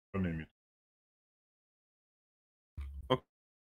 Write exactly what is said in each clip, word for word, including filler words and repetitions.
Dann nehme ich. Ok.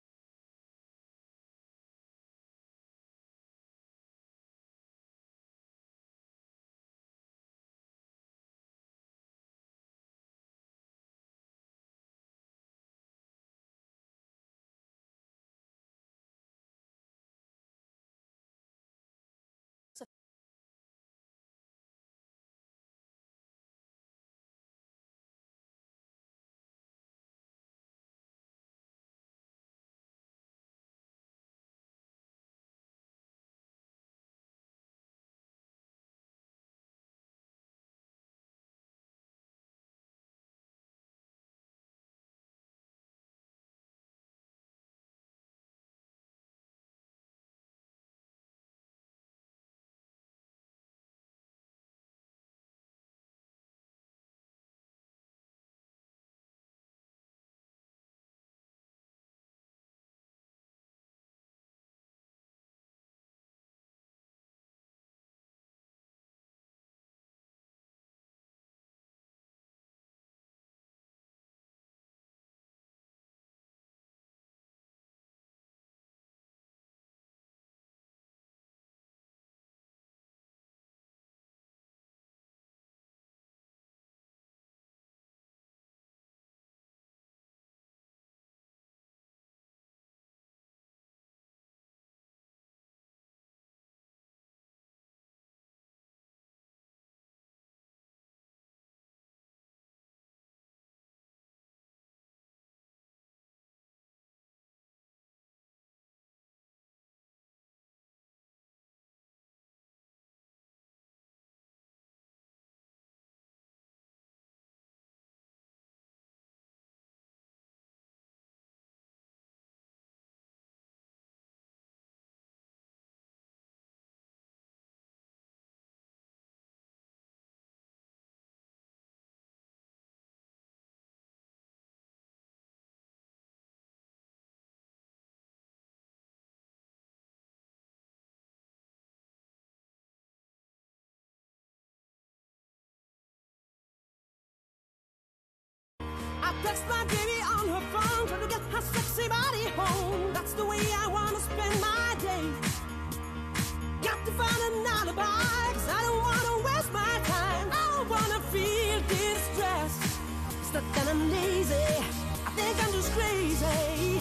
I text my baby on her phone, trying to get her sexy body home. That's the way I wanna spend my day. Got to find an alibi, cause I don't wanna waste my time. I don't wanna feel distressed. It's not that I'm lazy, I think I'm just crazy.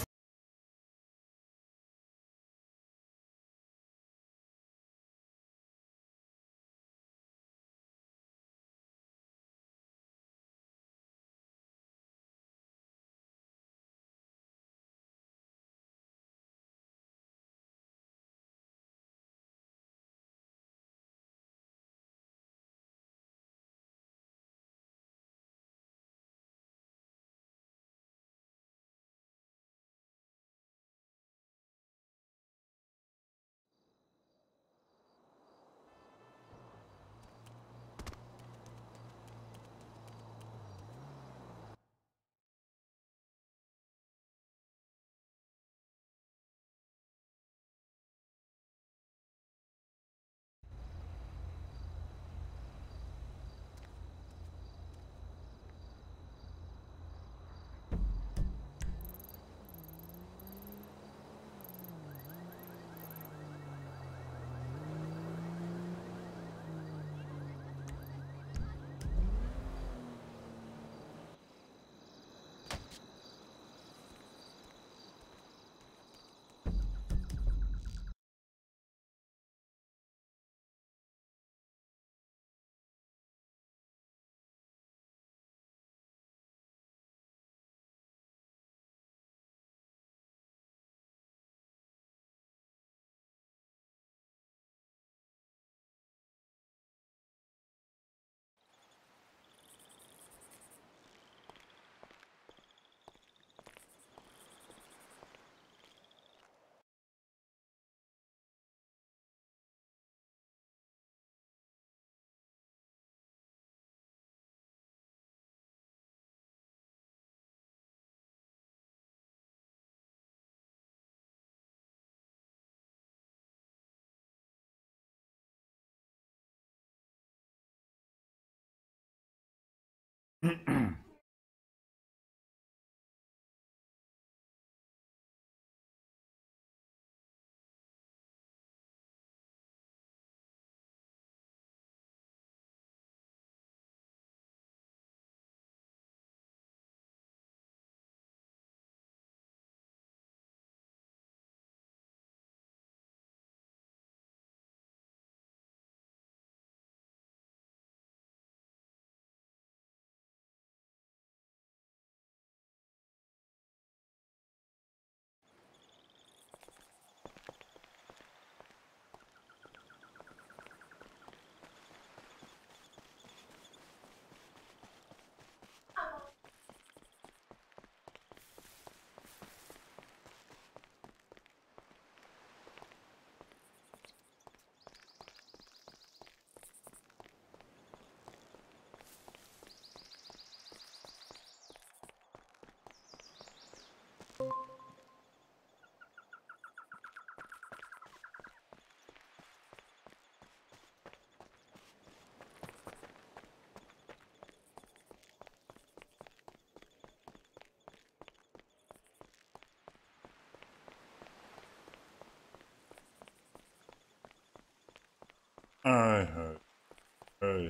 Aj, hej. Hej.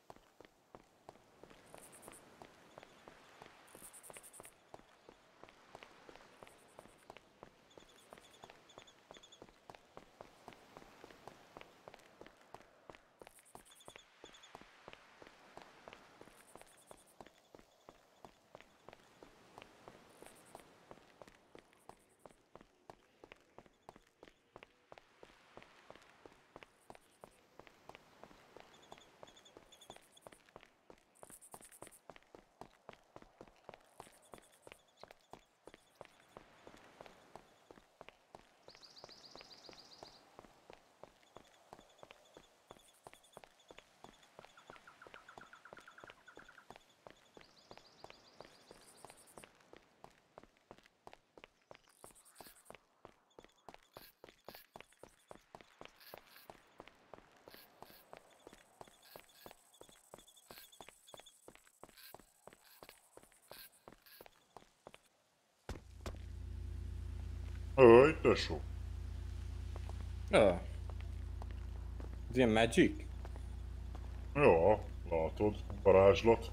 Öj, tesó. Ja. Ez ilyen magic? Ja, látod, varázslat.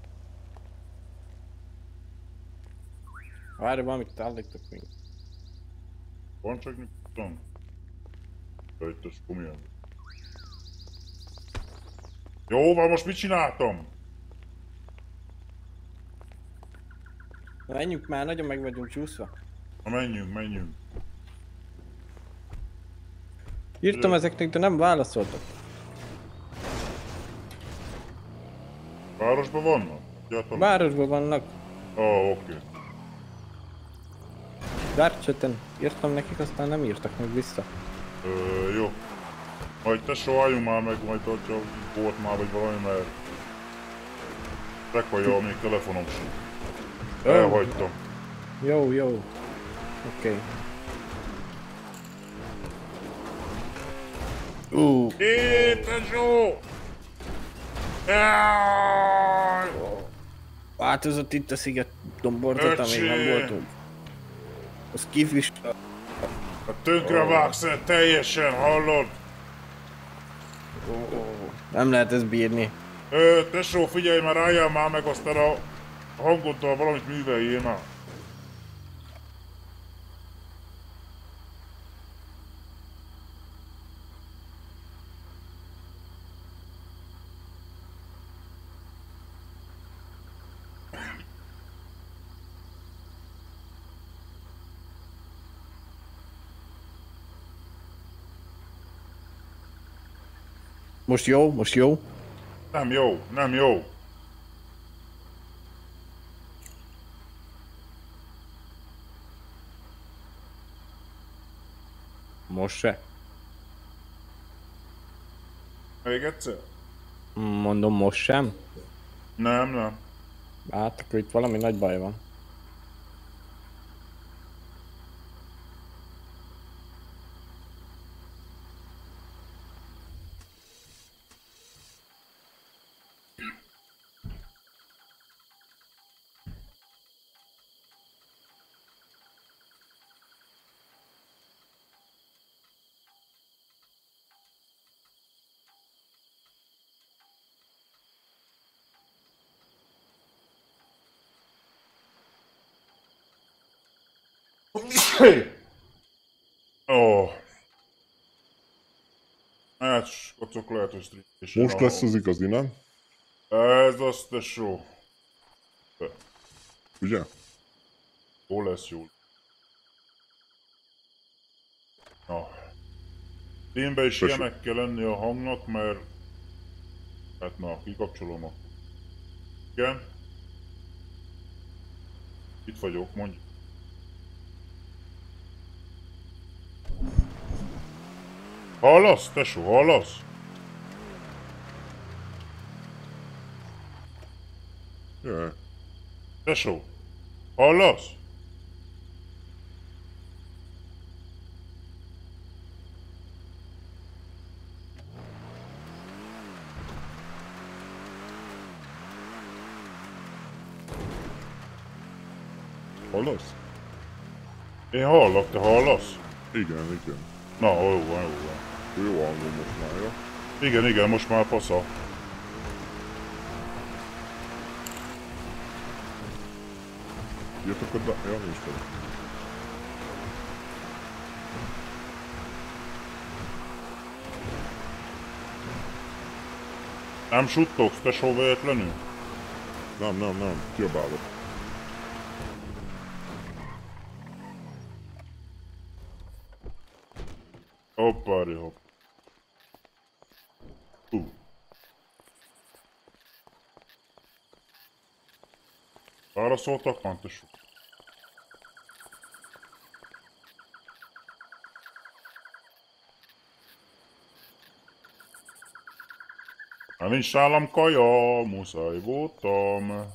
Várj, valamit állítok még. Van csak nyugodtan. Öj, tesó, milyen? Jó, van, most mit csináltam? Menjünk már, nagyon meg vagyunk csúszva. Na menjünk, menjünk. Írtam ezeknek, de nem válaszoltak. Városban vannak? Egyáltalán? Városban vannak. Ó, oh, oké. Okay. Dark-chaten írtam nekik, aztán nem írtak meg vissza. Ö, jó. Majd tesó, álljunk már meg, majd hogyha volt már vagy valami, mert... Rekvajja még telefonom sem. Elhagytam. Jó, jó. Oké. Okay. Ú. Hé, tesó! Jaj! Változott itt a sziget domborzat, amíg nem voltunk. Az kifis... Tönkre vágsz el teljesen, hallod? Nem lehet ezt bírni. Ö, tesó, figyelj már, álljál már meg, aztán a hangoddal valamit műveljél már. Most jó? Most jó? Nem jó, nem jó. Most se. Még egyszer? Mondom, most sem? Nem, nem. Hát, akkor itt valami nagy baj van. Ó. Oh. Hát, kocok lehet, hogy streamésen. Most lesz az igazi, nem? Ez az, tesó. Ugye? Jó lesz, jó. Na. Tényben is Tesó. ilyenek kell lenni a hangnak, mert... Hát na, kikapcsolom a... Igen? Itt vagyok, mondjuk. Hallasz, tesó, hallasz? Jaj. Tesó, hallasz? Hallasz? Én hallak, te hallasz? Igen, igen. Na, jó van, jó van. Jó hangom most már, jó? Igen, igen, most már fasza. Jöttök oda? Ja, nincs fel. Nem suttogsz, tesó véletlenül? Nem, nem, nem. Kiabálok. Hoppári hopp. Hú. Arra szóltak van, tesó? Ha nincs nálam kaja, muszáj voltam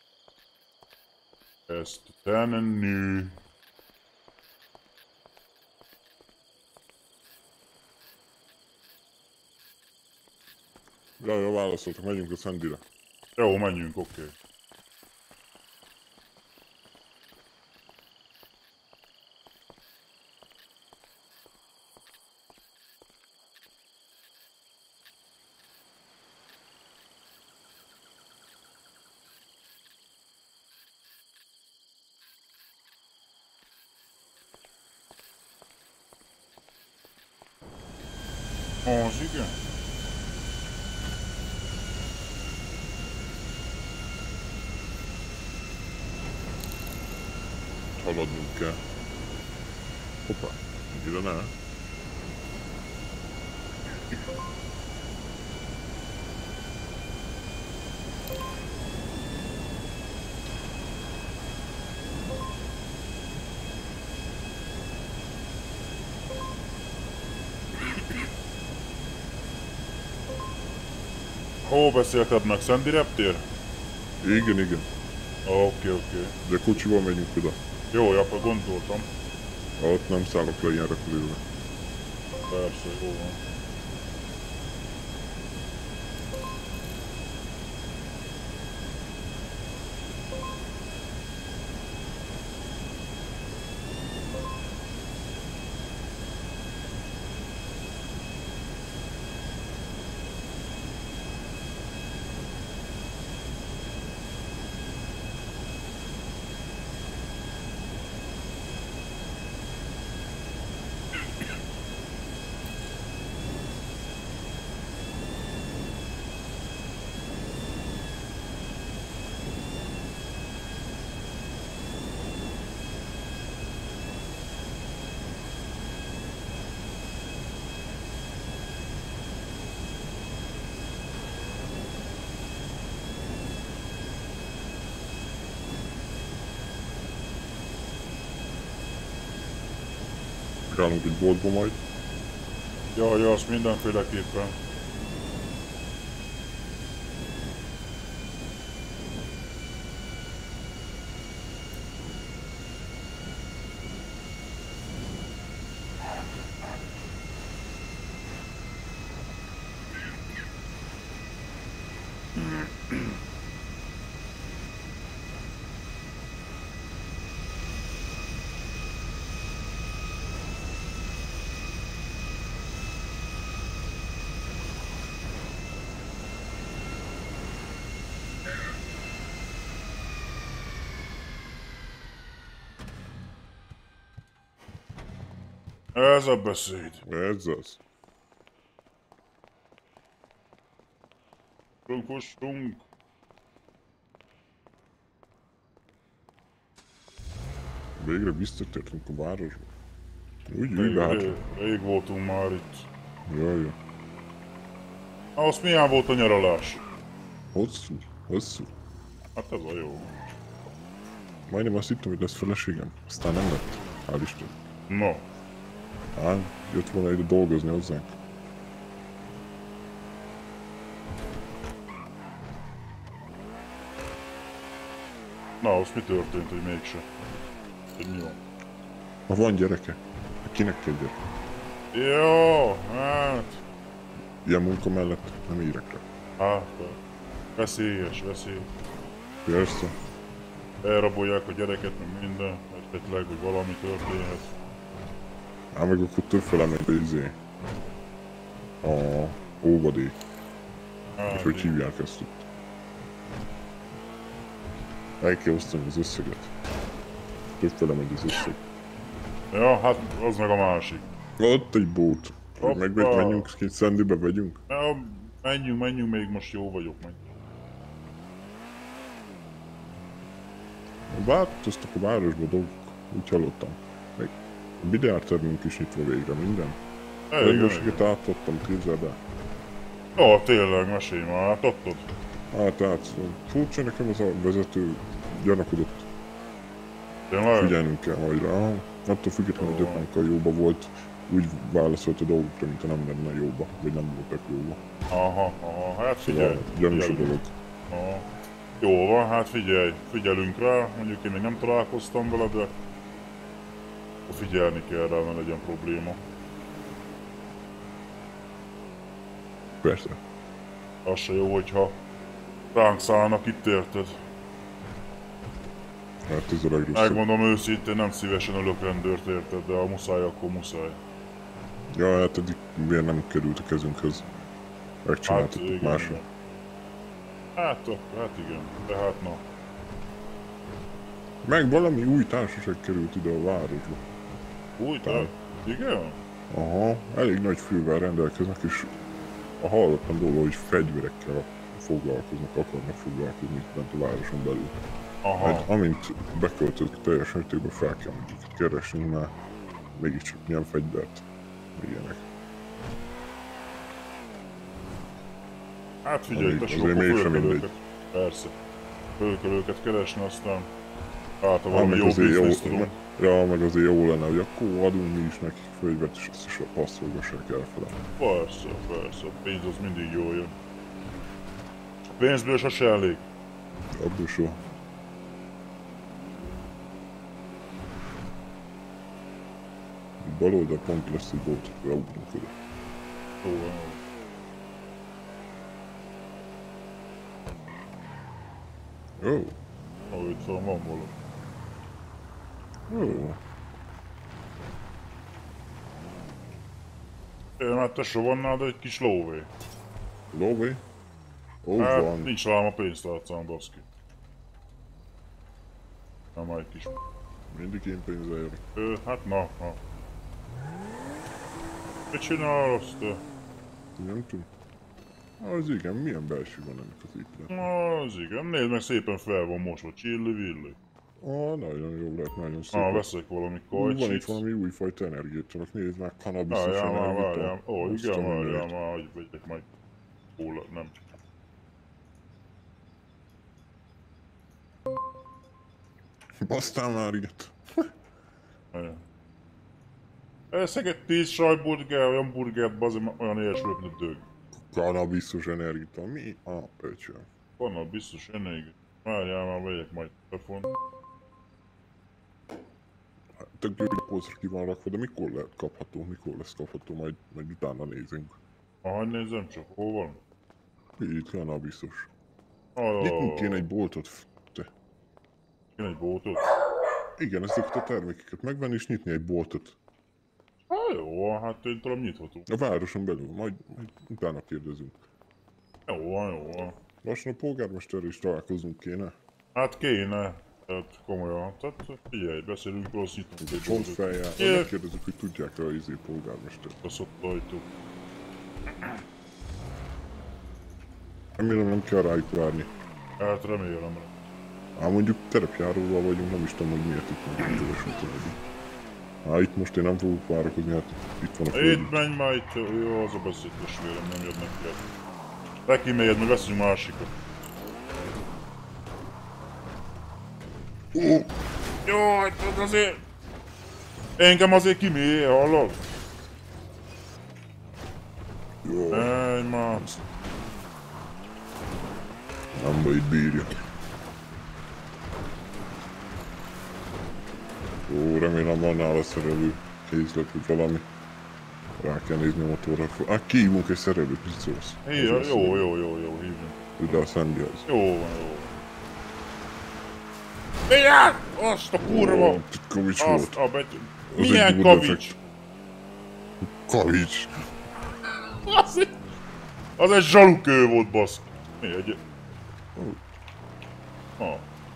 ezt tenni. Ja, ja, válaszoltak, megyünk a Szendire. Jó, menjünk, oké. Okay. Az igen. Haladnunk kell. Hoppá, ide ne. Hol beszélted meg? Szendi reptér? Igen, igen. Oké, oké. Okay. De kocsival megyünk oda. Jó, akkor gondoltam. Ott nem szállok le ilyen repülőre. Persze, jó van. Megállunk egy boltba majd. Ja, ja, azt mindenféleképpen. Ez a beszéd. Ez az. Runkostunk. Végre visszatértünk a városba. Úgy, Rég, úgy hát. rég, rég voltunk már itt. Jaj, jaj. Ahhoz milyen volt a nyaralás? Hosszú, hosszú. Hát ez a jó. Majdnem azt hittem, hogy lesz feleségem. Aztán nem lett. Hál' Isten. No. Hát, jött volna ide dolgozni hozzánk. Na, az mi történt, hogy mégse? Hogy mi van? Ha van gyereke, kinek kell gyereke? Jó, hát... Ilyen munka mellett nem írek rá. Hát, veszélyes, veszély. Persze. Elrabolják a gyereket, meg minden, esetleg, hogy valami történhet. Ám meg akkor több felemegy a izé. A Óvadék. Hát, És hogy hívják ezt itt. El kell osztani az összeget. Többfele megy az összeg. Ja, hát az meg a másik. Ott egy bót. Hoppa. Meg meg menjünk, két Sandybe vegyünk. Ja, menjünk, menjünk, még most jó vagyok meg. Változtak a városba dolgok. Úgy hallottam. Meg a bidártermünk is nyitva végre minden. A Igen, rendőrséget igen. átadtam, képzeld el. Jó, tényleg, mesélj már, hát adtad. Hát át, furcsa nekem az a vezető gyanakodott. Tényleg? Figyelnünk kell majd rá. Attól függetlenül, hogy éppen jóba volt, úgy válaszolt a dolgokra, mint ha nem lenne jóba, vagy nem voltak jóba. Aha, aha, hát figyelj. Szóval gyanús a figyelünk. dolog. Aha. Jó van, hát figyelj, figyelünk rá, mondjuk én még nem találkoztam vele, de figyelni kell rá, ne legyen probléma. Persze. Az se jó, hogyha ránk szállnak itt, érted? Hát ez a legrosszabb. Megmondom őszintén, nem szívesen ölök rendőrt, érted, de ha muszáj, akkor muszáj. Ja, hát eddig miért nem került a kezünkhöz. Megcsináltattuk igen. másra. Hát, hát igen, de hát na. Meg valami új társaság került ide a városba. Úgy, te? Igen? Aha, elég nagy fővel rendelkeznek, és hallottam róla, hogy fegyverekkel foglalkoznak, akarnak foglalkozni itt bent a városon belül. Aha. Hát amint beköltözünk teljes mértékben, fel kell mondjuk keresni már mégiscsak milyen fegyvert, ilyenek. Hát figyelj, Azért- tesó, azért akkor mégsem föl kell mindegy. őket. Persze. Föl kell őket keresni, aztán hát ha Ah, valami meg jó azért jó, bizniszt tudunk. ja, meg azért jó lenne, hogy akkor adunk mi is nekik fegyvert, és azt is a passzolgassák elfele. Persze, persze, a pénz az mindig jól jön. A pénzből sose elég. Abból soha. Bal oldal pont lesz egy bolt, raugrunk oda. Jó van. Jó, Ó, itt van, van valami. jó. Én hát tesó, van nálad egy kis lóvé. Lóvé? Ó, Hát van. nincs rám a pénztárcám, baszki. Nem, már egy kis... Mindig én pénzzel jövök. Ö, hát na, na. Mit csinálsz te? Nem tudom. Az igen, milyen belső van ennek az épület? Na, az igen, nézd meg, szépen fel van mosva, csilli-villi. Ah, nagyon jó lett, nagyon szép. Na, veszek valami Ú, van itt kajcsit. valami újfajta energiát, nézd meg, kannabiszos Várjál már, energiát. várjál. Ó, Azt igen, a várjál mindenit. már, hogy vegyek majd. Kóla, nem. Basztál már ilyet. Várjál. Eszek egy tíz sajtburger, olyan burgert, bazd, olyan érsülök, mint a dög. Kannabiszos energiát, mi a pöcsöm? Vannak biztos ennél. Várjál már, vegyek majd telefon. Tök jó, hogy polcra ki van rakva, de mikor lehet kapható, mikor lesz kapható, majd, majd utána nézünk. Ahogy nézem csak, hol van? Itt kannabiszos. Oh, Nyitnunk kéne egy boltot, te. Kéne egy bótot? Igen, ezeket a termékeket megvenni és nyitni egy boltot. Hát jó, hát én tudom nyithatunk. A városon belül, majd, majd utána kérdezünk. Jó van, jó van. Lassan a polgármesterrel is találkozunk kéne. Hát kéne. Tehát komolyan. Tehát figyelj, beszélünk róla, nyitunk egy Pont bótot. feljár. Jé. Megkérdezzük, hogy tudják-e a izé polgármester. Beszott ajtó. Remélem nem kell rájuk várni. Hát remélem. Ám mondjuk terepjáróval vagyunk, nem is tudom, hogy miért itt van a keresünk. Hát itt most én nem fogok várakozni, hát itt van a Itt föld. menj már itt, jó, az a beszédes vélem, nem jönnek ki. Te kimegyed, meg veszünk másikat. Ó, Jaj, tudod azért... Engem azért kimély, hallod? jó, Menj már. nem baj, itt bírja. Ó, remélem van nála szerelő kézlet, vagy valami. Rá kell nézni a motorra. Ah, kihívunk egy szerelőt, mit szólsz? Hé, jó, jó, jó, jó, hívjunk. Ide a Sandyhez. Jó van, jó van. Vigyázz! Azt a kurva! Kavics Azt volt. a bety... Az Milyen egy kavics? defekt. Kavics. Az egy... Az egy zsalukő volt, basz. Mi egy... Ah.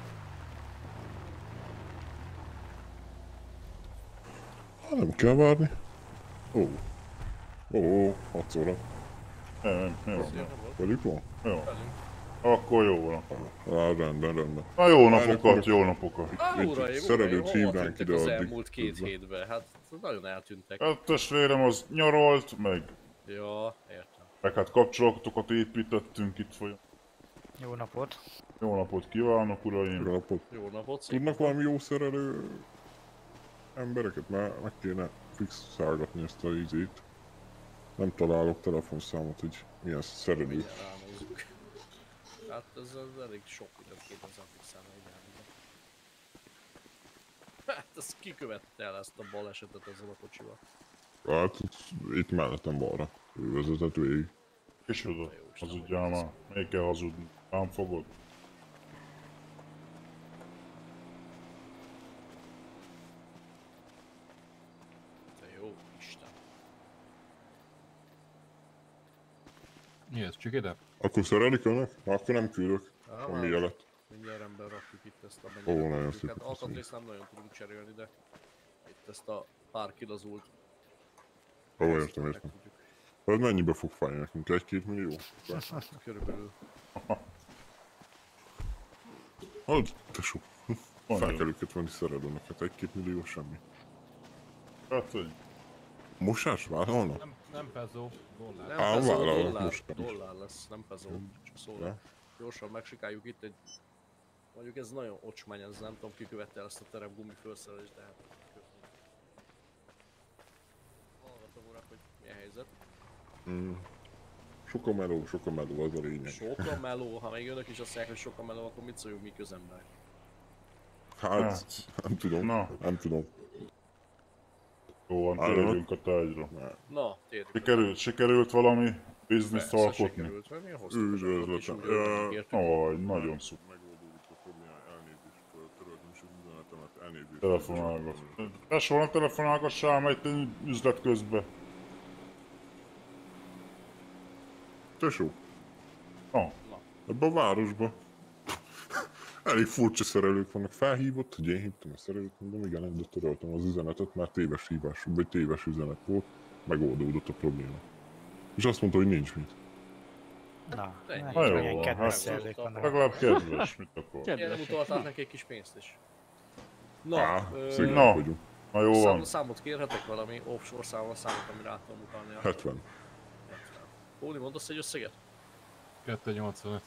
Hát nem kell várni. Ó. Ó, ó, hat óra. Nem, nem, jó. Velük van? Jó. Akkor jó van. Á, rendben, rendben. Na jó napokat, jó napokat. Á, Egy uraim, szerelőt uraim, hova hívnánk tűntek ide az addig elmúlt két közben. hétben? Hát nagyon eltűntek. A testvérem az nyaralt, meg, Ja, értem. meg hát kapcsolatokat építettünk itt folyam. Jó napot. Jó napot kívánok, uraim. Rapot. Jó napot, szép Tudnak valami jó szerelő embereket? Már meg kéne fixálgatni ezt a izét. Nem találok telefonszámot, hogy milyen szerelő. Mindjárt ránézzük. Hát ez, ez elég sok időt kétezer fixálni egy elmúlva. Hát ez ki követte el ezt a balesetet ezzel a kocsival? Hát itt mellettem balra. Ő vezetett végig. Kicsoda, hazudjál már. Még kell hazudni. Ám fogod. Te jó Isten. Mi ez? Csak ide? Akkor szerelik önök? Akkor nem küldök. Á, Semmi már jelet. mindjárt rendben rakjuk itt ezt a Ó, mennyire. nagyon Hát szépen köszönjük. alkatrészt nem nagyon tudunk cserélni, de itt ezt a pár kilazult. Ó, értem, értem. Hát mennyibe fog fájni nekünk? Egy-két millió? Körülbelül. Hát, tesó. Fel Mondjam. kell őket venni szerelőnek, hát egy-két millió semmi. Hát, hogy... Mosás vállalnak? Nem, nem pezó, dollár. Nem Á, pezó, vállalok dollár, most is. dollár lesz, nem pezó, csak szól. Ja. Gyorsan megsikáljuk itt egy... Mondjuk ez nagyon ocsmány, ez nem tudom ki követte el ezt a terepgumi felszerelést, de hát... Hallgatom urak, hogy milyen helyzet. Mm. Sok a meló, sok a meló, az a lényeg. Sok a meló, ha még önök is azt mondják, hogy sok a meló, akkor mit szóljunk mi közember? Hát, Hát. nem tudom, Na. nem tudom. Jó van, Állok. térjünk a tárgyra. Na, térjük. Sikerült, sikerült valami bizniszt Persze, alkotni? sikerült, mert mi hoztuk a zsebot is, Üdvözletem. úgy, ahogy Ja. ígértük. Aj, nagyon szuper. Megoldódik a probléma, elnézést, töröltem is az üzenetemet, elnézést. Telefonálgat. Tesó, ne telefonálgassál, mert itt üzlet közben. Tesó, Na, ebben a városban elég furcsa szerelők vannak. Felhívott, hogy én hívtam a szerelőt, mondom, igen, de töröltem az üzenetet, mert téves hívás, vagy téves üzenet volt, megoldódott a probléma. És azt mondta, hogy nincs mit. Na, Ennyi. hát Na jó milyen van, kedves hát szerzők vannak. legalább kedves, mit akar. Ilyen nem utaltál neki egy kis pénzt is. Na, Á, ö, szegények Na. vagyunk. Na jó szám, van. számot kérhetek valami offshore számot, számot, amire át tudom utalni a... hetven. Póli, mondasz egy összeget? kettő nyolcvanöt.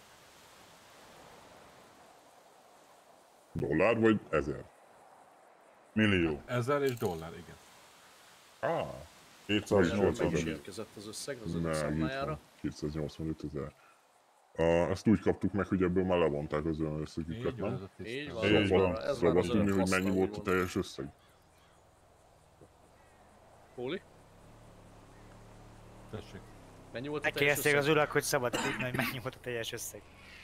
Dollár vagy ezer? Millió. Ezer és dollár, igen. Á, Erről kétszáznyolcvan meg is millió. érkezett az összeg az önök nem, itt számlájára. van. kétszáznyolcvanöt ezer. Uh, ezt úgy kaptuk meg, hogy ebből már levonták az olyan összegüket, Így van, ez nem? a Így tiszta. van, Így ez van. már, ez már Szabad az tudni, önök hogy mennyi haszna, volt a úgymond. teljes összeg? Póli, Tessék. mennyi volt a teljes Megkérdezték az összeg? urak, hogy szabad tudni, hogy mennyi volt a teljes összeg.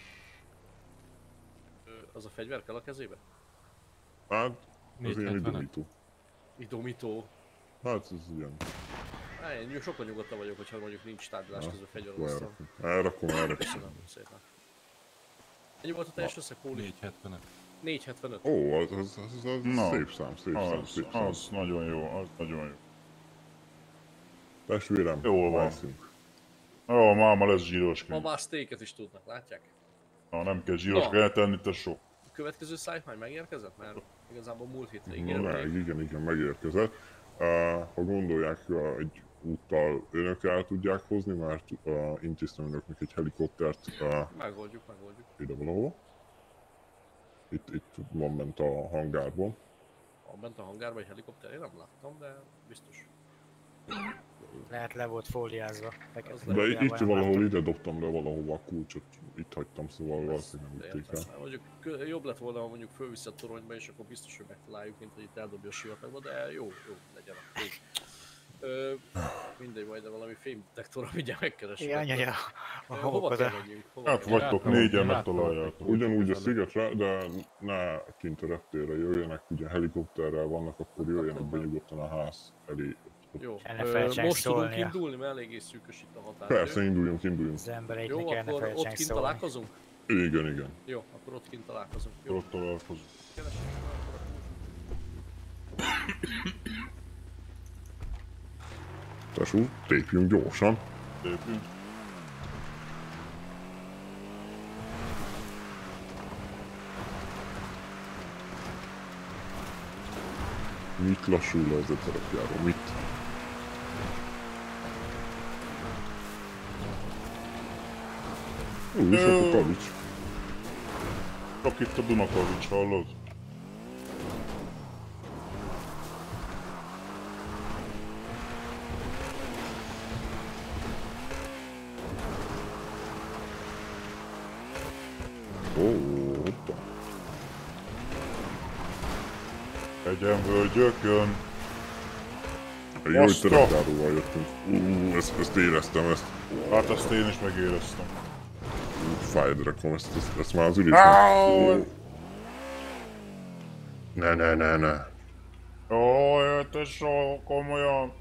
Ö, Az a fegyver kell a kezébe? Hát, ez ilyen négyszázhetvenöt. idomító. Idomító. Hát ez ilyen. Á, Én sokkal nyugodtabb vagyok, hogyha mondjuk nincs tárgyalás közben fegyver az asztalon. Elrakom, elrakom. Köszönöm szépen. Ennyi volt a teljes összeg, Póli? négyszázhetvenöt. négyszázhetvenöt. Ó, az, az, az, az Na, szép szám, szép szám, Az, szép szám. az nagyon jó, az nagyon jó. Testvérem, Jól van. veszünk. Jó, máma lesz zsíros Ma könyv. már steaket is tudnak, látják? Na, nem kell zsíros Na. kell tenni, tesó. A következő szájtmány megérkezett? Mert igazából múlt hétre Meg, ígérték. igen, igen, megérkezett. Uh, ha gondolják, uh, egy úttal önök el tudják hozni, mert uh, intéztem önöknek egy helikoptert uh, Megoldjuk, megoldjuk. ide valahova. Itt, itt van bent a hangárban. Ha bent a hangárba egy helikopter, én nem láttam, de biztos. Lehet le volt fóliázva. Az Fekete De fóliában itt nem valahol láttam. ide dobtam le valahova a kulcsot, itt hagytam, szóval valószínűleg nem vitték el. Értem. Mondjuk kö- jobb lett volna, ha mondjuk fölviszi a toronyba, és akkor biztos, hogy megtaláljuk, mint hogy itt eldobja a sivatagba, de jó, jó, legyen a fény. Ö, mindegy, majd valami fémdetektorra mindjárt megkeresünk. Igen, ja, ja. Ö, A Hova homok kell oda. megyünk? Hova Hát kell vagytok Látom, négyen, látom. megtaláljátok. Ugyanúgy a szigetre, de ne kint a reptérre jöjjenek, ugye helikopterrel vannak, akkor jöjjenek be nyugodtan a ház elé Jó, El ne ö, felejtsenek most tudunk szólnia. indulni, mert eléggé szűkös itt a határ. Persze, induljunk, induljunk. Az embereit Jó, kell ne akkor ott felejtsenek kint szólni. találkozunk? Igen, igen. Jó, akkor ott kint találkozunk. Jó, Ott találkozunk. keresünk akkor a Tesó, tépjünk gyorsan. Lépjünk. Mit lassul le az a terepjáró? Mit? Ú, és akkor Kavics. Csak itt a Dunakavics, hallod? Ó, hoppa. Egyen völgyökön. Jó, hogy Baszta. terepjáróval jöttünk. Ú, ezt, ezt éreztem, ezt. Hát ezt én is megéreztem. Ú, fáj drekom, ezt, ezt, ezt már az ülés. Áó! Ne, ne, ne, ne. Jaj, te so komolyan.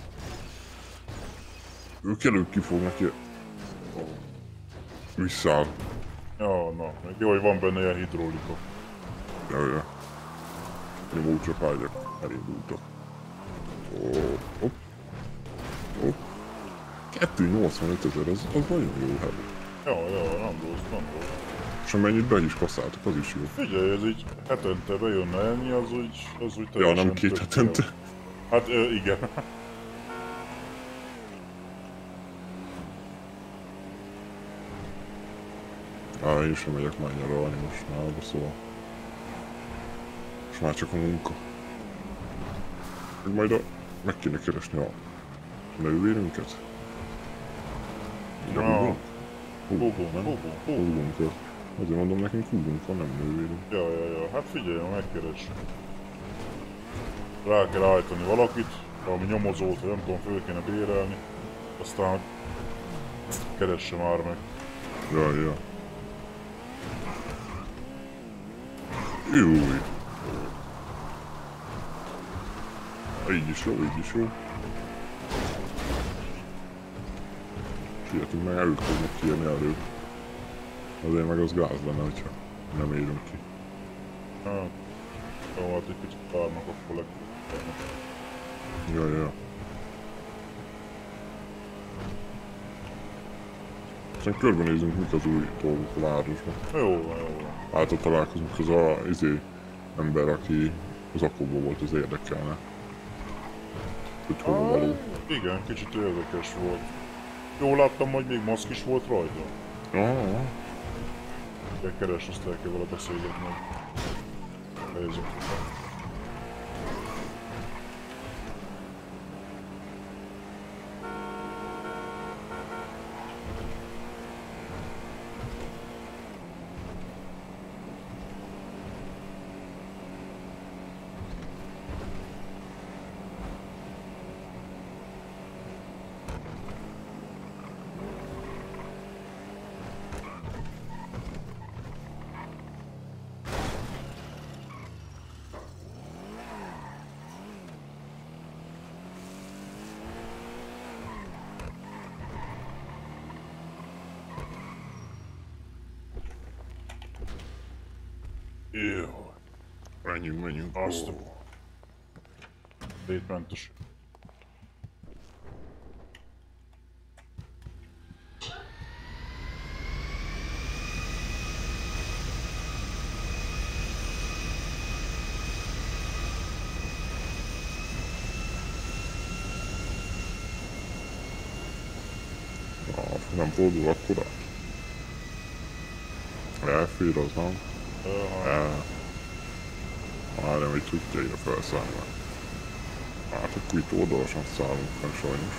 Ők előbb ki fog neki. Visszáll. Ja, na, még jó, hogy van benne ilyen hidrolika. Jaj, jaj. Nyomócsapágyak elindultak. Ó, hopp. Hopp. kettőszáznyolcvanöt ezer, az, az nagyon jó hely. Ja, ja, nem rossz, nem rossz. És amennyit be is kasszáltak, az is jó. Figyelj, ez így hetente bejönne ennyi, az úgy, az úgy Ja, teljesen nem két tök hetente. jó. Hát ö, igen. Á, én sem megyek már nyaralni mostanában, szóval. És már csak a munka. Meg majd a... meg kéne keresni a nővérünket. Ja, Ja. húgunk? Húgunk, nem? húgunk, húgunk. Húgunk. Azért mondom, nekünk húgunk van, nem nővérünk. Ja, ja, ja, hát figyelj, megkeressük. Rá kell állítani valakit, valami nyomozót, vagy nem tudom, föl kéne bérelni. Aztán keresse már meg. Ja, ja. Júj. Így is jó, így is jó. Sietünk meg, előtt fognak kijönni előbb. Azért meg az gáz lenne, hogyha nem érünk ki. Hát, jó, hát egy kicsit várnak, akkor legfeljebb. Ja, ja. Aztán körbenézünk, mik az új dolgok a városban. Jó, jó. Hát ott találkozunk az a izé ember, aki az akkóból volt, az érdekelne. Hogy hova való. Igen, kicsit érdekes volt. Jól láttam, hogy még maszk is volt rajta. Ah, Kell keres, azt el kell vele beszélgetni. Helyezünk. Jó, menjünk, menjünk. azt Ó. a... Létmentes. Ah, nem fordul akkora. Elfér az, nem? El. Már nem egy tudjaira felszállnak. Hát akkor itt oldalasan szállunk fel sajnos.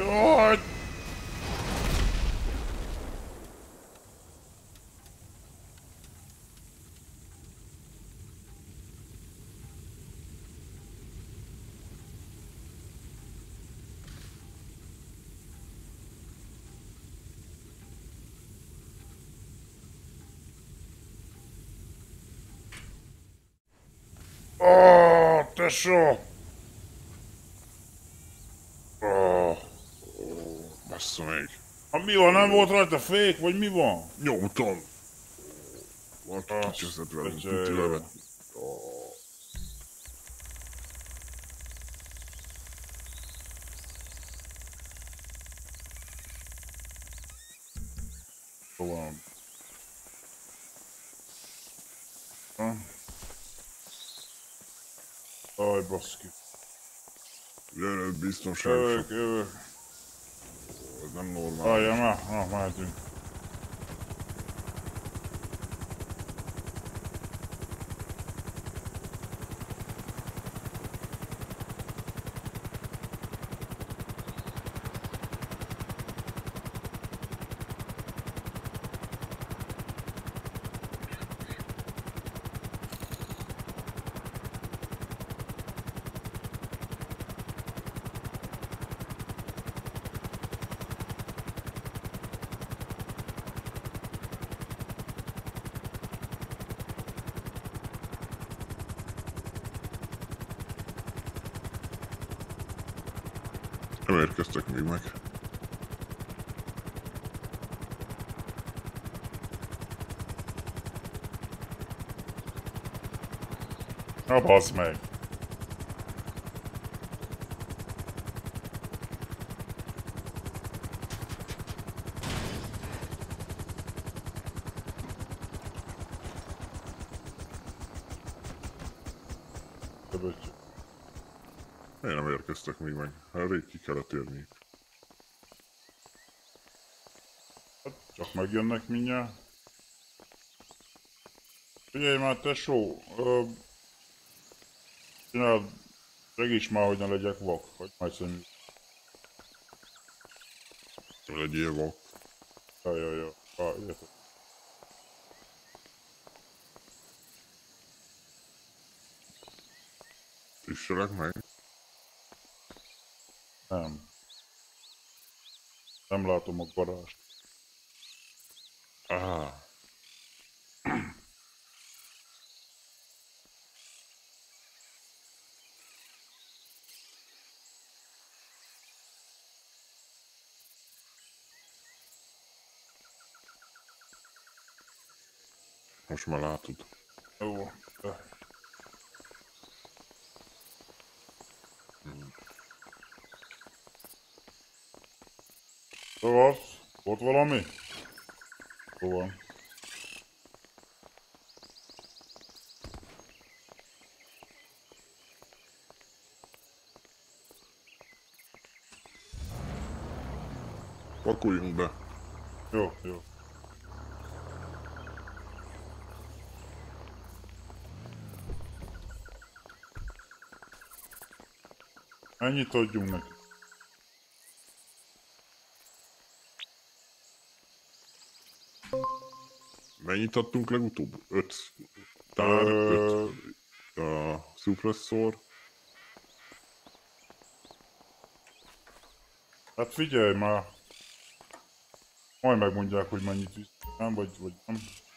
Jaj! Ó, tesó! Ó, Bassza meg. hát mi van, nem volt rajta fék, vagy mi van? Nyomtam. Valaki Azt kicseszett velünk, öcsém. tuti levet. Hol van? Ha? Aj, baszki. Jön, biztonság. Jövök, jövök. Ez nem normális. Várjál már, na, mehetünk. Nem érkeztek még meg. Na, bassz meg. Többet. Miért nem érkeztek még meg? Hát rég ki kellett érni. Hát, csak megjönnek mindjárt. Figyelj már, tesó, ö, csináld, segíts már, hogy ne legyek vak, hogy majd szemű. Legyél vak. Jaj, jaj, jaj, ah, érted. Üsselek meg. Nem. Nem látom a garást. Ah. Most már látod. Jó. De. Szóval, volt valami? Jó van. Pakoljunk be. Jó, jó. Ennyit adjunk neki. Mennyit adtunk legutóbb? Öt. Tár, Ö, öt. A szupresszor. Hát figyelj már. Majd megmondják, hogy mennyit visz. Nem, vagy, vagy nem.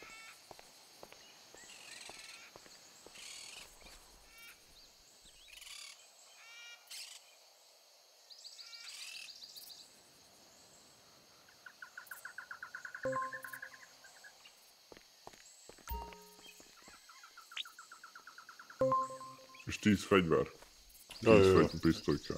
És tíz fegyver. Ja, Tíz ja, ja. fegyver pisztoly kell.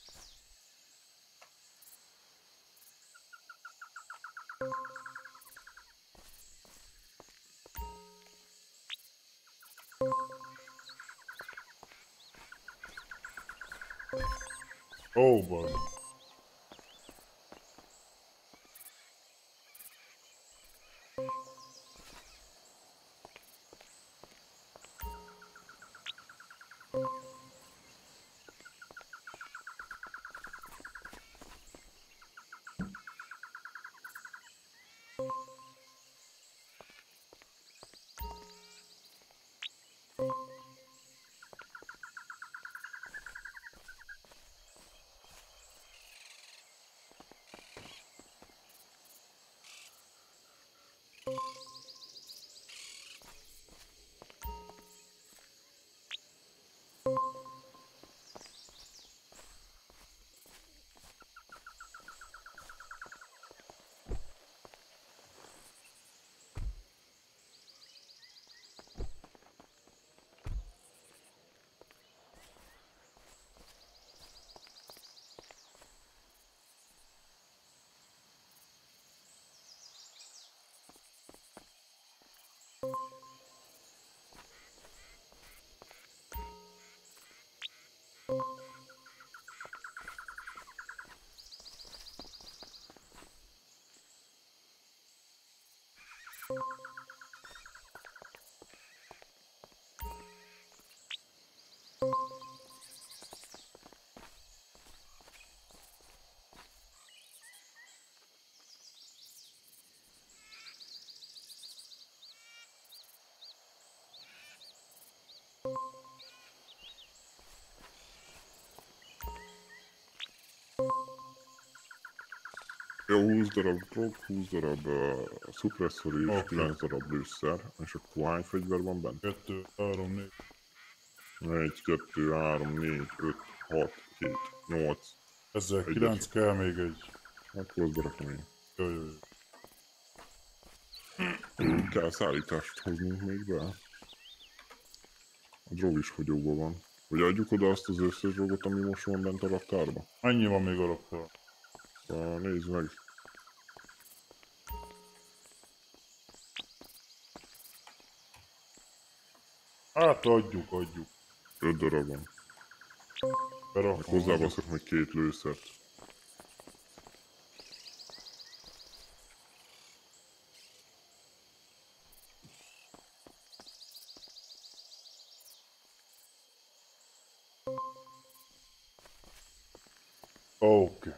Ó, baj. Jó, húsz darab drog, húsz darab uh, szupresszor és Oké. kilenc darab lőszer. És akkor hány fegyver van benne? Kettő, három, négy. egy, kettő, három, négy, öt, hat, hét, nyolc. Ezzel kilenc kell még egy. Akkor azt berakom én. Jaj, jaj, Jó, kell szállítást hoznunk még be. A drog is fogyóban van. Hogy adjuk oda azt az összes drogot, ami most van bent a raktárba? Annyi van még a raktár. Uh, nézd meg. Hát adjuk, adjuk. öt darab van. Berakom. Hozzávaszok meg két lőszert. Oké.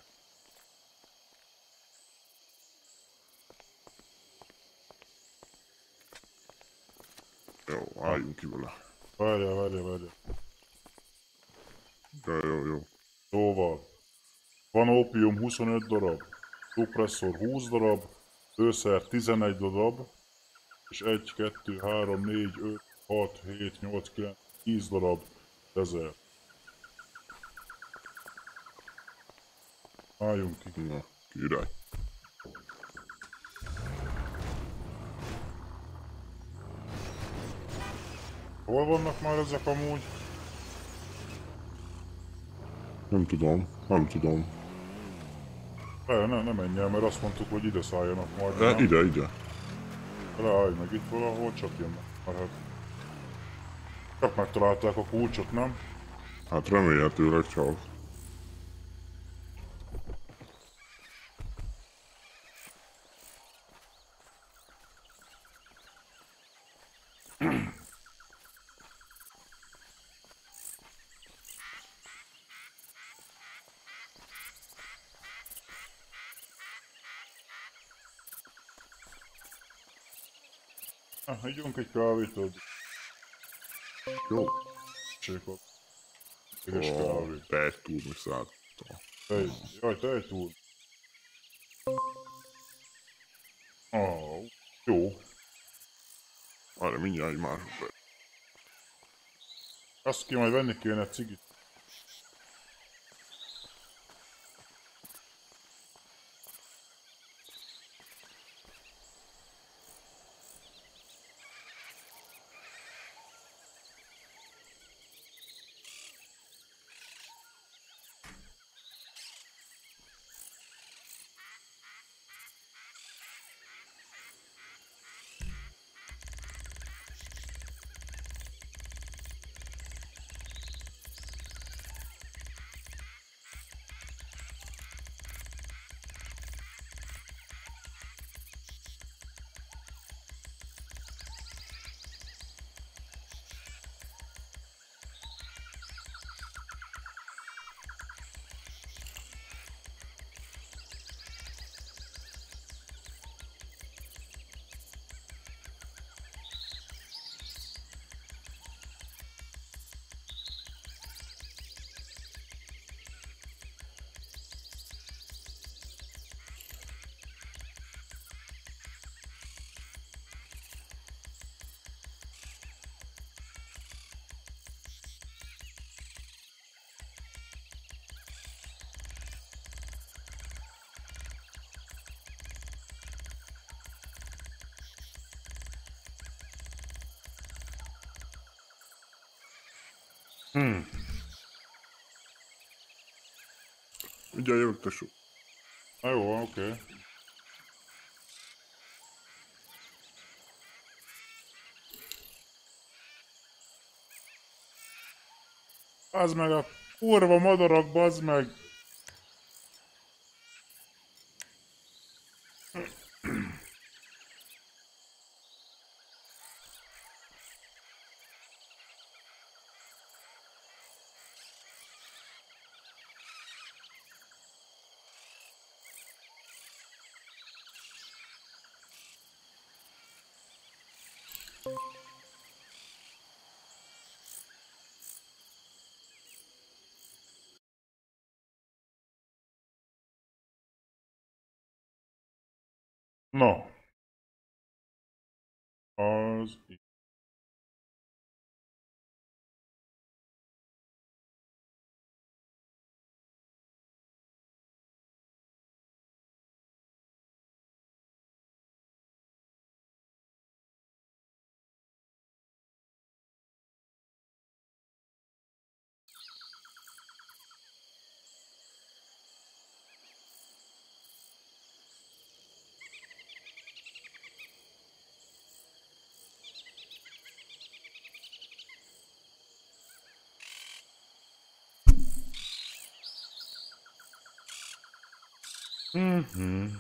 Jó, álljunk ki vele. Várjál, várjál, várjál. Jó, jó, jó. Szóval. Van ópium huszonöt darab. Szupresszor húsz darab. Lőszer tizenegy darab. És egy, kettő, három, négy, öt, hat, hét, nyolc, kilenc, tíz darab. Ezer. Álljunk ki. Na, király. Hol vannak már ezek amúgy? Nem tudom, nem tudom. Ne, ne, ne menj el, mert azt mondtuk, hogy ide szálljanak majd. De nem? ide, ide. Ráállj meg itt valahol, csak jönnek. Már hát. Csak megtalálták a kulcsot, nem? Hát remélhetőleg csak. Na, hegyünk egy kávét, ad. Jó. Csékot. Üres Ó, kávé. te egy túlni szállta. Te, jaj, te egy túl. Oh, jó. Várj, mindjárt egy másodperc. Azt ki majd venni kéne egy cigit. Hmm. Ugye jövök, tesó. Na jó, van, oké. Okay. Az meg a Kurva madarak, bazd meg! Na. Az... Mhm.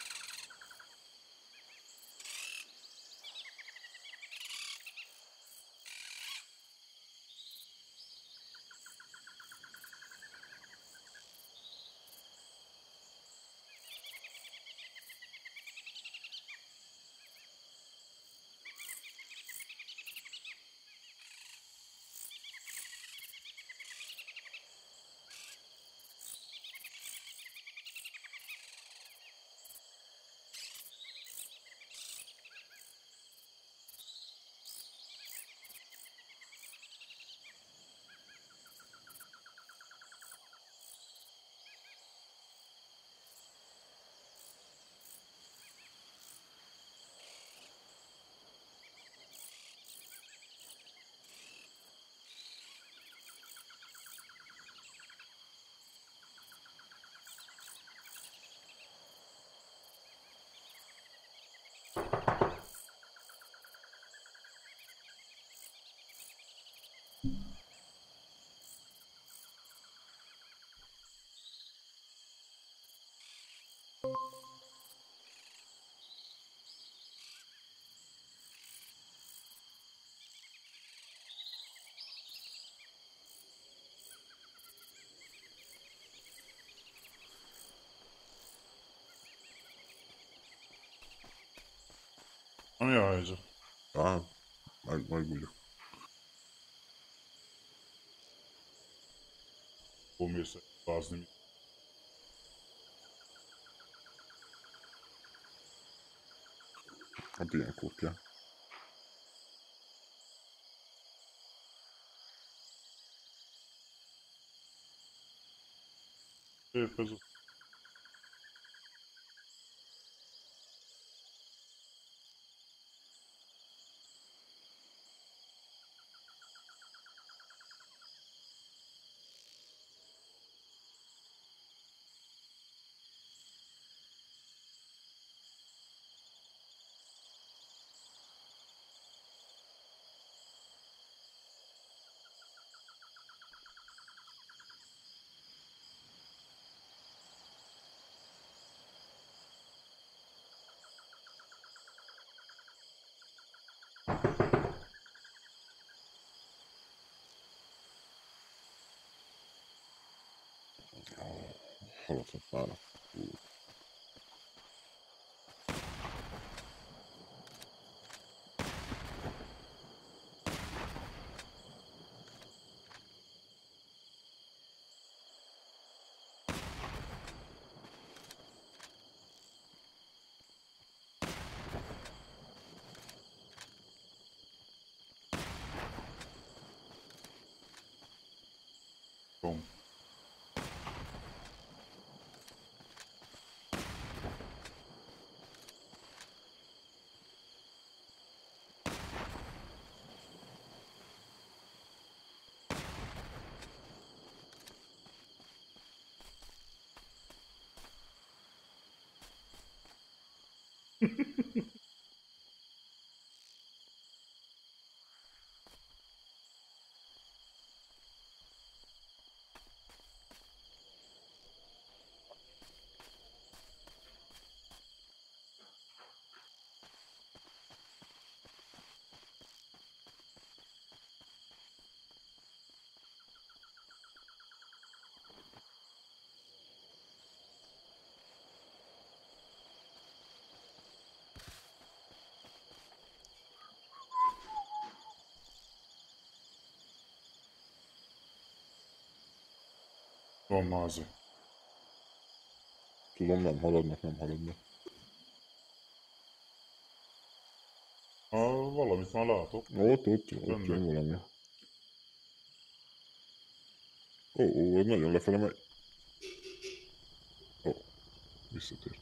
Mi a helyzet? Á, meg, meg ugye. Hol mész el bázni? Hát ilyenkor kell. Szép ez a... Haladhat már. Bom. Van mázi. Tudom, nem haladnak, nem haladnak. Ah, valamit már látok. Ott, ott, ott Benne. jön valami. Ó, ó, ez nagyon lefele megy. Ó, visszatért.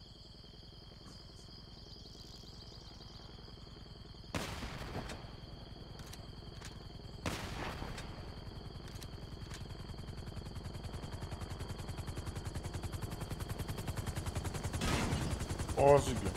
Az igen.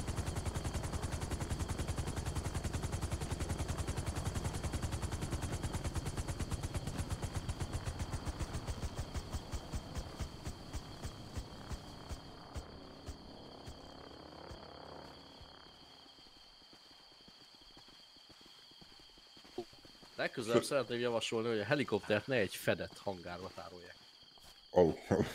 Legközelebb szeretném javasolni, hogy a helikoptert ne egy fedett hangárba tárolják. Au.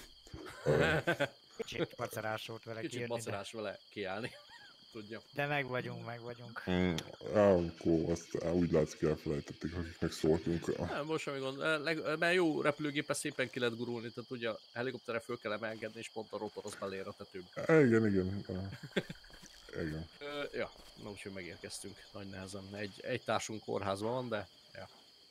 Kicsit macerás volt vele Kicsit kijönni, de, macerás vele kiállni. Tudja. de meg vagyunk, meg vagyunk. Mm, Ánkó, azt á, úgy látszik elfelejtették, akiknek szóltunk. Nem, most semmi gond. Eh, leg- Mert jó repülőgéppel szépen ki lehet gurulni, tehát ugye a helikopterre föl kell emelkedni, és pont a rotor az belér a tetőbe. Á, igen, igen. Á, igen. Ö, ja, na úgyhogy megérkeztünk nagy nehezen. Egy, egy társunk kórházban van, de ja.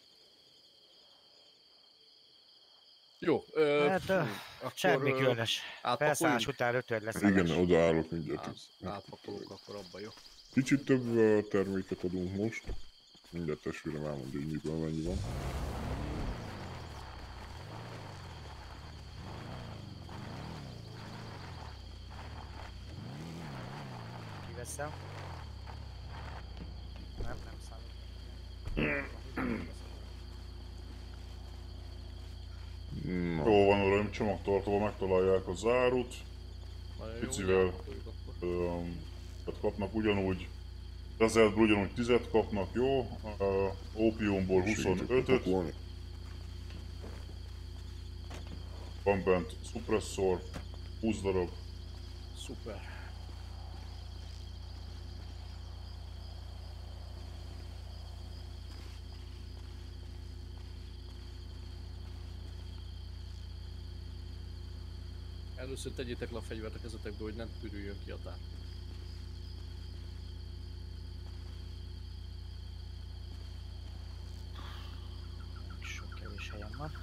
Jó, ö, Hát, ö, hm, akkor Semmi ö, különös. átpakoljunk? Felszállás után ötöd lesz. Igen, odaállok mindjárt. Át, átpakolunk, akkor abba jó. Kicsit több ö, terméket adunk most. Mindjárt testvérem elmondja, hogy miből mennyi van. Kiveszem. Nem, nem számít. Na, Jó van, uraim, csomagtartóval megtalálják a zárut. Nagyon jó, Picivel. átpakoljuk akkor. Um, tehát kapnak ugyanúgy, dezeltből ugyanúgy tízet kapnak, jó? Uh, ópiumból segítek huszonötöt, pakolni. van bent szupresszor, húsz darab, Szuper. Először tegyétek le a fegyvert a kezetekbe, hogy nem pürüljön ki a tár. Sok kevés helyen van.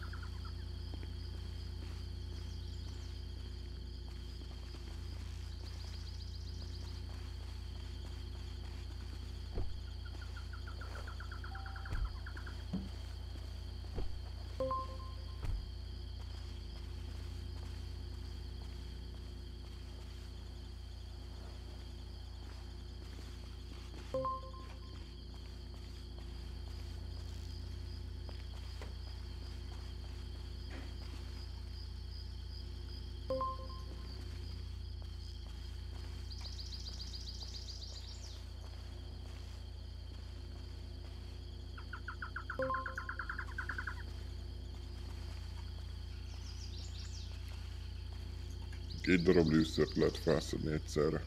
Két darab lőszert lehet felszedni egyszerre.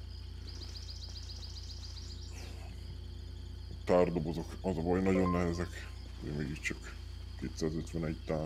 A tárdobozok, az a baj, nagyon nehezek. De mégiscsak kétszázötvenegy tár.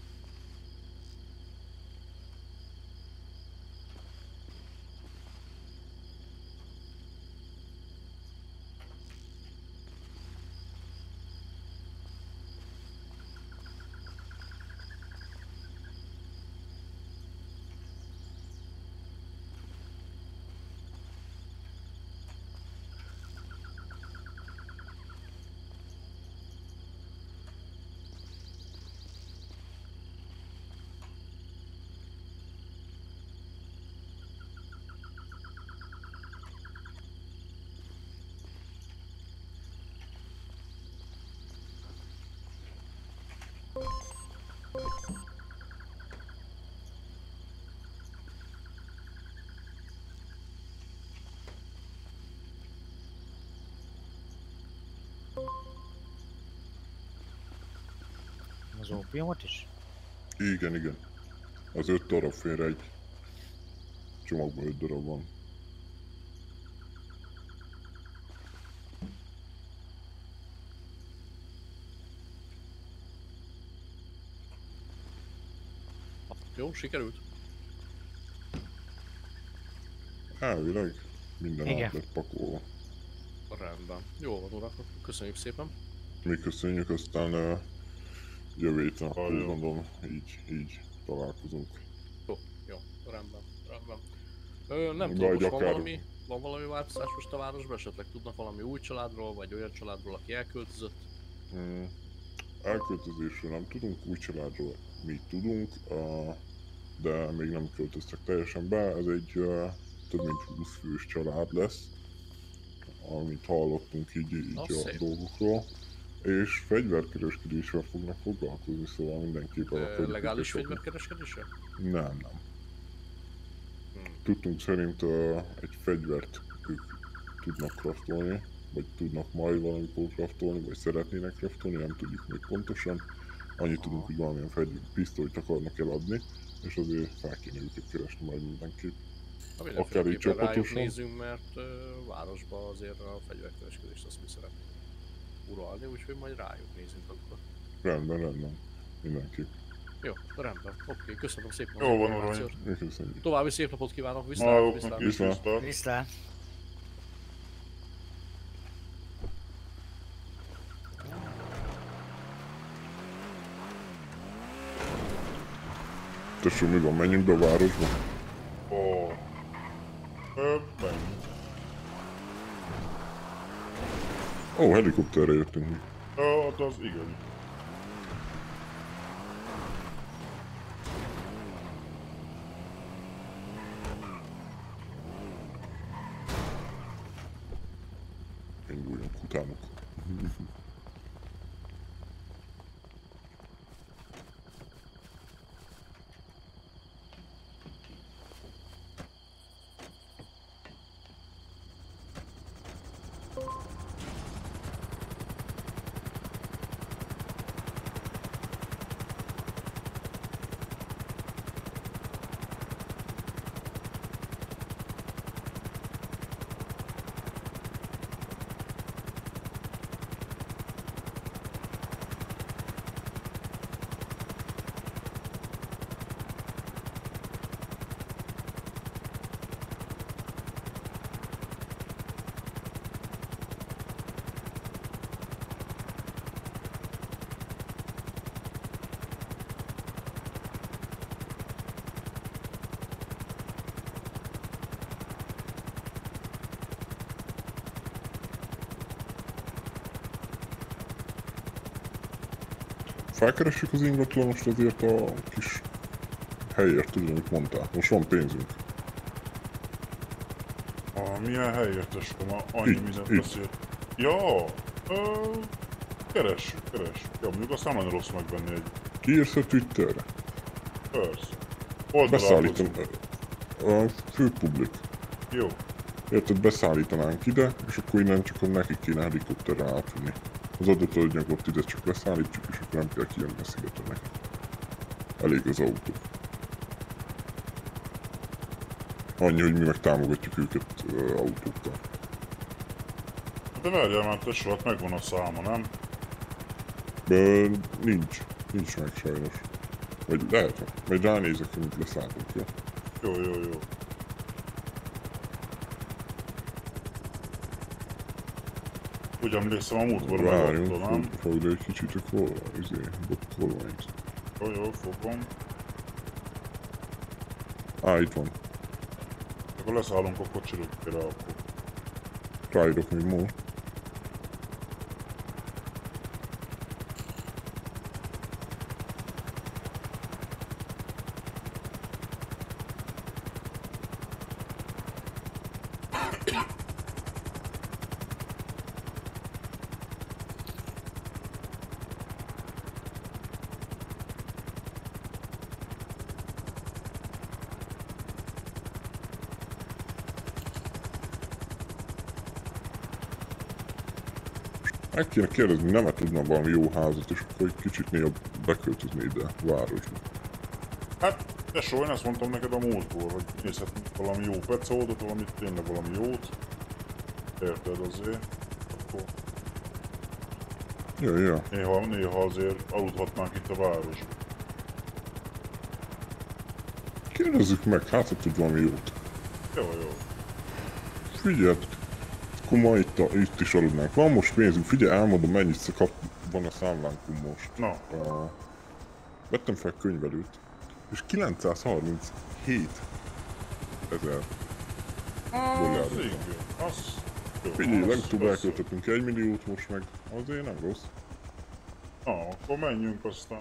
Az ópiumot is? Igen, igen. Az öt darab félre egy csomagban öt darab van. Jó, sikerült? Elvileg minden Igen. át lett pakolva. Rendben. Jó van, urak, köszönjük szépen. Mi köszönjük, aztán uh, jövő héten, akkor Nagyon. gondolom, így, így találkozunk. Jó, jó, rendben, rendben. Ö, nem Vagy tudom, most van akár- valami, van valami változás most a városban? Esetleg tudnak valami új családról, vagy olyan családról, aki elköltözött? Mm, elköltözésről nem tudunk, új családról mi tudunk, uh, de még nem költöztek teljesen be. Ez egy uh, több mint húsz fős család lesz, amit hallottunk így, így Na, a szép. dolgokról. És fegyverkereskedéssel fognak foglalkozni, szóval mindenképp a Ö, legális fegyverkereskedés- fegyverkereskedése? Nem, nem. Hmm. Tudtunk szerint uh, egy fegyvert ők tudnak craftolni, vagy tudnak majd valamikor craftolni, vagy szeretnének craftolni, nem tudjuk még pontosan. Annyit tudunk, hogy valamilyen fegyver, pisztolyt akarnak eladni, és azért fel kéne őket keresni majd mindenképp. Ha Akár így mindenféleképpen rájuk csapatosan. nézünk, mert uh, városban azért a fegyverkereskedést azt mi szeretnénk uralni, úgyhogy majd rájuk nézünk akkor. Rendben, rendben. Mindenképp. Jó, rendben. Oké, köszönöm szépen az Jó van, információt. Urany. Mi köszönjük. További szép napot kívánok, viszlát, Náluknak viszlát. is Viszlát. viszlát. Viszlát. Tesó, mi van, menjünk be a városba? Ó. Ö, menj. Ó, helikopterre jöttünk mi. Ö, hát az igen. Induljunk utánuk. Felkeressük az ingatlanost azért a kis helyért, tudod, amit mondtál. Most van pénzünk. Ah, milyen helyért tesó, ma annyi Itt, mindent itt. beszélt. Ja, ö, keressük, keressük. Ja, mondjuk azt nem lenne rossz megvenni egy. Kiírsz a Twitterre? Persze. Hol Beszállítom. találkozunk? A fő publik. Jó. Érted, beszállítanánk ide, és akkor innen csak nekik kéne helikopterre átvinni. Az adott anyagot ide csak leszállítjuk, és akkor nem kell kijönni a szigetre nekik. Elég az autó. Annyi, hogy mi meg támogatjuk őket uh, autókkal. De várjál már tesó, hát megvan a száma, nem? De nincs. Nincs meg sajnos. Vagy lehet, majd ránézek, amit leszálltunk, jó? Jó, jó, jó. Úgy emlékszem, a múltkor Várjunk, megadtad, nem? fog- fogd egy kicsit a kol... izé, kolványt. Jó, jó, fogom. Á, itt van. Akkor leszállunk a kocsiról, kire akkor. Ráírok még most. Meg kéne kérdezni, nem tudna valami jó házat, és akkor egy kicsit néha beköltözni ide a városba. Hát, tesó, én ezt mondtam neked a múltkor, hogy nézhetünk valami jó pecódot, valamit tényleg valami jót. Érted azért? Akkor Ja, ja. néha, néha azért aludhatnánk itt a városban. Kérdezzük meg, hát ha tud valami jót. Jó, jó. Figyeld, akkor ma itt, a, itt is aludnánk. Van most pénzünk, figyelj, elmondom mennyit kap, van a számlánkunk most. Na, Uh, vettem fel könyvelőt, és kilencszázharminchét ezer dollár. az igen. Az... jó, Figyelj, az- legutóbb az- elköltöttünk egy milliót most meg, azért nem rossz. Na, akkor menjünk aztán.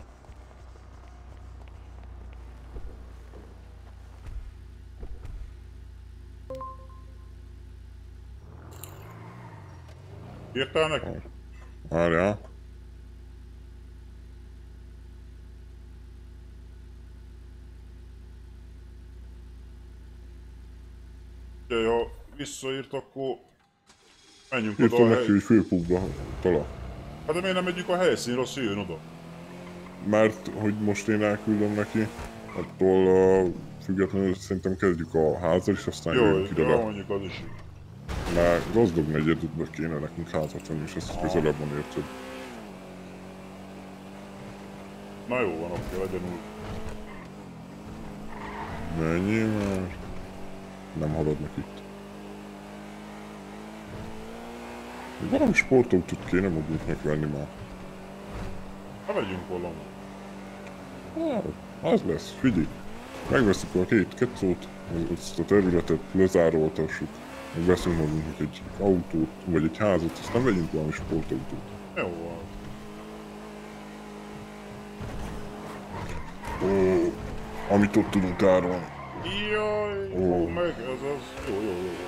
Írtál neki? Várjál. Ugye, ha visszaírt, akkor menjünk oda Írtam a neki, hely... hogy főpubba talál. Hát de miért nem megyünk a helyszínre, azt jön oda? Mert, hogy most én elküldöm neki, attól uh, függetlenül szerintem kezdjük a házal, és aztán Jó, jövünk ide jó, le. mondjuk az is. Mert gazdag negyedbe kéne nekünk házat venni, és ezt közelebb van, érted? Na jó van, oké, legyen úgy. Menjél már. Nem haladnak itt. Valami sportautót kéne magunknak venni már. Ha megyünk valami. Hát, az lesz, figyelj. Megveszünk a két kecót, azt a területet lezároltassuk. Meg veszünk magunknak egy autót, vagy egy házat, aztán vegyünk valami sportautót. Jó van. Ó, amit ott tudunk árulni. Jaj, Ó. ó, meg, ez az. Jó, jó, jó. jó.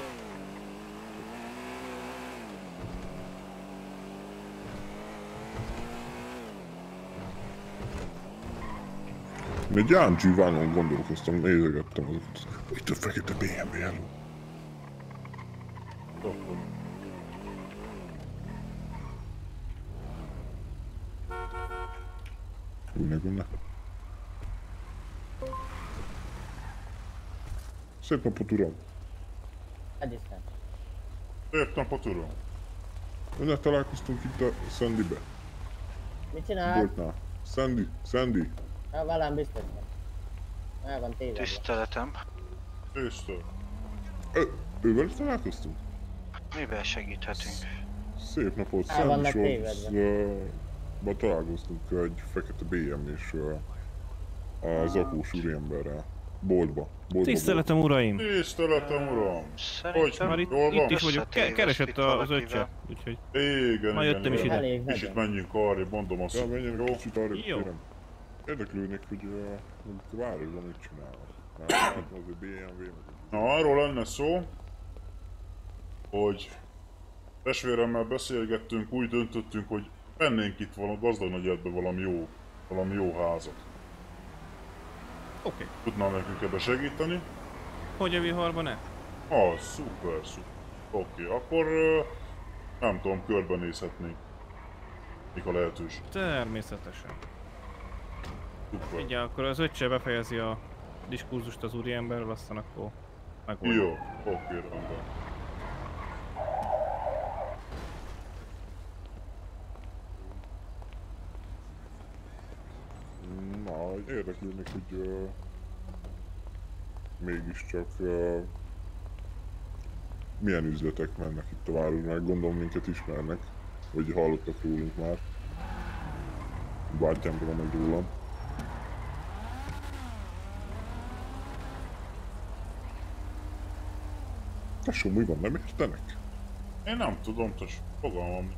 Én egy Ján Giovannon gondolkoztam, nézegettem azokat. Itt a fekete bé em vé elő. Akkor. Ülne, ülne. Szép napot, uram! Egészen. Szép napot, uram. Önnel találkoztunk itt a Sandybe. Mit csinál? Boltnál. Sandy, Sandy. Ja, velem biztos van. El van tévedve. Tiszteletem. Tisztelt. Ö, ővel is találkoztunk? Mivel segíthetünk? Szép napot, El Sandy vannak Shores. tévedve. Ma találkoztunk egy fekete bé em és uh, a zakós úriemberrel. Boltba. Boltba Tiszteletem uraim! Tiszteletem, uram. Szerintem Már itt, Jól van? itt is vagyok, Ke keresett a- az öccse, úgyhogy... Igen, Ma igen, jöttem is igen. ide. Elég Kicsit nagyon. menjünk arrébb, mondom azt. Ja, menjenek Jó? kicsit arra, Jó. kérem. Érdeklődnék, hogy uh, mondjuk a városban mit csinálnak. Mert hát azért bé em vé meg. Na, arról lenne szó, hogy testvéremmel beszélgettünk, úgy döntöttünk, hogy vennénk itt valami gazdag nagyedbe valami jó, valami jó házat. Oké. Okay. Tudnál nekünk ebbe segíteni? Hogy a viharban ne? Ah, szuper, szuper. Oké, okay, akkor ö, nem tudom, körbenézhetnénk. Mik a lehetőség. Természetesen. Szuper. Ugye, akkor az öccse befejezi a diskurzust az úriemberrel, aztán akkor megoldjuk. Jó, oké, okay, rendben. Na, érdeklődnék, hogy uh, mégiscsak uh, milyen üzletek mennek itt a városban, gondolom minket ismernek, vagy hallottak rólunk már. Bátyámról meg rólam. Tesó, mi van, nem értenek? Én nem tudom, te fogalmam.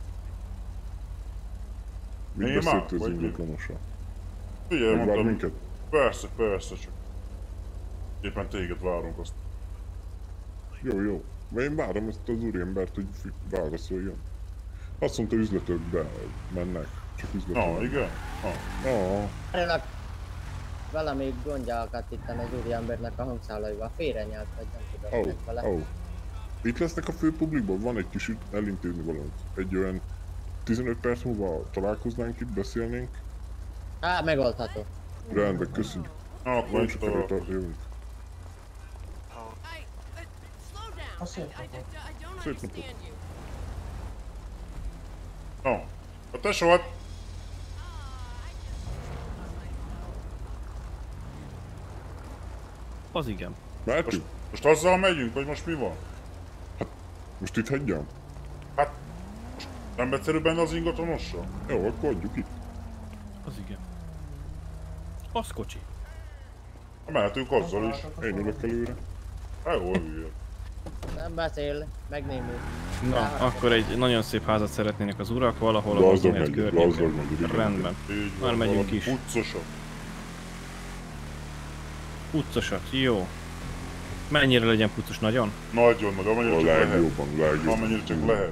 Mit Én beszélt már, az vagy mi? ingatlanossal? Figyelj, Megvár mondtam, minket? persze, persze, csak éppen téged várunk azt. Jó, jó. Mert én várom ezt az úriembert, hogy fi- válaszoljon. Azt mondta, üzletekbe mennek. Csak üzletekbe. Na, igen? Na, Na, Várjanak! Valami gondja akadt itt az úriembernek a hangszálaival. Félrenyelt, vagy nem tudom, ó, meg vele. ó. Itt lesznek a fő publikban? Van egy kis üt- elintézni valamit. Egy olyan tizenöt perc múlva találkoznánk itt, beszélnénk. Á, megoldható. Rendben, köszönjük. na akkor Nem itt sokára a... tar- jövünk. Hey, uh, slow down. I, I, I, I don't Szép napot. understand you. Na, a tesó, hát... Az igen. Mehetünk? Most azzal megyünk, vagy most mi van? Most itt hagyjam? Hát, most nem egyszerűbb benne az ingatlanossal? Jó, akkor adjuk itt. Az igen. Az kocsi. Mehetünk azzal is. Én ülök előre. Hát jó, hülye. Nem beszél, megnémül. Na, akkor egy nagyon szép házat szeretnének az urak valahol a Gazdag Hogsmeade megyünk, környékén. gazdag megyünk, igen. Rendben. Így Már van, megyünk valami is. Puccosat. Puccosat, jó. Mennyire legyen puccos? Nagyon? Nagyon nagy, amennyire A csak lehet. legjobban, legjobban. Amennyire csak lehet.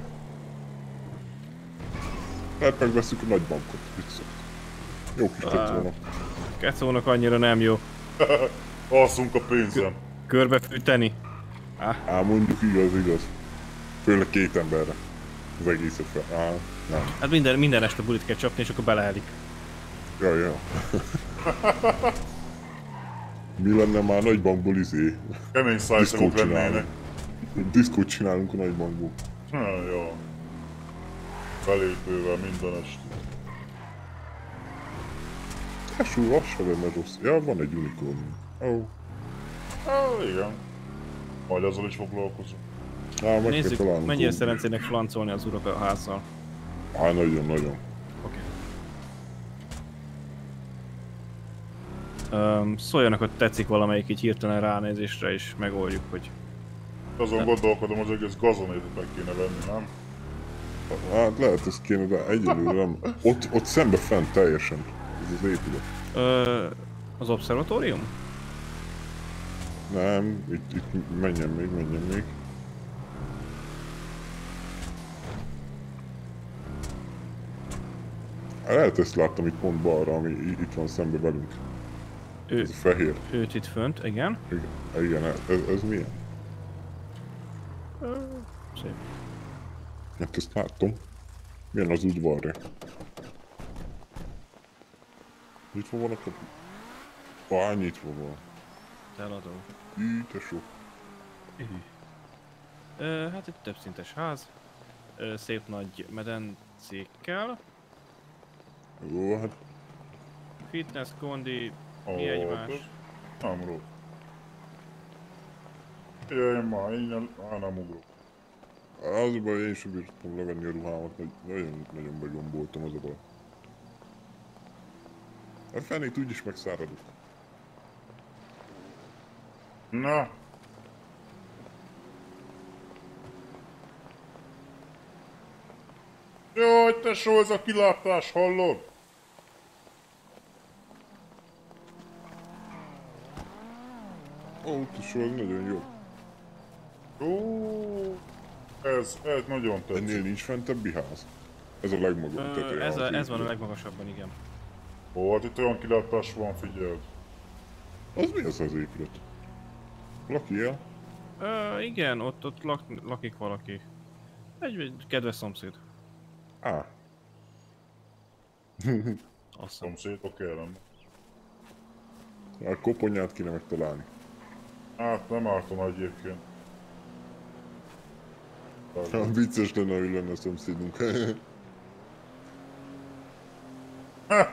Hát megveszünk a nagy bankot. Vicc. Jó kis tetszónak. Kecónak annyira nem jó. Alszunk a pénzem. Körbefűteni? Á, mondjuk igaz, igaz. Főleg két emberre. Az egészet fel. Á, nem. Hát minden, minden este bulit kell csapni, és akkor belehelik. Ja, ja. Mi lenne már nagy bankból izé? Kemény szájszagok lennének. Diszkót csinálunk a nagy bankból. Ha, jó. Belépővel minden este. Tesó, az se lenne rossz. Ja, van egy unicorn. Ó. Oh. Ah, igen. Majd azzal is foglalkozunk. Á, meg kell Nézzük, találnunk mennyire úgy. szeretnének flancolni az urak a házzal. Á, nagyon, nagyon. Oké. Um, szóljanak, hogy tetszik valamelyik így hirtelen ránézésre, és megoldjuk, hogy... Azon gondolkodom, az egész gazonétet meg kéne venni, nem? Hát lehet, ez kéne, de egyelőre nem. Ott, ott szembe fent teljesen. Ez az épület. Ö, az obszervatórium? Nem, itt, itt menjen még, menjen még. Hát lehet, ezt láttam itt pont balra, ami i- itt van szembe velünk. Ő, Ez a fehér. őt itt fönt, igen. Igen, igen ez, ez milyen? Szép. Hát ezt láttam. Milyen az udvarja? Nyitva van a kapu? Á, nyitva van. Eladó. Így, tesó. Ö, hát egy többszintes ház. Ö, szép nagy medencékkel. Jó, hát Fitness, kondi, Ó, mi egymás. ez nem rossz. Jaj, már innen, á, nem ugrok. az a baj, én sem bírtam levenni a ruhámat, nagy- nagyon, nagyon begomboltam, az a baj. A fenét úgyis megszáradok. Na. Jaj, tesó, ez a kilátás, hallod? Ó, tesó, ez nagyon jó. Ó, ez, ez nagyon Ennél tetszik. nincs fentebbi ház? Ez a legmagasabb Ö, teteje. ez, az a, ez van a épület. legmagasabban, igen. Ó, hát itt olyan kilátás van, figyeld. Az mi az az épület? Laki el? Ö, igen, ott, ott lak, lakik valaki. Egy, egy kedves szomszéd. Á, Azt hiszem. Szomszédok ellen. a koponyát kéne megtalálni. Hát nem ártana egyébként. Ha vicces lenne, hogy lenne a szomszédunk. Ha!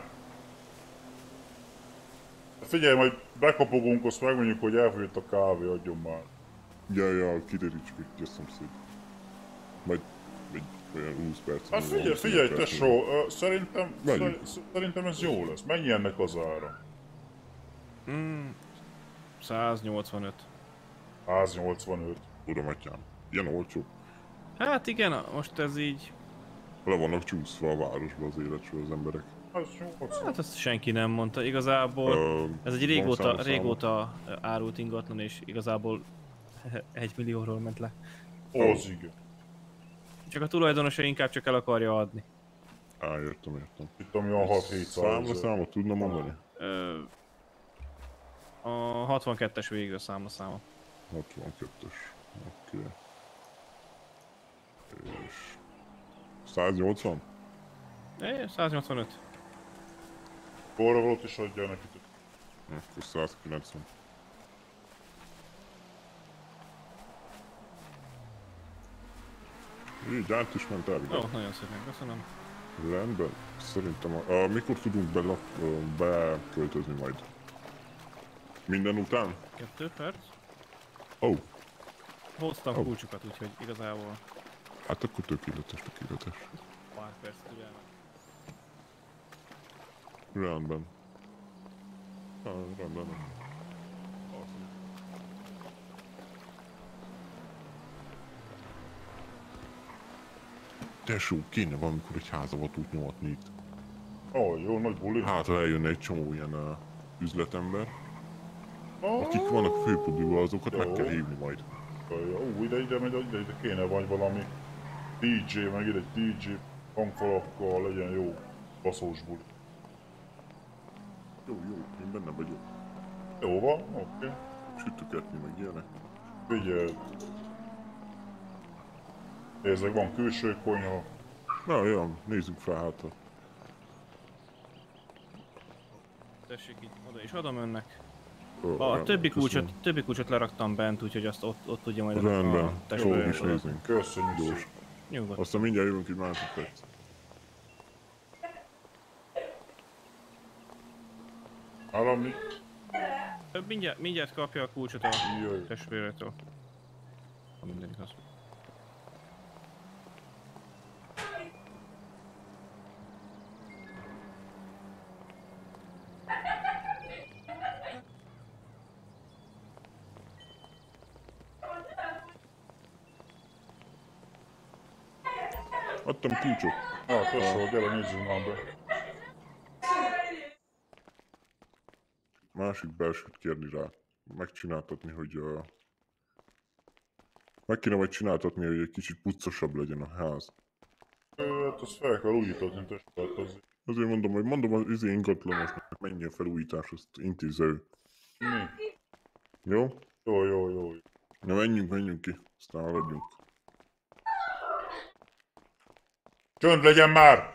Figyelj, majd bekapogunk, azt megmondjuk, hogy elfogyott a kávé, adjon már. ja, ja, kiderítjük a szomszéd. Majd egy olyan húsz perc. Hát múlva, figyelj, huszonöt figyelj, perc tesó, múlva. ö, szerintem, Vegyük. szer- szerintem ez jó lesz. Mennyi ennek az ára? Mm, száznyolcvanöt. száznyolcvanöt. Uram, atyám, ilyen olcsó. Hát igen, most ez így... Le vannak csúszva a városba az életről az emberek. Ez nyolcvan. Hát ezt senki nem mondta, igazából. Ö, Ez egy van régóta, számos régóta árult ingatlan, és igazából egy millióról ment le. Az igen. Csak a tulajdonosa inkább csak el akarja adni. Á, értem, értem. Itt olyan hat-hétszáz Számla ezer. számot tudna mondani? Ö, a hatvankettes végül számla száma. hatvankettes. Oké. Okay. És... száznyolcvan? É, száznyolcvanöt. Borra valót is adjál neki. Akkor százkilencven. Így át is ment el. Jó, nagyon szépen köszönöm. Rendben. Szerintem a, a, mikor tudunk belak, ö, beköltözni majd? Minden után? Kettő perc. Ó. Oh. Hoztam Oh. kulcsokat, úgyhogy igazából Hát akkor tökéletes, tökéletes. pár perc türelme. Rendben. Ah, rendben. Tesó, kéne valamikor egy házavatót nyomatni itt. Ó, oh, jó, nagy buli. Hát, ha eljönne egy csomó ilyen uh, üzletember, Oh. akik vannak főpudival, azokat Jó. meg kell hívni majd. Ó, ide, ide, ide, ide, ide kéne vagy valami dé dzsé, meg ide egy dé dzsé hangfalakkal, legyen jó baszós buli. Jó, jó, én benne vagyok. Jó van, oké. Okay. Sütögetni meg ilyenek. Figyeld. Nézzek, van külső konyha. Na, jó, nézzük fel hátra. Tessék így, oda is adom önnek. Ó, A rendben, többi kulcsot, köszönöm. többi kulcsot leraktam bent, úgyhogy azt ott, ott tudja majd Rendben, a jó testőre. is nézzünk. Köszönjük Gyors. szépen. Nyugodt. Aztán mindjárt jövünk egy másodperc. Állami? Ö, Mindjárt, mindjárt kapja a kulcsot a Jaj. testvérétől. Ha minden igaz. Adtam kulcsot. Ah, tesó, gyere, nézzünk már be. Másik belsőt kérni rá. Megcsináltatni, hogy a... Meg kéne majd csináltatni, hogy egy kicsit puccosabb legyen a ház. Ö, hát azt fel kell újítatni, tesó, az... Azért mondom, hogy mondom az izé ingatlanosnak, mennyi a felújítás, azt intézze ő. Mi? Jó? Jó, jó, jó. Na menjünk, menjünk ki, aztán haladjunk. Csönd legyen már!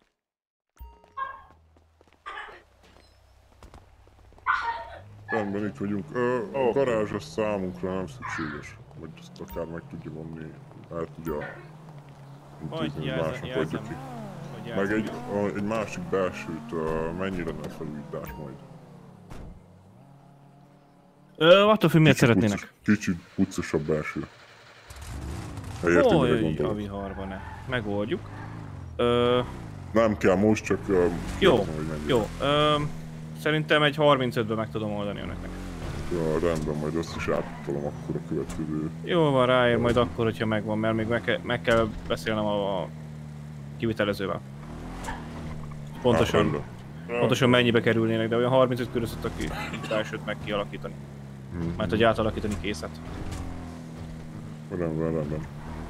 Rendben, itt vagyunk. Ö, a Oké. garázs az számunkra nem szükséges. Vagy azt akár meg tudja vonni, el tudja Vagy intézni, hogy jelzem, másnak adja jelzem. ki. Vagy Meg jelzem. egy, a, egy másik belsőt, uh, mennyi lenne a felújítás majd? Ö, attól függ, miért Kicsit szeretnének. puccos- Kicsit puccosabb belső. Ha érted, mire Hogy a gondolok? viharban ne. Megoldjuk. Ö, Nem kell most, csak uh, Jó, kérdezem, hogy mennyire. jó. Ö, szerintem egy harmincötben meg tudom oldani önöknek. Ja, rendben, majd azt is átadom akkor a következő. Jó van, ráér majd akkor, hogyha megvan, mert még meg, ke- meg kell beszélnem a, a kivitelezővel. Pontosan, rendben. pontosan mennyibe kerülnének, de olyan harmincöt körül szoktak ki belsőt meg kialakítani. Mhm. Mert hogy átalakítani készet. Rendben, rendben.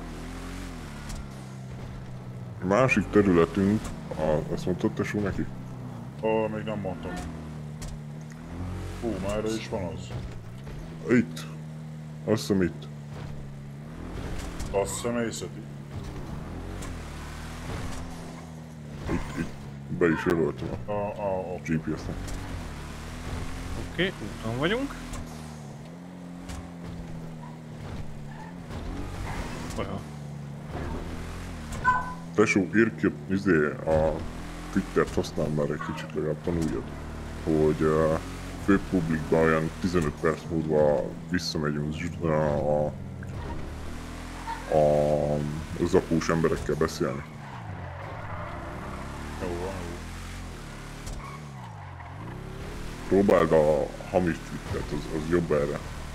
A másik területünk, a, azt mondtad tesó neki? Ah, még nem mondtam. Hú, már erre is van az. Itt. Azt hiszem itt. A személyzeti. Itt, itt. Be is jelöltem a A, a, a. gé pé es-nek. Oké, okay, úton vagyunk. Olyan. Tesó, írj ki izé, a Twittert használ már egy kicsit, legalább tanuljad, hogy uh, főpublikban olyan tizenöt perc múlva visszamegyünk zs- a, a, a zakós emberekkel beszélni. Jó van, jó. Próbáld a hamis Twittert, az, az jobb erre.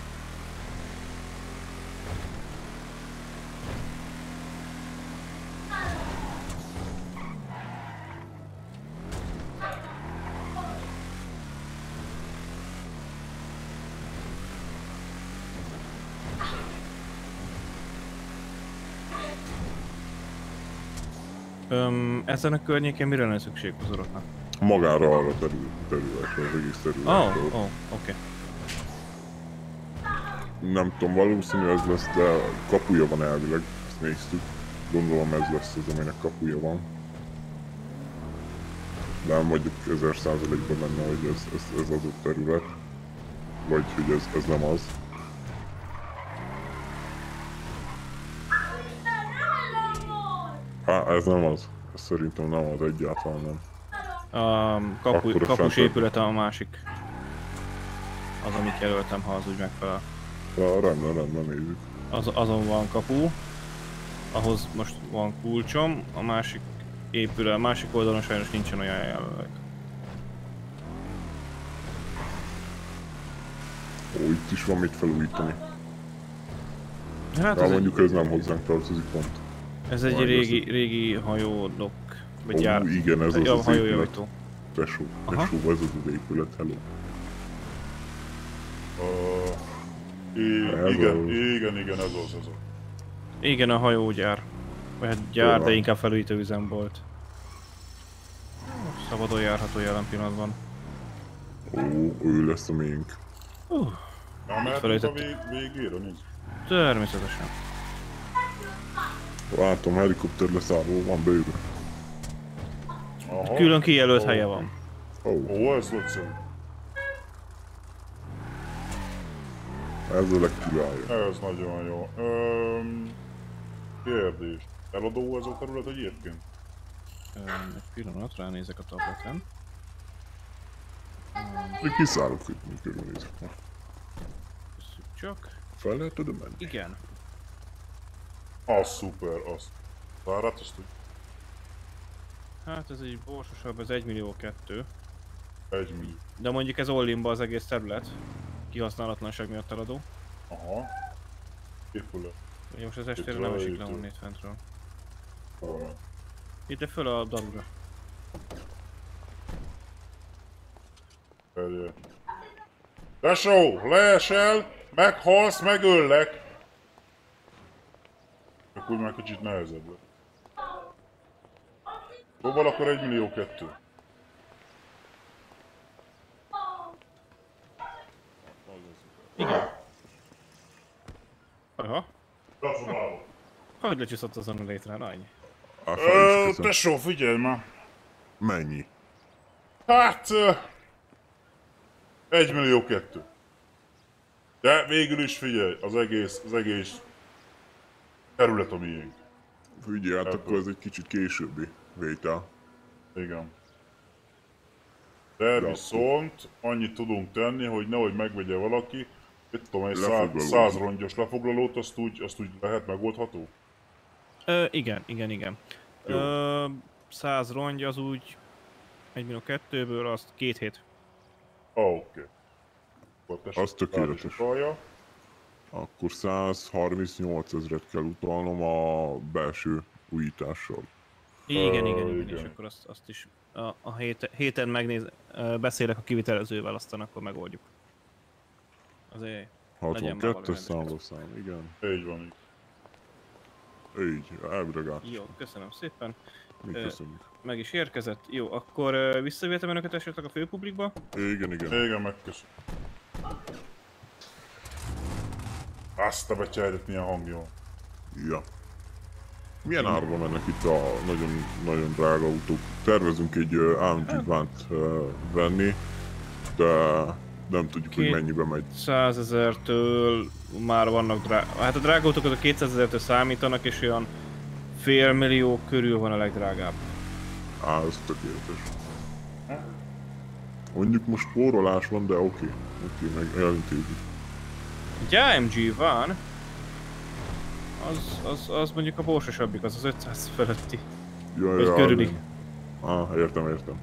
Öm, ezen a környéken mire lenne szükség az uraknak? Magára arra terül, területre, az egész Ó, területre. oh, oh, oké. Nem tudom, valószínű ez lesz, de kapuja van elvileg, ezt néztük. Gondolom ez lesz az, aminek kapuja van. De nem vagyok ezer százalékban benne, hogy ez, ez, ez az a terület. Vagy hogy ez, ez nem az. Há, ez nem az. Ez szerintem nem az, egyáltalán nem. A kapu, Akkor a kapus fent- épülete a másik. Az, amit jelöltem, ha az úgy megfelel. Ja, rendben, rendben, nézzük. Az, azon van kapu. Ahhoz most van kulcsom, a másik épül, a másik oldalon sajnos nincsen olyan jelenleg. Ó, itt is van mit felújítani. Hát Ja, ez mondjuk egy, ez nem hozzánk tartozik pont. ez egy Majd régi, az- régi hajódok. Vagy Ó, jár... igen, ez az ja, az épület. hajójavító. Tesó, Aha. tesó, ez az az épület, hello. Uh, i- Ez igen, az. igen, igen, ez az, ez az. Igen, a hajógyár. Vagy hát gyár, de Jó. inkább felújító üzem volt. Szabadon járható jelen pillanatban. Ó, ő lesz a miénk. Uh, Na, mehetünk a felejtett. vég, végére, nézd. természetesen. Látom, helikopter leszálló van bőven. Aha. Külön kijelölt Ó. helye van. Ó, Ó, ez nagyszerű. ez a legkiválja. Ez nagyon jó. Öm, kérdés. Eladó ez a terület egyébként? Öm, Egy pillanat, ránézek a tableten. Én kiszállok itt, mint körülnézek. Köszönjük csak. Fel lehet oda menni? Igen. Az szuper, az. Várát azt, hogy Hát ez egy borsosabb, ez egy millió kettő. egy millió. De mondjuk ez all-inba az egész terület. Kihasználatlanság miatt eladó. Aha. Épület. Ugye most az estére Itt nem van esik itt. le onnét fentről. Hol van? Ide föl a darúra. Felje. Tesó, leesel, meghalsz, megöllek. Akkor már kicsit nehezebb lett. Próbál akkor egy millió kettő. Igen. Aha. Gratulálok. Hogy lecsúszott azon a létre, nagy. Á, fel is Ö, köszön. tesó, figyelj már. Mennyi? Hát... ö, egy millió kettő. De végül is figyelj, az egész, az egész terület a miénk. Figyelj, hát akkor ez egy kicsit későbbi vétel. Igen. De viszont annyit tudunk tenni, hogy nehogy megvegye valaki, mit tudom, egy száz, Lefoglaló. száz rongyos lefoglalót, azt úgy, azt úgy lehet megoldható? Ö, igen, igen, igen. Jó. Ö, száz rongy az úgy egy millió kettőből, azt két hét. Ah, oké. Okay. Akkor tessék, Az tökéletes. rá is utalja. Akkor száz harmincnyolc ezret kell utalnom a belső újítással. Igen, Ö, igen, igen, igen. és akkor azt, azt is a, a hét, héten megnéz, ö, beszélek a kivitelezővel, aztán akkor megoldjuk. Azért legyen már hatvankettes valami számlaszám, igen. Így van, így. Így, elvileg át. jó, köszönöm szépen. Mi Ö, köszönjük. Meg is érkezett. Jó, akkor ö, visszavihetem önöket esetleg a főpublikba? Igen, igen. Igen, megköszönöm. Azt a betyárját, milyen hangja van. Ja. Milyen árba mennek itt a nagyon, nagyon drága autók? Tervezünk egy uh, á em gé vánt uh, venni, de nem tudjuk, Két- hogy mennyibe megy. százezertől már vannak drága... Hát a drága autók azok kétszázezertől számítanak, és olyan fél millió körül van a legdrágább. Á, ez tökéletes. Mondjuk most spórolás van, de oké. Okay. Oké, okay, meg elintézzük. Egy á em gé van, az, az, az mondjuk a borsosabbik, az az ötszáz fölötti. Jaj, Vagy körüli. Á, értem, értem.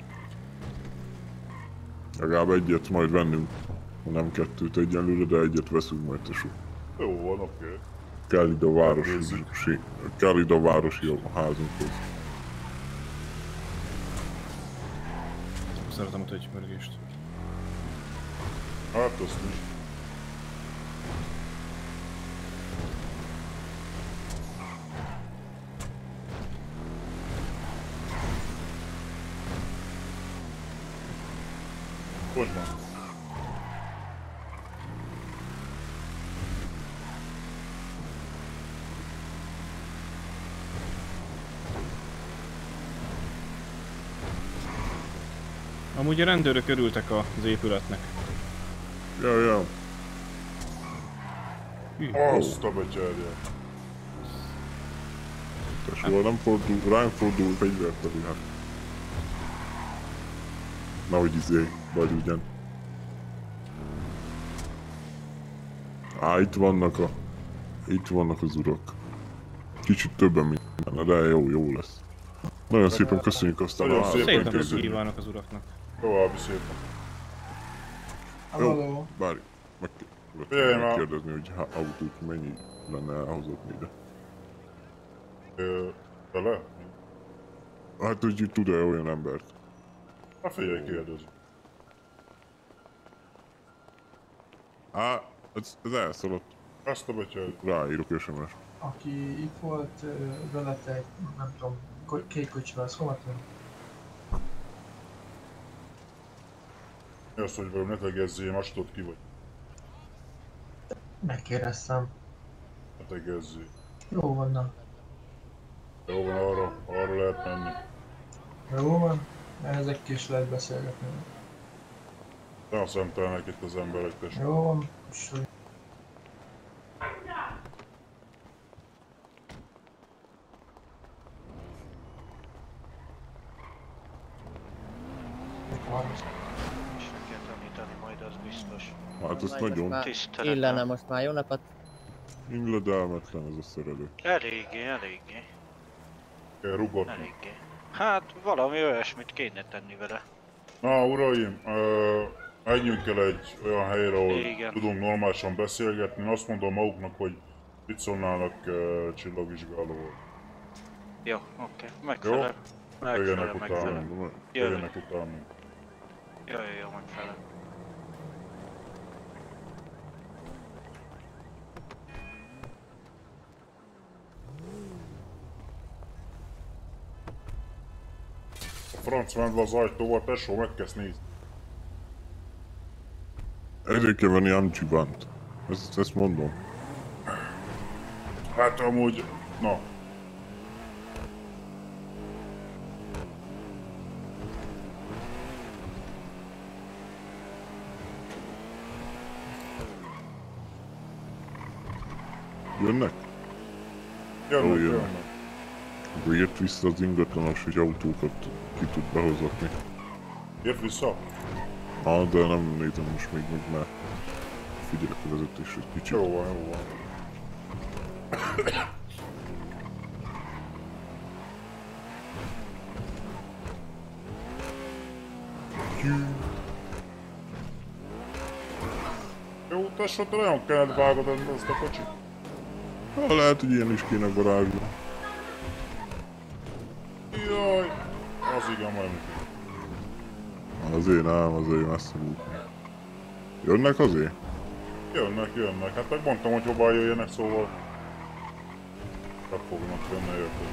Legalább egyet majd vennünk. Ha nem kettőt egyenlőre, de egyet veszünk majd tesó. Jó van, oké. Okay. Kell ide a városi, Megnézzük. kell ide a városi a házunkhoz. Szeretem a tötymörgést. Hát azt is. Hogy van? Amúgy a rendőrök örültek az épületnek. Ja, ja. Hű. Azt a betyárját. Tesó, nem fordul, ránk fordul fegyverteli, hát. Nehogy izé, vagy ugyan. Á, itt vannak a... Itt vannak az urak. Kicsit többen, mint benne, de jó, jó lesz. Nagyon szépen köszönjük aztán Nagyon a szépen Szépen köszönjük. kívánok az uraknak. További szépen. Jó, bárj, Figyelj már. megkérdezni, hogy ha autót mennyi lenne elhozott ide. Ö, Tele? Hát, hogy itt tud-e olyan embert? Hát figyelj, kérdezi. Á, ez, ez elszaladt. Ezt a betyárd. Ráírok es em es. Aki itt volt ö, veletek, nem tudom, ko- kék kocsival, az hova tűnt? Mi azt, hogy velem ne tegezzél, azt tudod ki vagy. Megkérdeztem. Ne tegezzél. Jó van, na. Jó van, arra, arra lehet menni. Jó van, ezekkel is lehet beszélgetni. De a szemtelenek itt az emberek, tessék. Jó van, és hogy... És le kell tanítani majd, az biztos. Hát ez Majd nagyon most már Tiszteletem. illene most már jó napot. illedelmetlen ez a szerelő. Eléggé, eléggé, Kell rugatni. eléggé. Hát valami olyasmit kéne tenni vele. Na, uraim, ö, menjünk el egy olyan helyre, ahol Igen. tudunk normálisan beszélgetni. Én azt mondom maguknak, hogy mit szólnának uh, csillagvizsgálóval. Jó, oké, megfelel. Megfelel, Jöjjenek megfelel. utána. Jövök. Jöjjenek utána. Jó, jó, jó, megfelel. A franc ment le az ajtóval, tesó, megkezd nézni. Ezért kell venni Amcsi bánt. Ezt, ezt mondom. Hát amúgy, na. Jönnek? Jönnek, Ó, jönnek. jönnek. Akkor ért vissza az ingatlanos, hogy autókat ki tud behozatni. Ért vissza? Ah, de nem nézem most még meg, mert figyelek a vezetésre egy kicsit. Jó van, jó van. Jó, tesó, te nagyon kellett vágod ezt a kocsit. Ha, lehet, hogy ilyen is kéne garázsba. Jaj, az igen, majd Azért nem, azért messze út. Jönnek azért? jönnek, jönnek. Hát megmondtam, hogy hova jöjjenek, szóval... Csak fognak jönni, jöttek.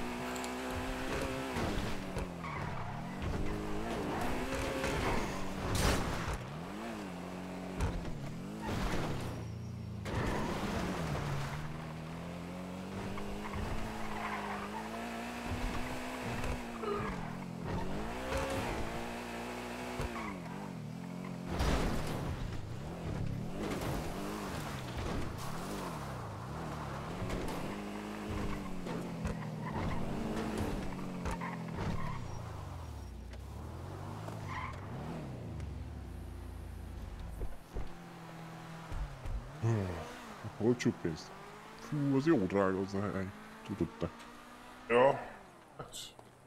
Olcsó pénzt? Fú, az jó drága az a hely. Tudod te. Ja, hát...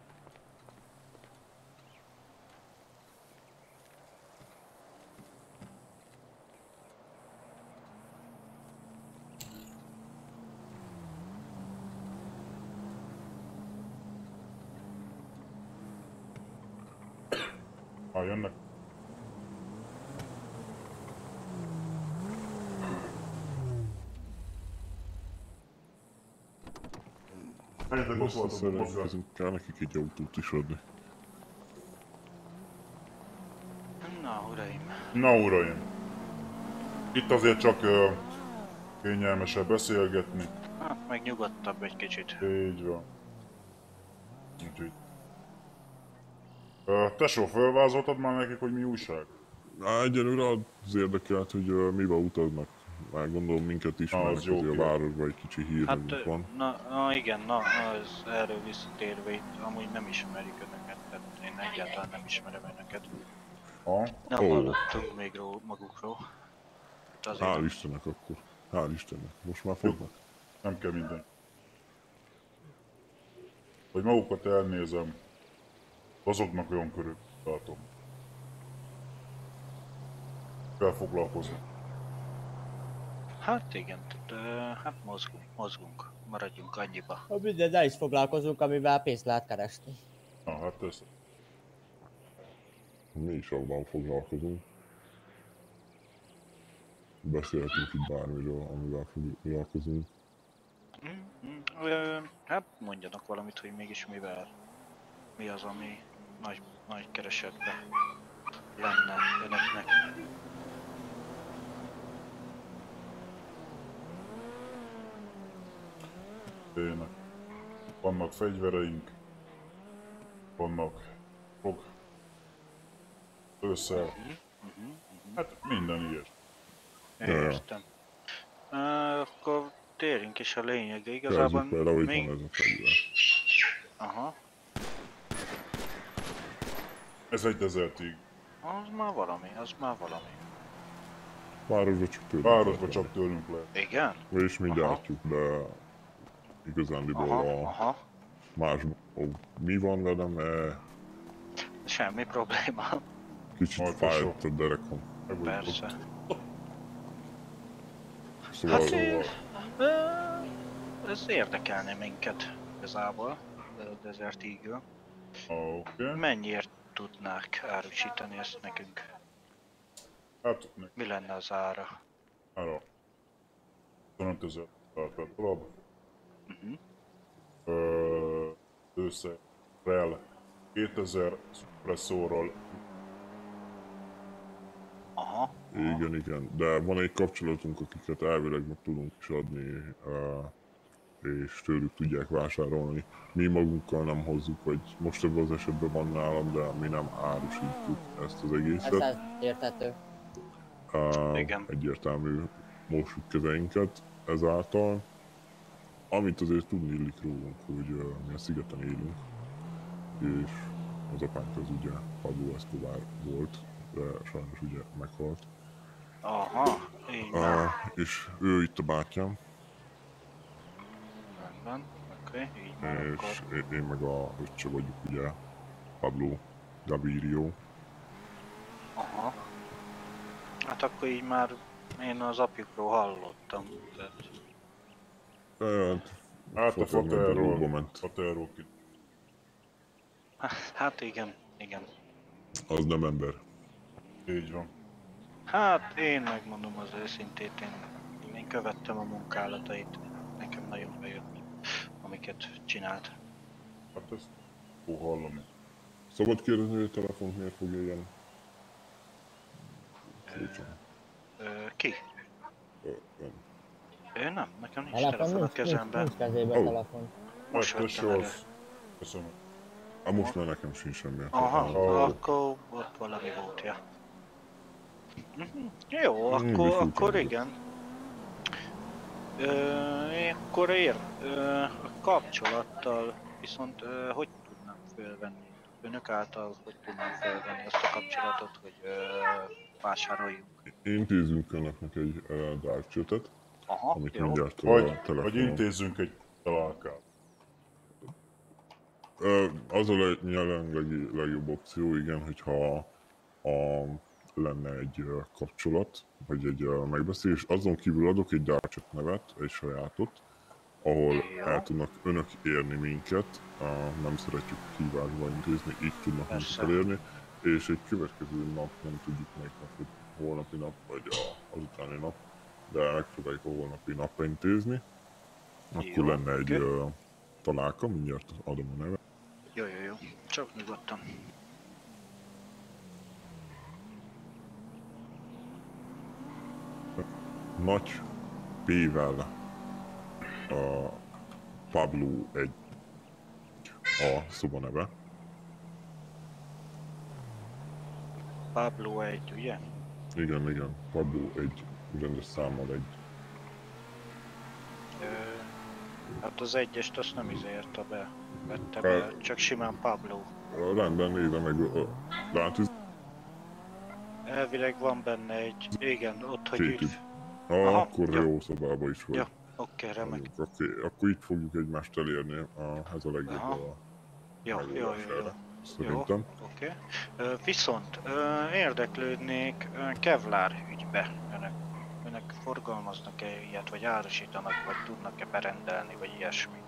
Ha jönnek. Menjetek, ott voltok, mozgás. Összeszerelkezünk, kell nekik egy autót is adni. Na, uraim. Na uraim, itt azért csak uh, kényelmesebb beszélgetni. Hát, meg nyugodtabb egy kicsit. Így van. Úgyhogy... Uh, tesó, felvázoltad már nekik, hogy mi újság? Na, egyenlőre az érdekelt, hogy uh, mibe utaznak. Már gondolom minket ismernek, Az jó, hogy a jó. városban egy kicsi hírnevünk Hát, van. na, na igen, na, az erről visszatérve itt amúgy nem ismerik önöket, tehát én egyáltalán nem ismerem önöket. Ha? Nem Ó. hallottunk még ró, magukról. Hát azért Hál' nem- Istennek akkor. Hál' Istennek. Most már fognak. Nem kell minden. Hogy magukat elnézem, azoknak olyan körül látom. Kell foglalkozni. Hát igen, tehát, hát mozgunk, mozgunk, maradjunk annyiba. Ha mindent el is foglalkozunk, amivel pénzt lehet keresni. Na hát ez. Mi is abban foglalkozunk. Beszélhetünk itt bármiről, amivel foglalkozunk. Mm, mm, ö, hát mondjanak valamit, hogy mégis mivel, mi az, ami nagy, nagy keresetben lenne önöknek. Tényleg. Vannak fegyvereink, vannak fog, ősszel, Uh-huh, uh-huh, uh-huh. hát minden ilyes. Értem. Uh, akkor térjünk is a lényegre, igazából Kezdjük vele, hogy még... van ez a fegyver. Aha, Ez egy dezertig. az már valami, az már valami. Városba csak tőlünk Városba lehet csak tőlünk lehet. Igen? venni. És mi Aha. gyártjuk, de igazándiból Aha, a aha. más... Ó, mi van velem? E, Semmi probléma. kicsit Majd fájt a derekom. Persze. Szóval Hát én... ö, ez érdekelne minket igazából, a Desert Eagle. Oké. Okay. Mennyiért tudnák árusítani ezt nekünk? Hát ne, Mi lenne az ára? arra. huszonöt ezer per darab. Uh-huh. Ö, Őszerrel kétezer, szuppresszorral. Aha. igen, igen. De van egy kapcsolatunk, akiket elvileg meg tudunk is adni, uh, és tőlük tudják vásárolni. Mi magunkkal nem hozzuk, vagy most ebben az esetben van nálam, de mi nem árusítjuk ezt az egészet. Ez érthető. Uh, Igen. Egyértelmű mossuk kezeinket ezáltal. Amit azért tudni illik rólunk, hogy uh, mi a szigeten élünk, és az apánk az ugye Pablo Escobar volt, de sajnos ugye meghalt. Aha, így van. Uh, és ő itt a bátyám, Rendben, oké, okay, így van akkor. és én- én meg a öccse vagyok ugye, Pablo Gavirio. Aha. Hát akkor így már én az apjukról hallottam. Tehát... Tehát, Hát a fotelmen dolgokba faterról, ment. faterról ki. Hát igen, igen. Az nem ember. Így van. Hát én megmondom az őszintét, én, én követtem a munkálatait. Nekem nagyon bejött, amiket csinált. Hát ezt jó hallani. Szabad kérdezni, hogy a telefont miért fogja ilyen? Furcsa. Ö, ki? Ö, nem. Ő nem, nekem nincs Telefon telefon a nincs, nincs, kezemben. nincs kezében Ó. telefon. Most Hát vettem elő. az. Köszönöm. Hát most már nekem sincs semmi. Aha, Ó. akkor ott valami volt, ja. Mhm. Jó, Mm, akkor, viszont akkor jó. igen. Ö, én akkor ér, ö, a kapcsolattal viszont ö, hogy tudnám fölvenni? Önök által hogy tudnám fölvenni azt a kapcsolatot, hogy ö, vásároljunk? Intézünk önöknek egy uh, dark chatet, Aha, amit jó. mindjárt a Vagy, telefonon. vagy intézzünk egy találkát. Ö, az a leg, jelenlegi legjobb opció, igen, hogyha a, lenne egy ö, kapcsolat, vagy egy ö, megbeszélés. Azon kívül adok egy dark chat nevet, egy sajátot, ahol Jó. el tudnak önök érni minket, uh, nem szeretjük hívásba intézni, így tudnak minket Persze. elérni, és egy következő nap, nem tudjuk melyik nap, hogy holnapi nap, vagy a, az utáni nap, de megpróbáljuk a holnapi napra intézni. Akkor Jó, lenne egy oké. ö, találka, mindjárt adom a nevet. Jó, jó, jó. Csak nyugodtan. Nagy P-vel a Pablo egy a szoba neve. Pablo egy, ugye? Igen, igen, Pablo egy rendes számmal egy. Ö, hát az egyest azt nem izérte be. Vette Ö. be, csak simán Pablo. A rendben nézve meg a rátűz. Elvileg van benne egy, igen, ott, hogy Két így, ügy. Ah, Aha, akkor jó. jó szobába is vagy. Jó, oké, remek. Oké, okay, akkor így fogjuk egymást elérni, a, ez a legjobb Aha. a Jó, jó, jó, jó. Jó, szerintem. oké. Ö, Viszont ö, érdeklődnék ö, Kevlar ügybe. Önök, önök forgalmaznak-e ilyet, vagy árusítanak, vagy tudnak-e berendelni, vagy ilyesmi?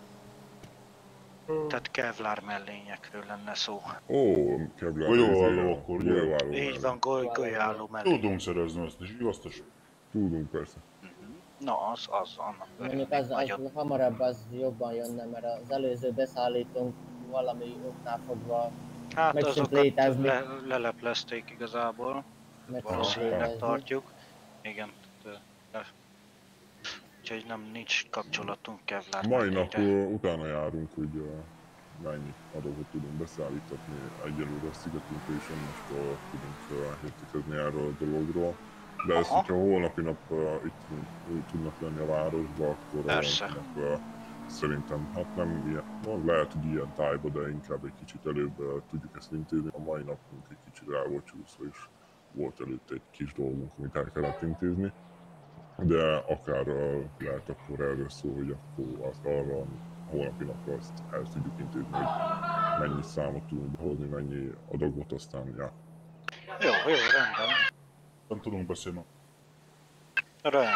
Tehát Kevlar mellényekről lenne szó. Ó, Kevlar, Golyóálló akkor, ugye? golyóálló Így mellé. van, goly, golyálló mellény. Tudunk szerezni ezt is, igaz? Tesó? Tudunk persze. Na, az, az, annak Mondjuk örülnék az, az nagyon. hamarabb az jobban jönne, mert az előző beszállítónk valami oknál fogva Hát meg sem azokat létezni. le, leleplezték igazából, meg sem valószínűleg létezni. tartjuk. Igen, de, de. Úgyhogy nem, nincs kapcsolatunk Kevlar Mai nap mellényre. uh, utána járunk, hogy uh, mennyi adagot tudunk beszállítatni egyelőre a szigetünkre, és onnastól tudunk uh, értekezni erről a dologról. De ezt, Aha. hogyha holnapi nap uh, itt uh, tudnak lenni a városba, akkor Persze. uh, uh, szerintem, hát nem ilyen, no, lehet, hogy ilyen tájba, de inkább egy kicsit előbb uh, tudjuk ezt intézni. A mai napunk egy kicsit rá volt csúszva, és volt előtte egy kis dolgunk, amit el kellett intézni. De akár uh, lehet akkor erről szó, hogy akkor azt arra a holnapi napra azt el tudjuk intézni, hogy mennyi számot tudunk behozni, mennyi adagot, aztán ja. Jó, jó, rendben. Nem tudunk beszélni. Rendben.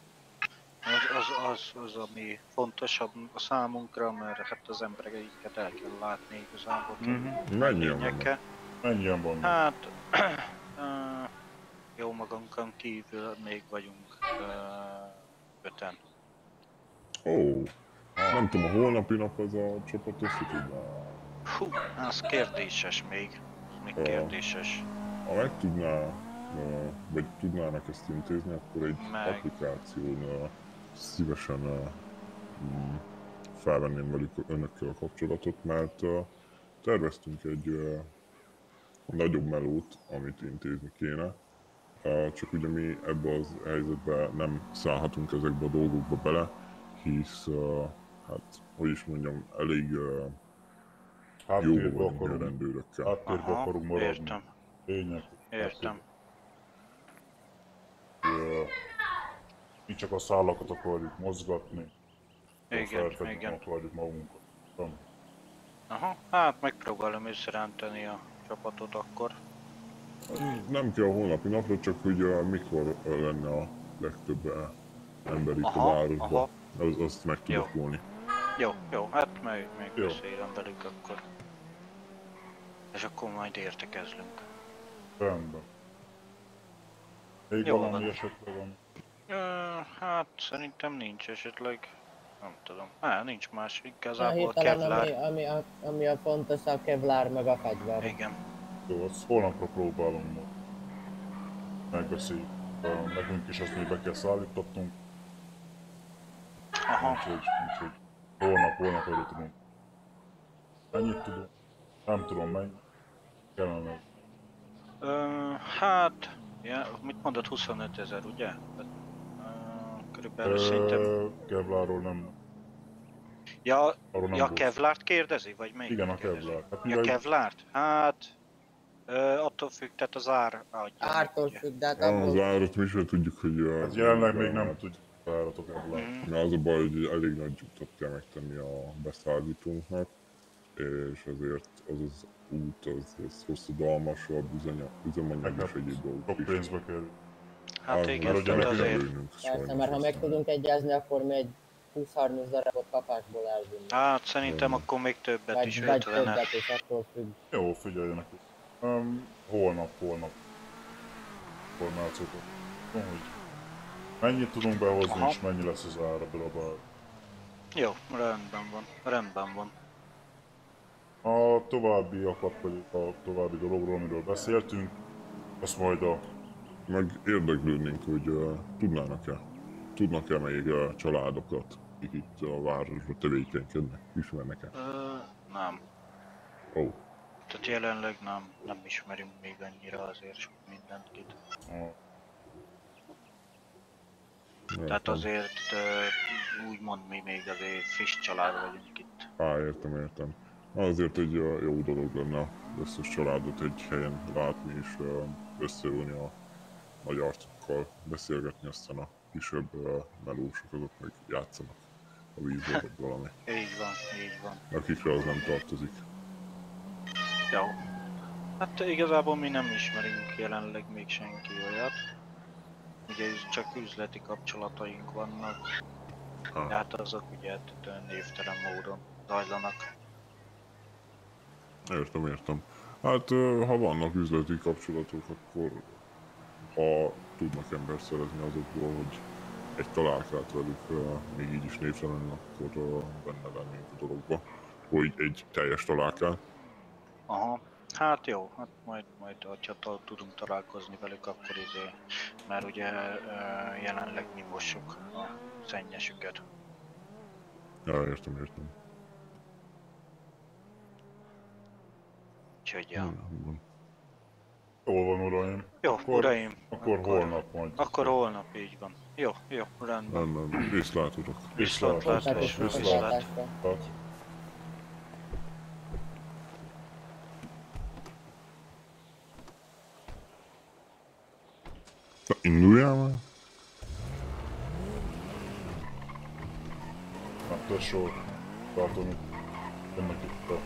Az, az, az, az, ami fontosabb a számunkra, mert hát az embereiket el kell látni igazából. Mhm. Mennyien Lényekkel. Mennyien vannak? Hát, uh, jó magunkon kívül még vagyunk uh, öten. Ó, nem tudom, a holnapi nap az a csapat össze tudná. Hú, az kérdéses még. Még Ja. kérdéses. Ha meg tudná, uh, vagy tudnának ezt intézni, akkor egy Meg. applikáción uh, szívesen uh, mm, felvenném velük önökkel a kapcsolatot, mert uh, terveztünk egy uh, nagyobb melót, amit intézni kéne. Uh, csak ugye mi ebbe az helyzetbe nem szállhatunk ezekbe a dolgokba bele, hisz, uh, hát, hogy is mondjam, elég uh, jóba Háttérbe vagyunk a akarunk, rendőrökkel. háttérbe Aha, akarunk maradni. értem, Lényeg. értem. Ö, Mi csak a szálakat akarjuk mozgatni. Igen, Felfedni igen. akarjuk magunkat. Nem. Aha, hát megpróbálom összerántani a csapatot akkor. Nem kell a holnapi napra, csak hogy uh, mikor uh, lenne a legtöbb uh, ember itt Aha, a városban, aha. az, azt meg tudok Jó. volni. Jó, jó, hát meg, Jó. megbeszélem velük akkor. És akkor majd értekezlünk. Rendben. Még Jó valami van. esetleg van? Ö, hát szerintem nincs esetleg. Nem tudom. Hát nincs más, A igazából hirtelen, Kevlar. ami, ami, a, ami a fontos, a Kevlar meg a fegyver. Igen. Jó, azt holnapra próbálom majd. Megbeszéljük. Ö, Nekünk is azt még be kell szállítatnunk. Aha. Úgyhogy, úgyhogy holnap, holnap előtt tudunk. Mennyit tudunk? Nem tudom mennyi. Kellene. Ö, hát, ja, mit mondod, huszonöt ezer, ugye? Ö, körülbelül szerintem... Ö, Kevlarról nem. Ja, Arról nem ja volt. Kevlárt kérdezi, vagy melyik? Igen, a Kevlar. Hát Ja, mivel Kevlárt? Hát... Ö, attól függ, tehát az ár adja. Ártól ugye. függ, de hát Ah, az abból árat mi sem tudjuk, hogy... Uh, hát jelenleg még nem tudjuk váratok Kevlar. Mhm. Na, az a baj, hogy elég nagy utat kell megtenni a beszállítónknak, és ezért az az út, az, az hosszadalmasabb, üzenya- üzemanyag és egyéb dolgok Sok is. pénzbe kerül. Hát Az igen, már ugye tehát nekünk azért... előnünk, persze, sajnos mert ha meg aztán. tudunk egyezni, akkor mi egy húsz-harminc darabot kapásból elvinni. Hát szerintem Jó. akkor még többet Vagy, is, vagy ötvenes. többet is, attól függ. Jó, figyeljenek. Um, holnap, holnap. Információkat. Tudom, hogy mennyit tudunk behozni, Aha. és mennyi lesz az ára darabára. Jó, rendben van, rendben van. A továbbiakat, vagy a további dologról, amiről beszéltünk, azt majd a... Meg érdeklődnénk, hogy uh, tudnának-e, tudnak-e még uh, családokat, akik itt a városban tevékenykednek, ismernek-e? Ö, nem. Ó, oh, Tehát jelenleg nem, nem ismerünk még annyira azért sok mindenkit. a Tehát azért ö, úgymond mi még azért friss család vagyunk itt. Á, értem, értem. Azért egy uh, jó dolog lenne az összes családot egy helyen látni és uh, összeülni a nagy arcokkal beszélgetni, aztán a kisebb uh, melósok azok meg játszanak a vízbe, vagy valami. Így van, így van. Akikre az nem tartozik. Jó. Hát igazából mi nem ismerünk jelenleg még senki olyat. Ugye csak üzleti kapcsolataink vannak. Ha. Tehát azok ugye névtelen módon zajlanak. Értem, értem. Hát ha vannak üzleti kapcsolatok, akkor ha tudnak embert szerezni azokból, hogy egy találkát velük még így is névtelen, akkor benne lennénk a dologba. Hogy egy teljes találkát. Aha. Hát jó, hát majd, majd ha tudunk találkozni velük, akkor izé, mert ugye jelenleg mi mossuk a szennyesüket. Ja, értem, értem. Úgyhogy ja. Hmm. Jól van, uraim. Jó, akkor, uraim. Akkor, akkor holnap majd. Akkor holnap, így van. Jó, jó, rendben. Nem, nem, viszlát urak. Viszontlátás, viszlát. Na, induljál már? Na, tesó, tartom itt. Ennek itt a...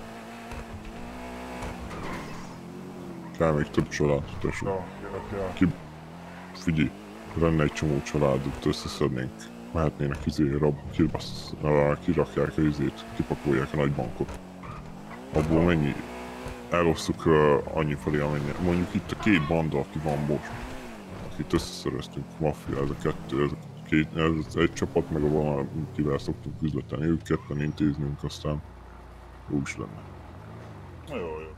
Kell még több család, tesó. Ja, kérek, ja. Ki... Figyelj, lenne egy csomó családot, összeszednénk. Mehetnének izé, rab... Kibasz... kirakják a izét, kipakolják a nagy bankot. Abból mennyi? Elosztuk uh, annyi felé, amennyi. Mondjuk itt a két banda, aki van most. Akit összeszereztünk, maffia, ez a kettő, ez, a két, ez egy csapat, meg a valami, kivel szoktunk üzletelni, ők ketten intéznünk, aztán jó is lenne. Na jó, jó.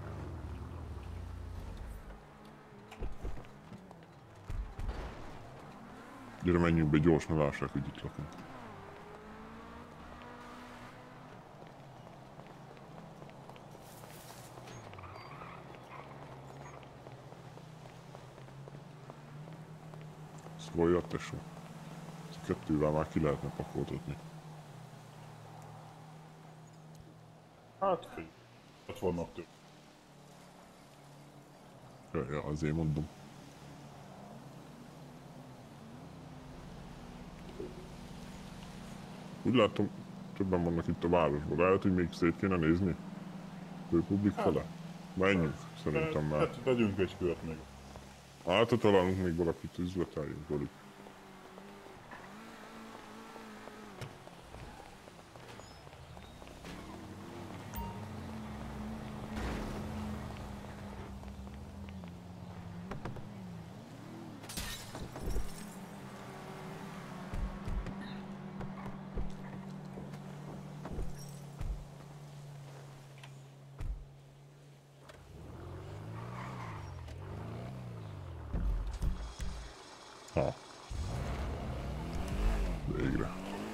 Gyere, menjünk be gyors, ne lássák, hogy itt lakunk. Szólj, tesó. Ezt a kettővel már ki lehetne pakoltatni. Hát figyelj, ott vannak több. Ja, ja, azért mondom. Úgy látom, többen vannak itt a városban. Lehet, hogy még szét kéne nézni? Főpublik fele? Menjünk, szerintem már. Hát tegyünk egy kört még. Hát, ha találunk még valakit, üzleteljünk velük. Ha. Végre.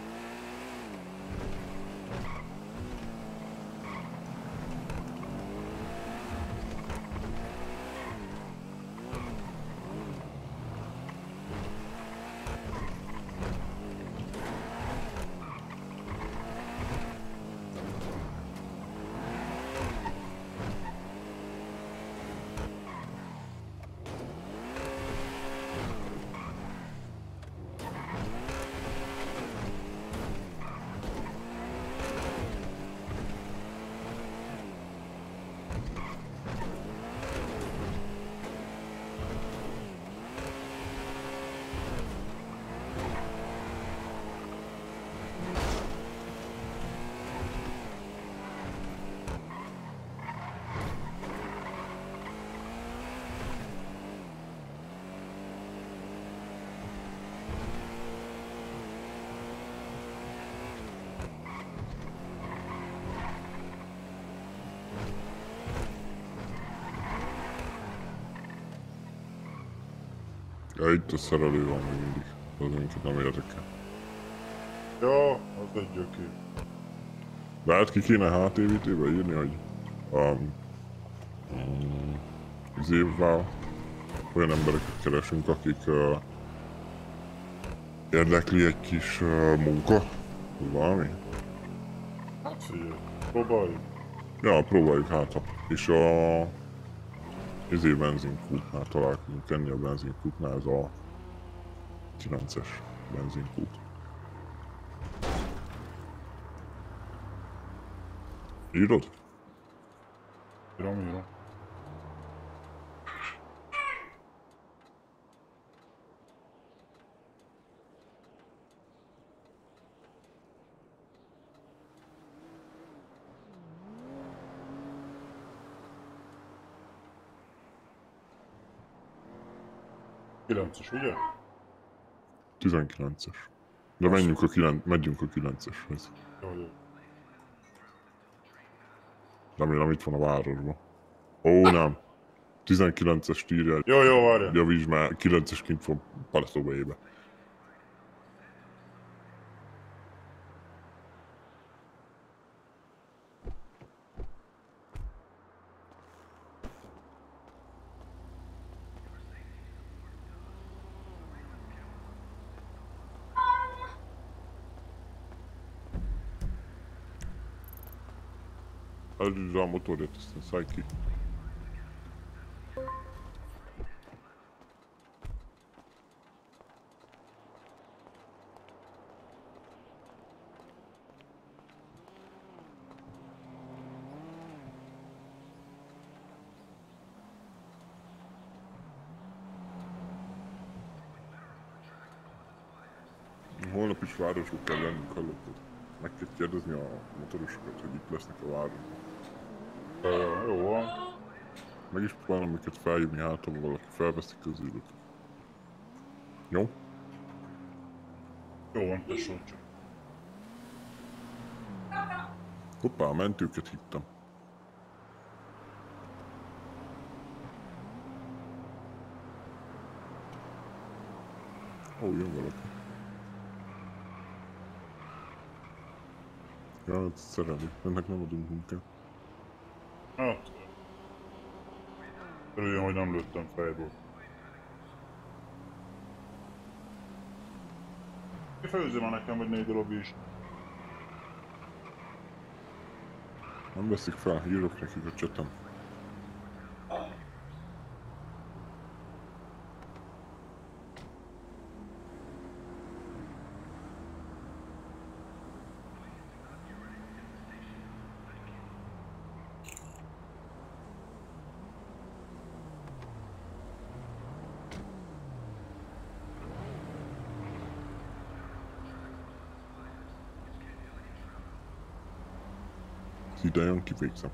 Ja, itt a szerelő van még mindig. Az minket nem érdekel. Ja, az egy gyökér. De hát ki kéne há té vé té-be írni, hogy um, um, az évvel olyan embereket keresünk, akik uh, érdekli egy kis uh, munka, vagy valami. Hát figyelj, próbáljuk. Ja, próbáljuk hát. És a Ezért benzinkútnál találkozunk, ennél a benzinkútnál, ez a kilences benzinkút. Írod? Írom, írom. kilences, ugye? tizenkilences. De menjünk a, kilen... megyünk a kilenceshez. Jó, jó. Remélem itt van a városban. Ó, nem. tizenkilencest írja. Jó, jó, várjál. Javítsd már, kilences kint van Palesztóbejébe. Előzd rá a motorját, aztán szállj ki. Holnap is városba kell lennünk, hallottad? Meg kell kérdezni a motorosokat, hogy itt lesznek a városban. Uh, jó van. Meg is próbálom őket felhívni, hát ha valaki felveszi közülük. Jó? Jó van, tesó csak. Hoppá, a mentőket hittem. Ó, jön valaki. Ja, hát szerelni. Ennek nem adunk munkát. Hát... Örüljön, hogy nem lőttem fejből. Kifejezzi már nekem, hogy négy darab is. Nem veszik fel, írok nekik a csetem. Ide jön, kivégzem.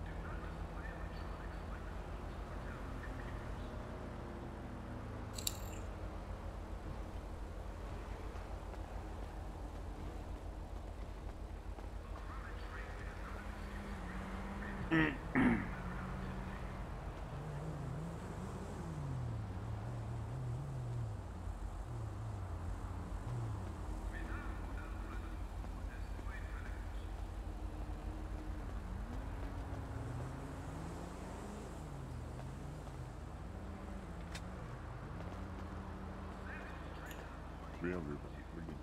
bé em vé-ben megint.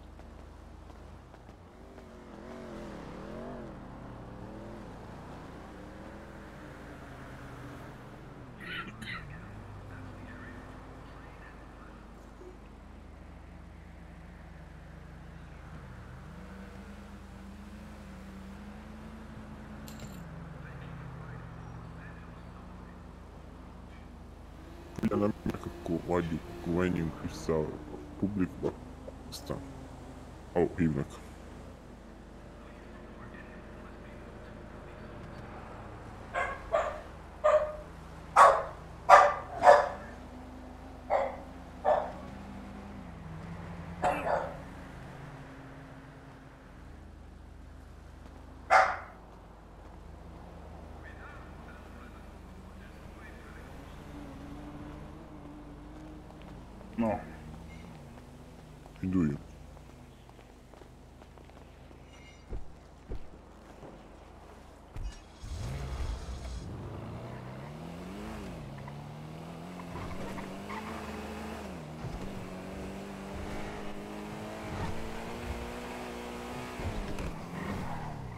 Ugye nem meg, akkor hagyjuk, akkor menjünk vissza a publikba. Aztán... Ó, oh, hívnak. No. Induljunk.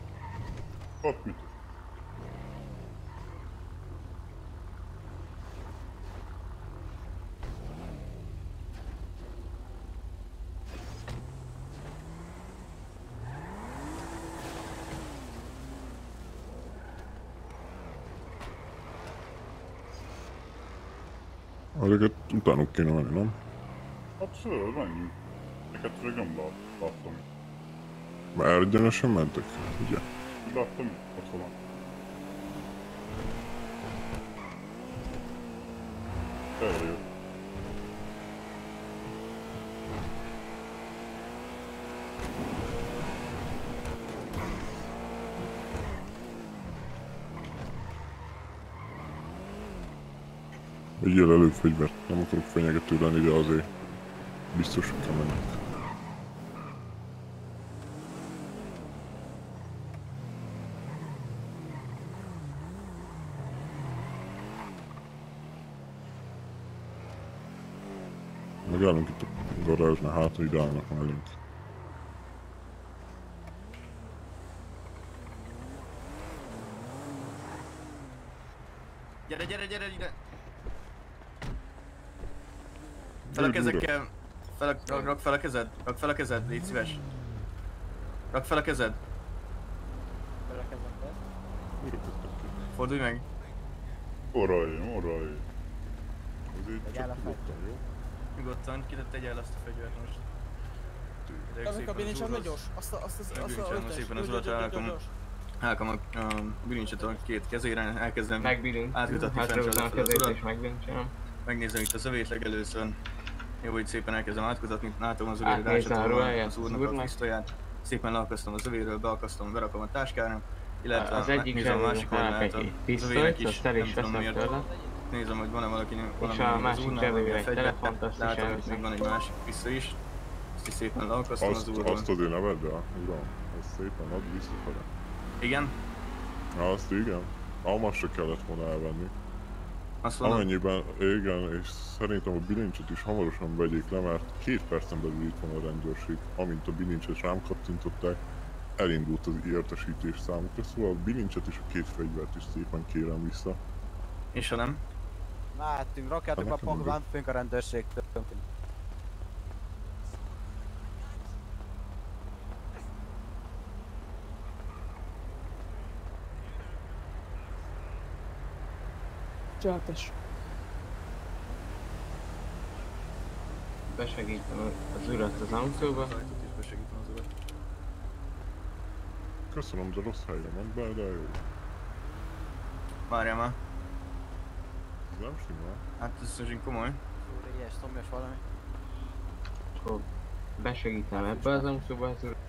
Ott mit? Ezeket utánuk kéne menni, nem? Hát föl, menjünk. Neked még nem lát, láttam. Már egyenesen mentek, ugye? Láttam, ott van. Eljött. Vigyél elő fegyvert, nem akarok fenyegető lenni, de azért biztos, hogy kell menni. Megállunk itt a garázsnál, hát, hogy ide állnak mellünk. Gyere, gyere, gyere, gyere! Fel a kezekkel, fel a, rak, rak fel a kezed, rak fel a kezed, légy szíves. Rak fel a kezed. Fel a kezedbe. Fordulj meg. Orralj, orralj. Ez így Tegyál a csak nyugodtan, jó? Nyugodtan, kire tegyél azt a fegyvert most. Ezek a bilincsen megy gyors, azt a, azt a, azt a Megbilincsen, ötös, szépen az gyors, urat gyors, elrakom. gyors. Elrakom a, a bilincset a két kezére, elkezdem Megbilincs. átjutatni Hát fentről rögtön a lefelé az kezét urat. és megbilincselem. Megnézem itt a zövét legelőször. Jó, hogy szépen elkezdem átkutatni, látom az övére, Átnézem a rácsatolom ruháját, az az úrnak a úrnak. pisztolyát. Szépen leakasztom az övéről, beakasztom, berakom a táskára. Illetve Az egyik nézem a zsebben másik találok oldalát egy a pisztolyt, zövének is, azt el is nem tudom veszem miért. tőle. Nézem, hogy van-e valakinek És valami a az másik úrnál, zsebében valami egy fegyver. telefont, azt is Látom, hogy elveszem. még van egy másik pisztoly is. Ezt is szépen leakasztom az Azt, úrról. azt azért ne vedd el, uram. Ezt szépen add visszafele. Igen? Azt igen. Almasra kellett volna elvenni. Azt mondom, Amennyiben, igen, és szerintem a bilincset is hamarosan vegyék le, mert két percen belül itt van a rendőrség. Amint a bilincset rám kattintották, elindult az értesítés számukra, szóval a bilincset és a két fegyvert is szépen kérem vissza. és ha nem? Láttunk, rakjátok Hát a nekem pongban, fönk a rendőrségtől. Csátes. Besegítem az urat az autóba. Az ajtót is besegítem az urat. Köszönöm, de rossz helyre ment be, de jó. Várjál már. Ez nem stimmel. Hát ez azért komoly. Ilyes, szomjas valami. Akkor besegítem ebbe az autóba az urat.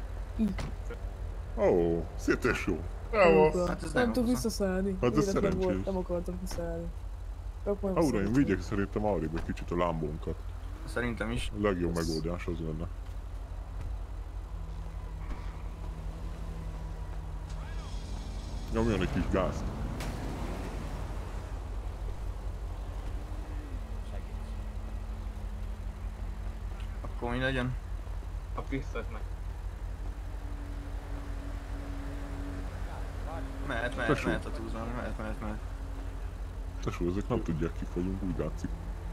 Ó, oh, szétes jó. Hát ez Nem nem tud hosszú. visszaszállni. Hát ez Életlen szerencsés. volt, nem akartam visszaszállni. Csak majd Á, uraim, visszaszállni. vigyek szerintem arrébb egy kicsit a lámbónkat. Szerintem is. A legjobb megoldás az lenne. Nyomjon egy kis gázt. Akkor mi legyen? A pisztolyt meg. Mehet, mehet, Tesó. mehet a túlzalom, mehet, mehet, mehet. Tesó, ezek nem tudják, kik vagyunk, úgy látszik.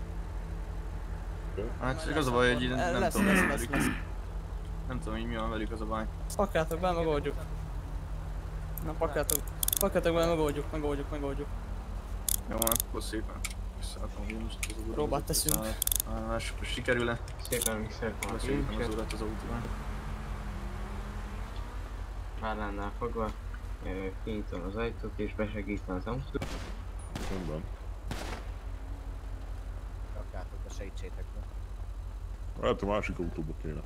Hát csak az a baj, hogy így nem Lesz, tudom, lesz, mi lesz, velük. lesz. Nem tudom, hogy mi van velük, az a baj. Pakjátok be, megoldjuk. Na, pakjátok. Pakjátok be, megoldjuk, megoldjuk, megoldjuk. Jó, akkor szépen. Visszaatom, hogy most az urat. Próbát teszünk. Lássuk, hogy sikerül-e. Szépen visszajöttem a Beszéljük az bilincset. urat az autóban. Vállánál fogva. ö, Kinyitom az ajtót és besegítem az autót. Rendben. Rakjátok a segítsétek be. Hát a másik autóba kéne.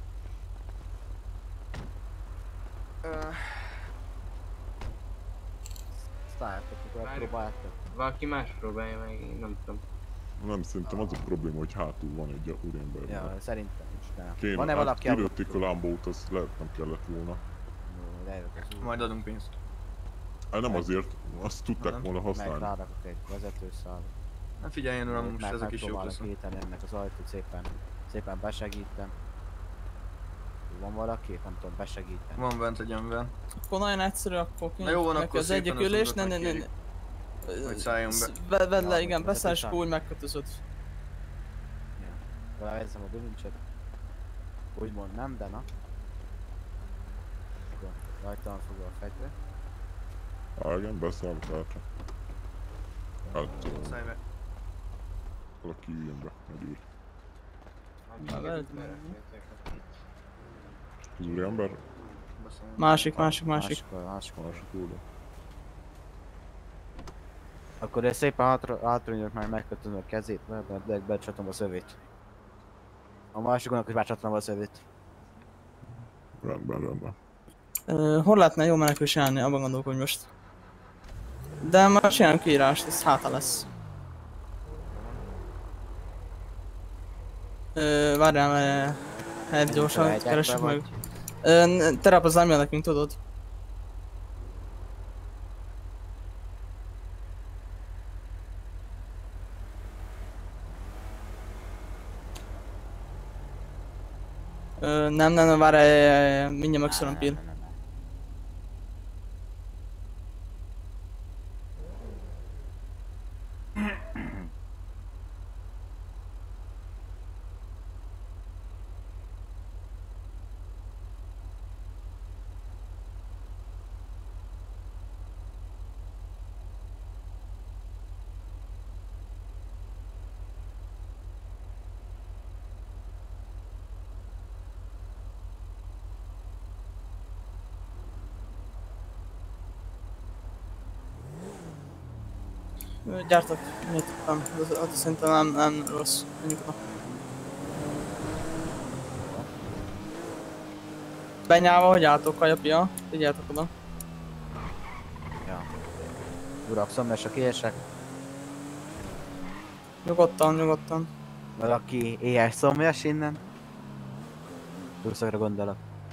Szálljátok, akkor Várjuk. próbáljátok. Valaki más próbálja meg, én nem tudom. Nem, szerintem az a probléma, hogy hátul van egy úriember. Ja, szerintem is, de... Kéne, Van-e hát valaki a... kilőtték a lámbót, azt lehet nem kellett volna. Jó, lejövök az úr. Majd adunk pénzt. Hát nem azért, azt tudták Nem. volna Meg használni. rárakok egy vezetőszál. Na figyeljen uram, most ezek is jók lesznek. Megpróbálok ennek az ajtót, szépen, szépen besegítem. Van valaki? Nem tudom, besegítem. Van bent egy ember. Akkor nagyon egyszerű, akkor Na jó van, neki akkor az szépen egyik az ülés, urat ne, ne, ne, megkérjük, hogy szálljon be. Ve- Vedd le, Ja, igen, vezető beszáll és száll. akkor úgy megkötözöd. Bevezem a bilincset. Úgymond nem, de na. Akkor rajtam van fogva a fegyver. Á, igen, beszállok hátra. Hát, Szállj be. valaki üljön be, egy úr. Az úriember? Másik, másik, másik. Másik, másik úr. Akkor én szépen hátra, hátrányok már megkötöm a kezét, mert be, becsatom a szövét. A másiknak is becsatom a szövét. Rendben, rendben. Uh, hol lehetne jó menekül csinálni? Abban gondolkodj most. De már csinálunk kiírást, ez háta lesz. Uh, várjál, mert helyet gyorsan keressük meg. Uh, terep az nem jön nekünk, tudod? Uh, nem, nem, nem, várjál, mindjárt megszólom Pil. Gyártok, mit tudtam, ott szerintem nem, nem rossz, menjünk oda. Benyálva, hogy álltok, Kajapia, figyeltek oda. Ja. Urak, szomjas kiesek. Nyugodtan, nyugodtan. Valaki éhes szomjas innen? Túlszakra gondolok.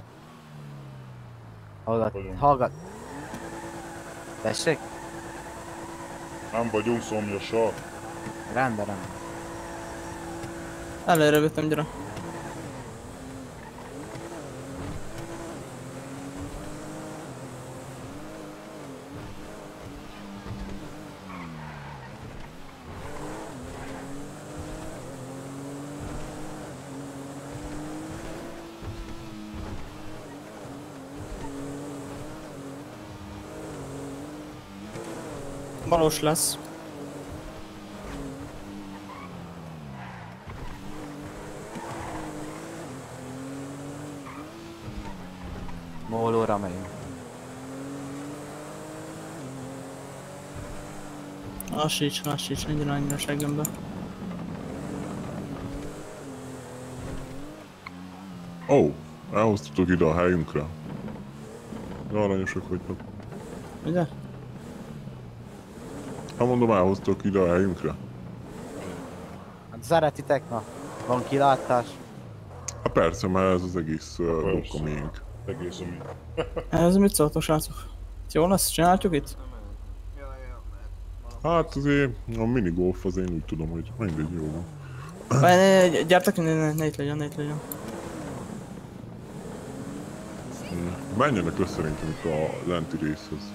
Hallgat, hallgat. Tessék? Nem vagyunk szomjasak. Rendben, rendben. Előre vittem, gyere. Valós lesz. Mólóra megyünk. Lassíts, lassíts, legyen annyira seggembe. Ó, oh, elhoztatok ide a helyünkre. De aranyosak vagytok. Ugye? Hát mondom, elhoztok ide a helyünkre. Hát szeretitek, na. Van kilátás. Hát persze, mert ez az egész uh, dolog a miénk. Egész a miénk. Ez mit szóltok, srácok? Jó lesz, csináljuk itt? Hát azért a minigolf az én úgy tudom, hogy mindegy, jó van. Várj, gyertek, ne, ne, ne itt legyen, ne itt legyen. Menjenek le szerintem itt a lenti részhez.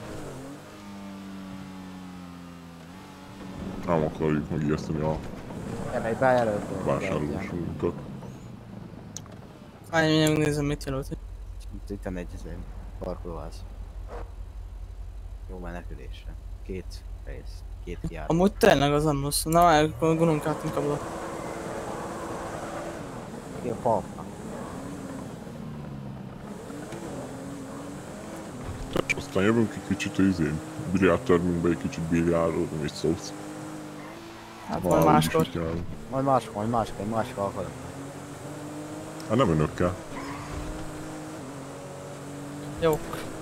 Nem akarjuk megijeszteni a vásárlósunkat. Várj, mindjárt megnézem, mit jelölt. Itt van egy parkolóház. Jó menekülésre. Két rész, két jár. Amúgy tényleg az nem rossz. Na, akkor gondolkáltunk abba. Ki a papnak? Aztán jövünk egy kicsit az izén. Biliárdtermünkbe egy kicsit biliárdolni, mit szólsz? Hát majd máskor. Majd máskor, majd máskor, egy másik alkalom. Hát nem önökkel. Jók.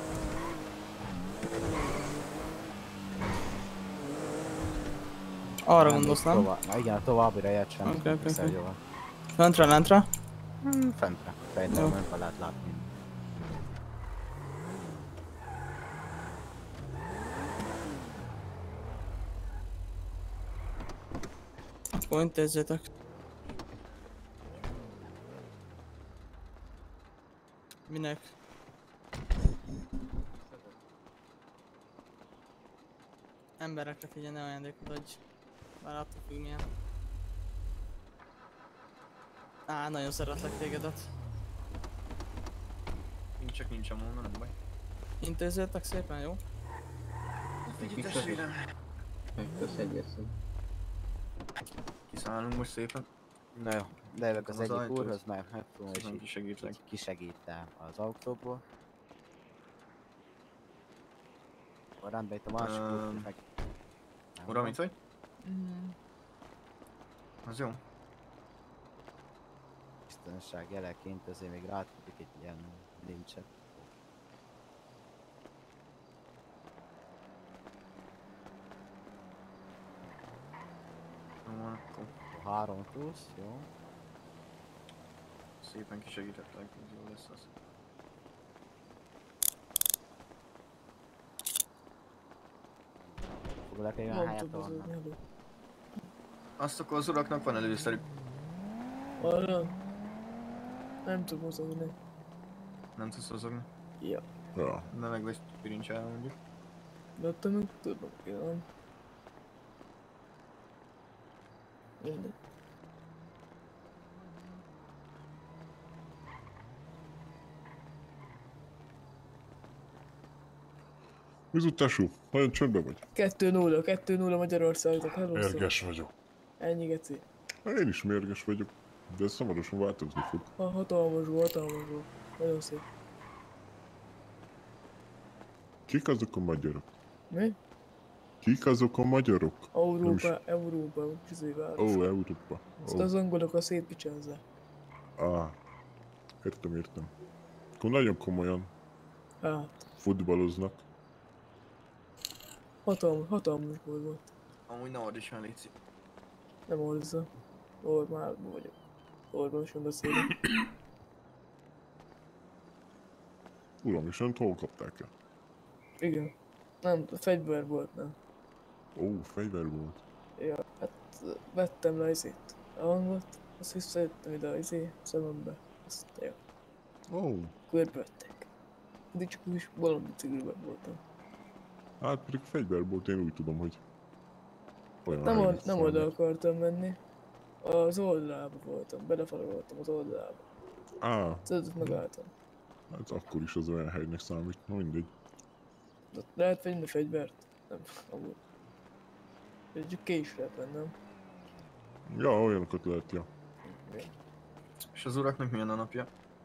Arra gondolsz, nem? Tovább, na igen, továbbira ért sem. Oké, oké, oké. Fentre, lentre? Hmm, fentre. Fentre, nem lehet látni. Akkor intézzétek. Minek? Emberekre figyelj, ne ajándékot adj. Bár attól függ milyen. Á, nagyon szeretlek tégedet. Nincs csak nincs amúgy, nem baj. Intézzétek szépen, jó? Figyelj testvérem! Kösz egyeszem. Kiszállunk most szépen. Na jó, lejövök az, Az egyik ajtót. úrhoz, mert megfogom és Szépen így kisegítlek. így kisegítem az autóból. Akkor rendbe itt a másik Öm, úr, meg... Uram, itt vagy? Mm. Az jó. Biztonság jeleként azért még rátudjuk egy ilyen lincset. Jó, akkor Három plusz, jó. szépen kisegítettek, ez jó lesz az. Foglalak egy olyan Nem helyet, tudom ahol mozogni, hello. Azt akkor az uraknak van előszerük. Arra? Nem tud mozogni. Nem tudsz mozogni? Ja. Ja. De meg vagy pirincsálva mondjuk. De te meg tudom, igen. Mindegy. Mizu tesó, nagyon csöndben vagy. kettő nulla, kettő nulla Magyarországnak, hello. Mérges vagyok. Ennyi geci. Én is mérges vagyok, de ez hamarosan változni fog. Ha hatalmas volt, hatalmas volt. Nagyon szép. Kik azok a magyarok? Mi? Kik azok a magyarok? Nem is- Európa, Európa, Csizéváros. Ó, Európa. Ezt Ó. az angolok a szétpicsázzák. Á, értem, értem. Akkor nagyon komolyan Hát, futballoznak. hatalmas, hatalmas gól volt. Amúgy ne add is már létszik. Nem orzza. Normálban vagyok. Orvoson beszélek. Uram, és önt hol kapták el? Igen. Nem, fegyver volt, nem. Ó, fegyver volt. Ja, hát vettem le izét. A hangot, azt visszajöttem ide a izé, szemembe. Azt, ja. Ó. Körbettek. De csak úgy is bolondbicikliben voltam. Hát pedig fegyver volt, én úgy tudom, hogy... Olyan Nem, helyen old, nem szállnak. oda akartam menni. Az oldalába voltam, belefaloltam az oldalába. Á, Tudod, megálltam. hát akkor is az olyan helynek számít, na mindegy. De lehet venni fegyvert? Nem, amúgy. De csak kés lehet vennem. Ja, olyanokat lehet, ja. És az uraknak milyen a napja?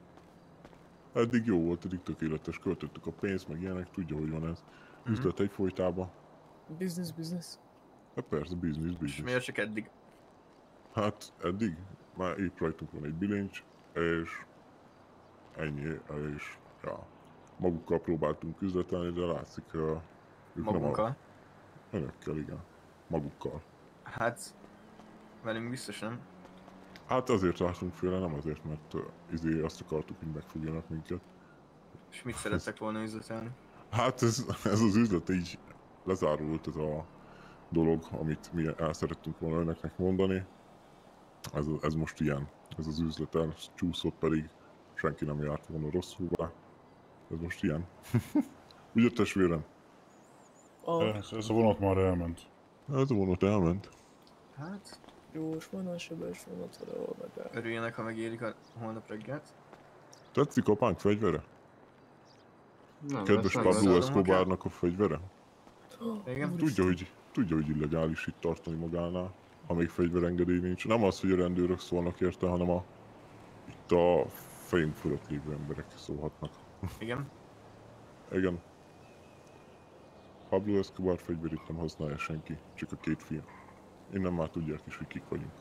Eddig jó volt, eddig tökéletes, költöttük a pénzt, meg ilyenek, tudja, hogy van ez. Mhm. Üzlet egyfolytában. Business, business. Hát persze, business, És business. miért csak eddig? Hát eddig már épp rajtunk van egy bilincs, és ennyi, és ja, magukkal próbáltunk üzletelni, de látszik, hogy ők Magunkkal? nem a... Önökkel, igen. Magukkal. Hát... Velünk biztos nem. Hát azért láttunk félre, nem azért, mert uh, izé azt akartuk, hogy megfogjanak minket. És mit szerettek volna üzletelni? Hát ez, ez az üzlet így lezárult, ez a dolog, amit mi el szerettünk volna önöknek mondani. Ez, ez most ilyen, ez az üzlet el csúszott, pedig senki nem járt volna rosszul vele. Ez most ilyen. Ugye testvérem? Ah, Ez, ez a vonat már elment. Ez a vonat elment. Hát... Jós vonat, sebes vonat, valahol megáll. Örüljenek, ha megérik a holnap reggelt. Tetszik apánk fegyvere? Nem, Kedves ezt nem Pablo veszem. Escobarnak a fegyvere? Igen? Tudja, hogy, tudja, hogy illegális itt tartani magánál, amíg fegyverengedély nincs. Nem az, hogy a rendőrök szólnak érte, hanem a itt a fejünk fölött lévő emberek szólhatnak. Igen. Igen. Pablo Escobar fegyverét nem használja senki, csak a két fiam. Innen már tudják is, hogy kik vagyunk.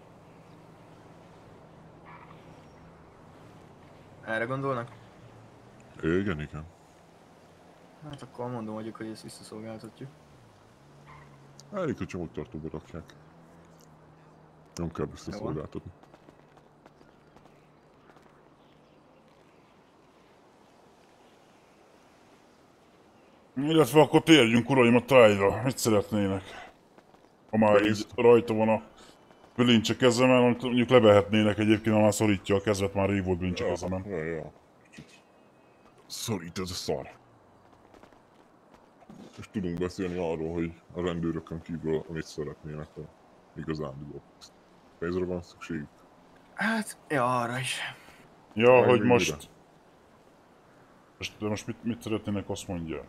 Erre gondolnak? Igen, igen. Hát akkor mondom vagyok, hogy ezt visszaszolgáltatjuk. Elég, hogy csomagtartóba rakják. Nem kell visszaszolgáltatni. Illetve akkor térjünk uraim a tájra. Mit szeretnének? Ha már így rajta van a bilincs a kezemen, amit mondjuk levehetnének egyébként, ha már szorítja a kezet, már rég volt bilincs a kezemen. Ja, ja. Szorít ez a szar. És tudunk beszélni arról, hogy a rendőrökön kívül amit szeretnének a igazándiból. Pénzre van szükségük? Hát, ja, arra is. Ja, Majd hogy végre. most... most... De most mit, mit szeretnének, azt mondja?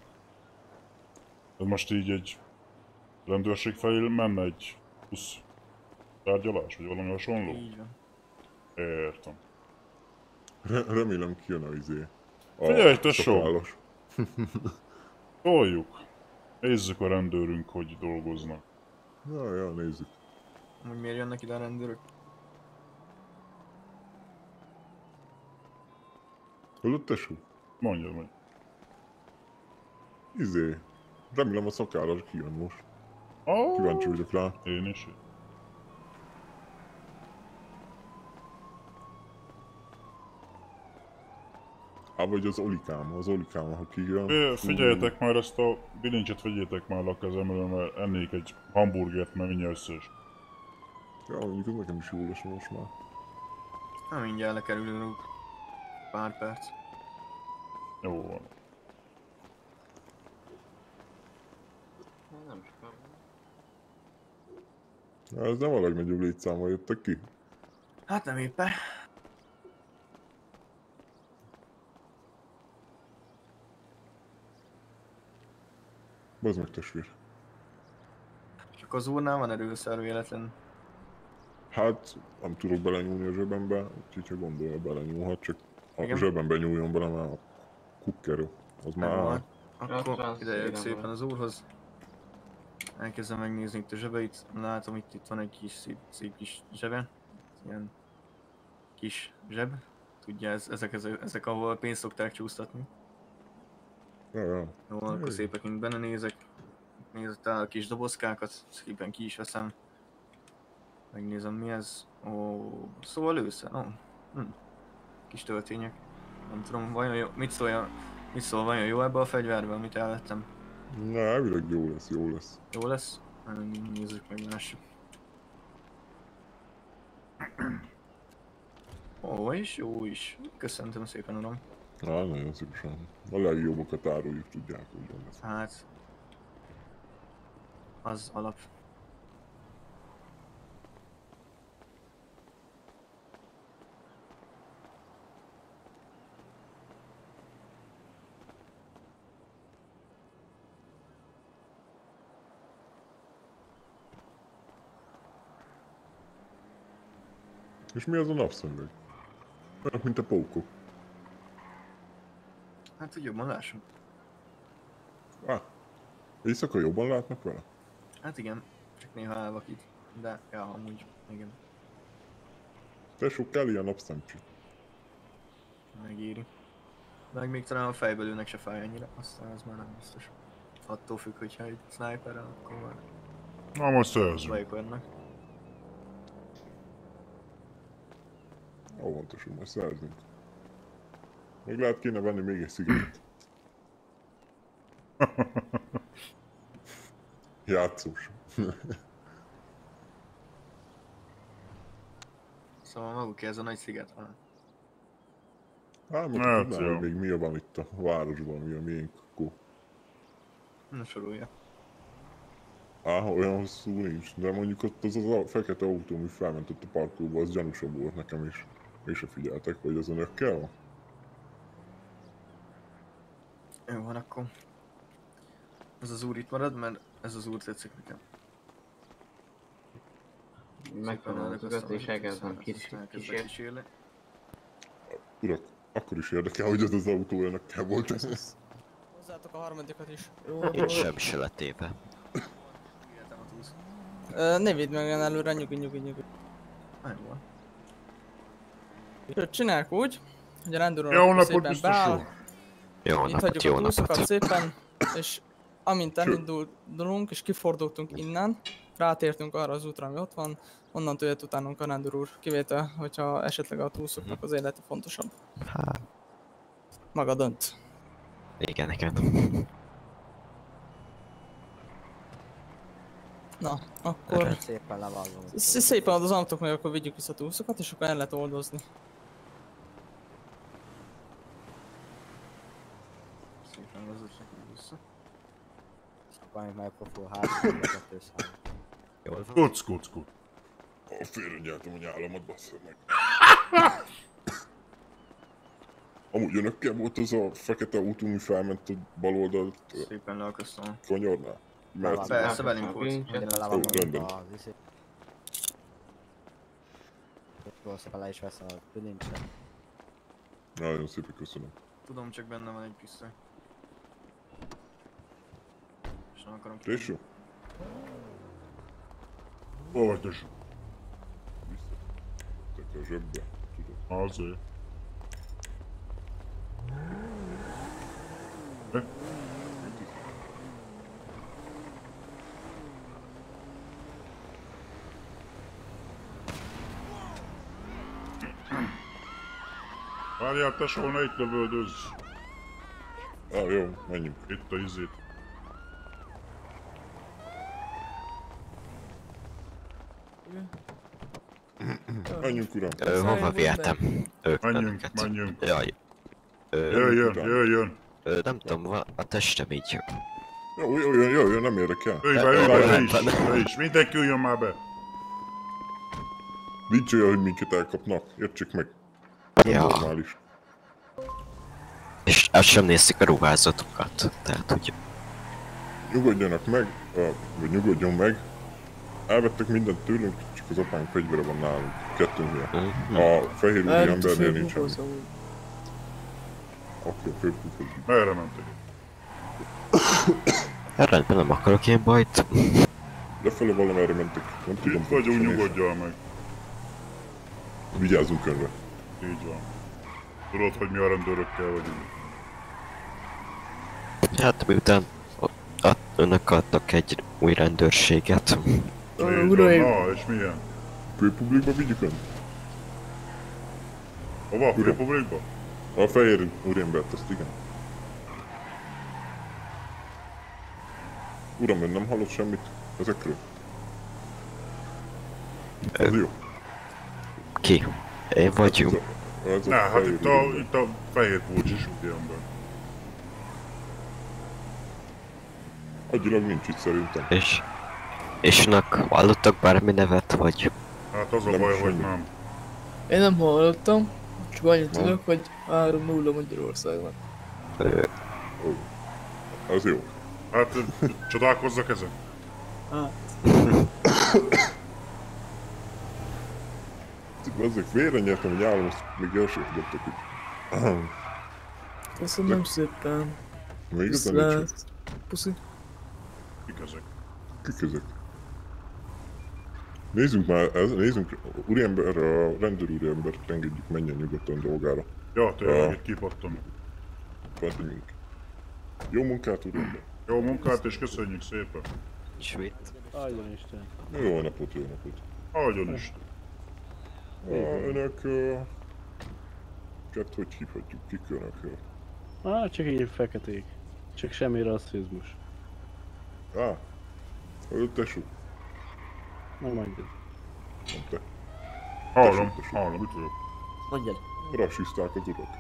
De most így egy rendőrség felé menne egy plusz Tárgyalás, vagy valami hasonló? Így van. Értem. Re remélem kijön a izé. A Figyelj, tesó! szakállas. Toljuk. Nézzük a rendőrünk, hogy dolgoznak. Ja, ja, nézzük. Hogy miért jönnek ide a rendőrök? Hallott, tesó? Mondjad meg. Izé. Remélem a szakállas kijön most. Oh. Kíváncsi vagyok rá. Én is. Á, vagy az Olikám, az Olikám, ha kijön. Figyeljetek már, ezt a bilincset vegyétek már a kezemről, mert ennék egy hamburgert, mert mindjárt összes. Ja, mondjuk ez nekem is jól lesz most már. Na mindjárt lekerülünk. Pár perc. Jó van. Nem sokan. Na, ez nem a legnagyobb létszámmal jöttek ki. Hát nem éppen. Bazd meg, testvér. Csak az úrnál van erőszer véletlen. Hát, nem tudok belenyúlni a zsebembe, úgyhogy ha gondolja, belenyúlhat, csak a Igen. zsebembe nyúljon bele, mert a kukkero, az már áll. Akkor ide jövök szépen az úrhoz. Elkezdem megnézni itt a zsebeit. Látom, itt, itt van egy kis szép, szép kis zsebe. Ilyen kis zseb. Tudja, ez, ezek, ezek, ezek ahol pénzt szokták csúsztatni. Ja, ja. Jó, akkor szépen kint benne nézek. Nézek el a kis dobozkákat, szépen ki is veszem. Megnézem mi ez. Ó, szóval lőszer. Ó, hm. Kis töltények. Nem tudom, vajon jó, mit szólja, mit szól, vajon jó ebbe a fegyverbe, amit elvettem? Na, elvileg jó lesz, jó lesz. Jó lesz? Nézzük meg, lássuk. Ó, is, jó is. Köszöntöm szépen, uram. Á, nagyon szívesen. A legjobbakat áruljuk, tudják, hogy van ez. Hát... Az alap. És mi az a napszemüveg? Olyanok, mint a pókok. Hát, hogy jobban lássunk. Ah, éjszaka jobban látnak vele? Hát igen, csak néha elvakít. De, ja, amúgy, igen. Tesó, kell ilyen napszemcsi. Megéri. Meg még talán a fejből ülnek se fáj annyira, aztán az már nem biztos. Attól függ, hogyha egy sniperrel, akkor már... Na, most szerzünk. Bajkodnak. Ó, fontos, hogy majd szerzünk. Még lehet kéne venni még egy szigetet. Játszós. Szóval maguk ez a nagy sziget van. Hát, meg Hát, tudnám, jó. hogy még mi a van itt a városban, mi a miénk, akkor... Na, sorolja. Á, olyan hosszú nincs, de mondjuk ott az az a fekete autó, ami felmentett a parkolóba, az gyanúsabb volt nekem is. És se figyeltek, hogy az önökkel van? Jó van akkor. Ez az úr itt marad, mert ez az úr tetszik nekem. Megtanulom az ugat és elkezdem kísérni. Urak, akkor is érdekel, hogy az az autó önökkel volt. Hozzátok a harmadikat is. Egy seb se lett éve. Ö, ne vidd meg olyan előre, nyugi, nyugi, nyugi. Megvan. Sőt, csináljuk úgy, hogy a rendőr Jó úr napot, szépen biztos beáll. úr. Jó Itt napot, hagyjuk jó a túszokat napot. szépen, és amint elindulunk és kifordultunk innen, rátértünk arra az útra, ami ott van, onnantól jött utánunk a rendőr úr, kivétel, hogyha esetleg a túszoknak az élete fontosabb. Hát, Maga dönt. igen, igen. Na, akkor... Hát szépen levallom. Sz- Szépen ad az autók meg, akkor vigyük vissza a túszokat, és akkor el lehet oldozni. Szépen vezetnek vissza. Szokáljuk meg a full három, kettőszáz. Jól van. Kuc, kuc, kuc. Ó, félrenyeltem a nyálamat, basszol meg. Amúgy önökkel volt az a fekete autó, ami felment a bal oldalt Szépen leakasztom. konyornál? Mert... Persze, velünk volt. Mindenre Ó, levallom rendben. az izé. Valószínűleg alá is veszem a bilincset. Nagyon szépen köszönöm. Tudom, csak benne van egy pisztoly. És nem akarom... Tésó? Hol vagy Tésó? Visszatettek a zsebbe, tudod. Azért. Mi? Várjál, tesó, ne itt lövöldözz! Ah, jó, menjünk. Itt a izét. Menjünk, uram. Ö, hova vihetem? Ők Menjünk, bennünket. menjünk. Jaj. Ö, Jöjjön, jöjjön. Ö, nem tudom, va- a testem így. Jó, jó, jó, jó, jó, nem érdekel. Ülj be, ülj be, te is, te is. Mindenki üljön már be. Nincs olyan, hogy minket elkapnak, értsék meg. Nem Ja. normális. És azt sem nézték a ruházatokat, tehát hogy... Nyugodjanak meg, vagy nyugodjon meg. Elvettek mindent tőlünk, csak az apánk fegyvere van nálunk. Kettőnknél. A fehér úri embernél nincs semmi. Akkor főbb Merre mentek? Rendben, nem akarok ilyen bajt. Lefele valamerre mentek, nem tudom. Itt vagyunk, nyugodjál meg. Vigyázzunk önre. Így van. Tudod, hogy mi a rendőrökkel vagyunk. Hát miután a- a- önök adtak egy új rendőrséget. Így van, na, és milyen? Főpublikba vigyük ön? Hova? A Főpublikba? A fehér úriembert, azt igen. Uram, ön nem hallott semmit ezekről? Az jó. Ki? Én vagy jó? Ez a Ne, hát fehér itt a, úriember. itt a fehér pulcsis úriember. Agyilag nincs itt szerintem. És... És önök hallottak bármi nevet, vagy... Hát az a Nem baj, hogy semmi. nem. Én nem hallottam, csak annyit Nem. tudok, hogy három nulla Magyarországnak. Ö, Ó, az jó. Hát csodálkozzak ezen? Hát, Ezek vére nyertem, hogy állom, azt még elsőfödöttek itt. köszönöm szépen. Még igazán nincs. Viszlát. Puszi. Kik ezek? Kik ezek? Nézzünk már, ez, nézzünk, úriember, a rendőr úriembert engedjük, menjen nyugodtan dolgára. Ja, tényleg, Ah. itt kipattam. Menjünk. Jó munkát, úriember. Jó munkát, és köszönjük szépen. Sweet. Áldjon Isten. Jó napot, jó napot. Áldjon Isten. Ah, önök... Uh, Kett, hogy hívhatjuk, kik önök? Á, csak így feketék. Csak semmi rasszizmus. Á, ő tesó. Nem mondjad. Nem te. Hallom, hallom, itt vagyok. Mondjad. Rassiszták az urak.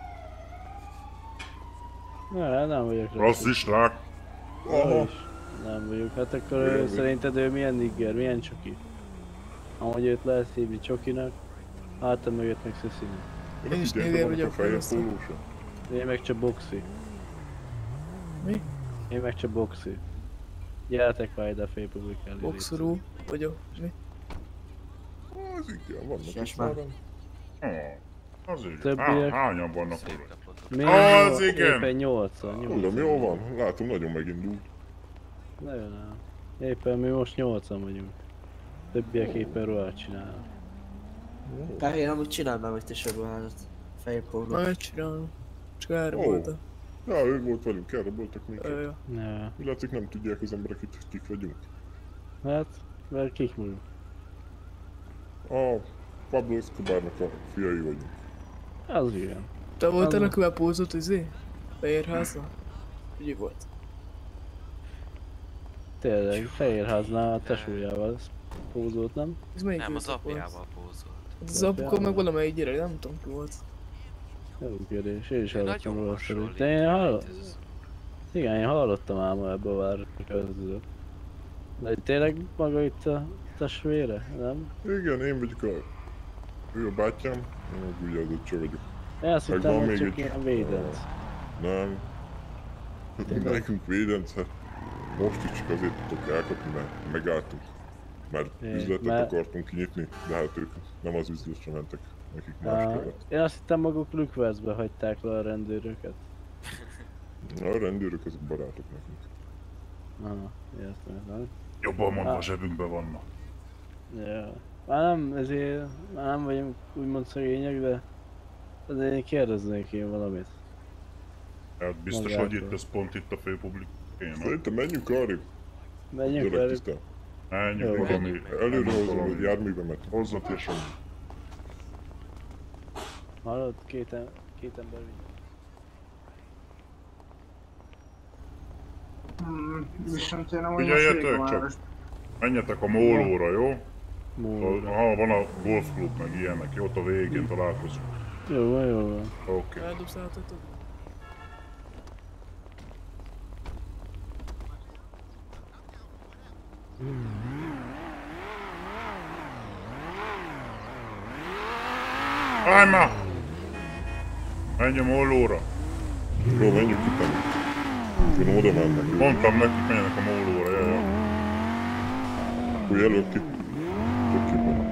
Ne, nem vagyok Rasszisták? Ja, is. Nem vagyok. Hát akkor Olyan ő, vagy. szerinted ő milyen nigger, milyen csoki? Amúgy őt lehet hívni csokinak, hátam mögött meg szeszinek. Önök Én is figyeltek, néger vannak a vagyok, fehér persze. pólósok? Én meg csak boxi. Mi? Én meg csak boxi. Gyertek már ide a Félpublik elé. Boxorú vagyok. Mi? Az igen, vannak itt Sesma. már. Ah, az igen. Többiek? Há, hányan vannak urak? Mi? Az igen! Éppen nyolcan. Mondom, jó van, látom, nagyon megindult. Nagyon nem. Éppen mi most nyolcan vagyunk. Többiek éppen ruhát csinálnak. Tehát én amúgy csinálnám itt is a ruházat. Fehér póló. Na, megcsinálom. Csak erre Ó. volt a... Ja, ő volt velünk, erre voltak minket. Ja, ja. Ja. Mi látszik, nem tudják az emberek itt, kik vagyunk. Hát, mert kik vagyunk? A Pablo Escobarnak a fiai vagyunk. Az igen. Te voltál Az- a kövepózott izé? Fehérházban? Ugye volt? Tényleg, Fehérháznál a tesójával pózolt, nem? Ez melyik Nem, az időszak volt? apjával pózolt. Hát az apuka meg valamelyik gyerek, nem tudom ki volt. Jó kérdés, én is Ő hallottam nagyon róla hasonlít szerint. De én hallottam. ez. Igen, én hallottam ám ebből a városról. De hogy tényleg maga itt a testvére, nem? Igen, én vagyok a... Ő a bátyám, én meg ugye az öccse vagyok. Én azt Meg hittem, van hogy még csak egy- ilyen védett. Nem. Nekünk védenc, hát most is csak azért tudtok elkapni, mert megálltunk. Mert É, üzletet mert- akartunk kinyitni, de hát ők nem az üzletre mentek, nekik más Á, kellett. én azt hittem maguk Lükveszbe hagyták le a rendőröket. A rendőrök azok barátok nekünk. Aha, értem. Nem? Jobban mondva Á. a zsebünkben vannak. Ja. Már nem, ezért már nem vagyunk úgymond szegények, de azért én kérdeznék én valamit. Hát biztos, Magától. hogy itt ez pont itt a főpublik. Én, Szerintem menjünk arrébb. Menjünk Gyerek arrébb. tisztán. Menjünk Jó. valami. Előre menjünk hozom valami. a járművemet. Hozzat és semmi. Hallod? Két, em- két ember vigy. Hmm, viszont én amúgy Figyeljetek most csak! végig Menjetek a mólóra, jó? Mólóra. Ha van a golfklub meg ilyenek, jó? Ott a végén találkozunk. Jó van, jó van. Oké. Eldobsz át a többi? Állj már! Menj a mólóra! Jó, menjünk utána. Én oda mennek. Mondtam nekik, menjenek a mólóra, jaj, jaj. Akkor jelöl ki. Tök jó van.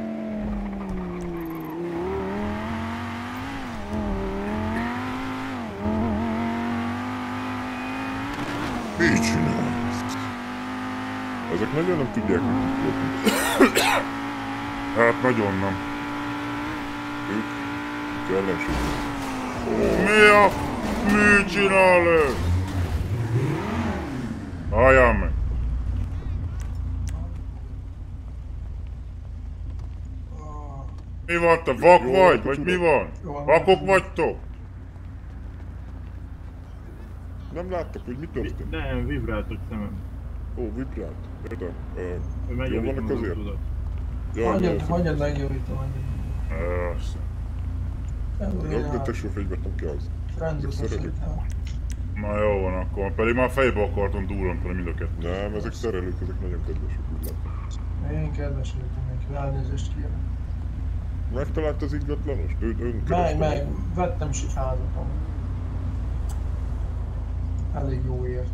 Mit csinálsz? Ezek nagyon nem tudják, hogy kik voltunk. Hát nagyon nem. Ők, ők ellenségek. Mi a... Mi csinál ő? Halljál meg! Mi van, te vak Jó, vagy? akkor Vagy mi tudom. van? Jó, Vakok vagytok? Nem láttak, hogy mi történt? Nem, vibráltak szemem. Ó, vibrált. Értem. Ö, Jól Megjavítom vannak az azért? utodat. Jaj, Hagyjad, persze. hagyjad megjavítom, hagyjad. Persze. Jó, de tesó fegyvert ki az. Ezek szerelők. Na jó van akkor, pedig már fejbe akartam durrantani mind a kettőt. Nem, ezek szerelők, ezek nagyon kedvesek, úgy látom. Én kedves vagyok mindenki, elnézést kérek. Megtalált az ingatlanost? Ő, ön Meg, kereste meg, vettem is egy házat amúgy. Elég jó ért.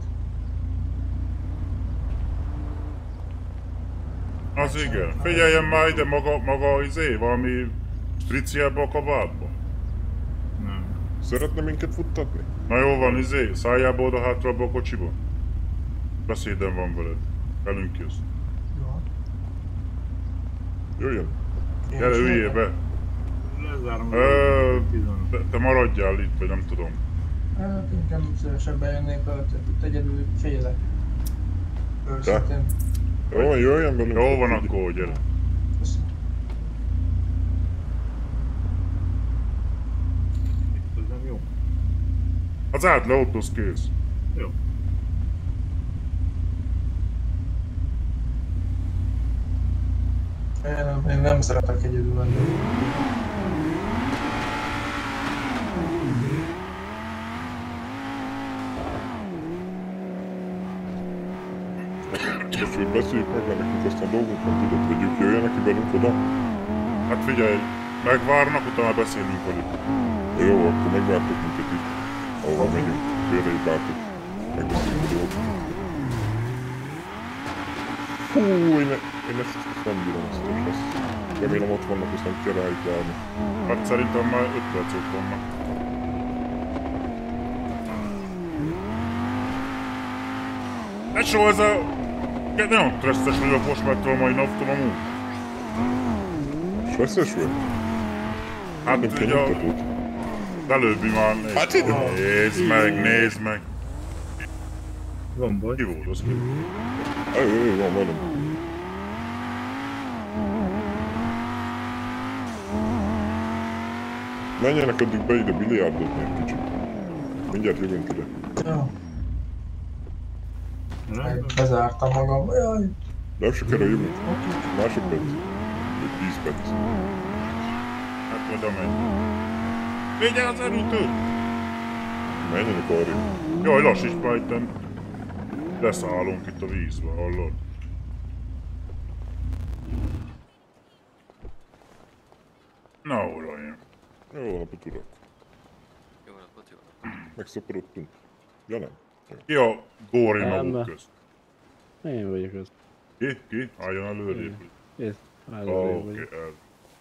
Az igen. Figyeljen már ide maga, maga izé, valami strici ebbe a kabátba. Nem. Szeretne minket futtatni? Na jó van, izé, szálljál be oda hátra abba a kocsiba. Beszédem van veled. Velünk jössz. Jó. Jöjjön. Én Gyere, is üljél meg- be. Lezárom. Ö, Bizony. te, te maradjál itt, vagy nem tudom. Hát inkább szívesebben jönnék vele, itt egyedül félek. Őszintén. Jó van, jöjjön velünk. Jó van akkor, gyere. Köszönöm. Ez nem jó. Az át le, ott az kész. Jó. Én nem, én nem szeretek egyedül lenni. Most, hogy beszéljük meg, mert nekünk aztán dolgunk van, tudod, hogy ők jöjjenek ki velünk oda. Hát figyelj, megvárnak, utána beszélünk velük. Jó, akkor megvártok minket itt, ahova megyünk. Félrejük átok. Megbeszéljük a dolgot. Hú, én, én ezt, ezt nem bírom, ezt, és ezt. Remélem ott vannak, azt nem kell rájuk várni. Hát szerintem már öt percet vannak. Tesó, ez a... Nagyon stresszes vagyok most, mert a mai naptól amúgy. Stresszes vagy? Hát Nem kell ugye a... nyugtatót. Az előbbi már nézd. Hát ide! Nézd meg, nézd meg. Van baj. Ki volt az? ki? Jó, jó, jó, van velem. Menjenek addig be ide biliárdozni egy kicsit. Mindjárt jövünk ide. Jó. Bezártam magam. Jaj. Nem sokára jövünk. Másodperc. Vagy tíz perc. Hát oda megy. Vigyázz az elütőt! Menjenek arrébb. Jaj, lassíts már itten. Leszállunk itt a vízbe, hallod? Na, uraim. Jó napot, urak. Jó napot, jó napot. Megszaporodtunk. Ja nem? Ki a Góri Nem. maguk közt? Én vagyok az. Ki? Ki? Álljon előrébb. Ez, ez oh, oké, okay, el.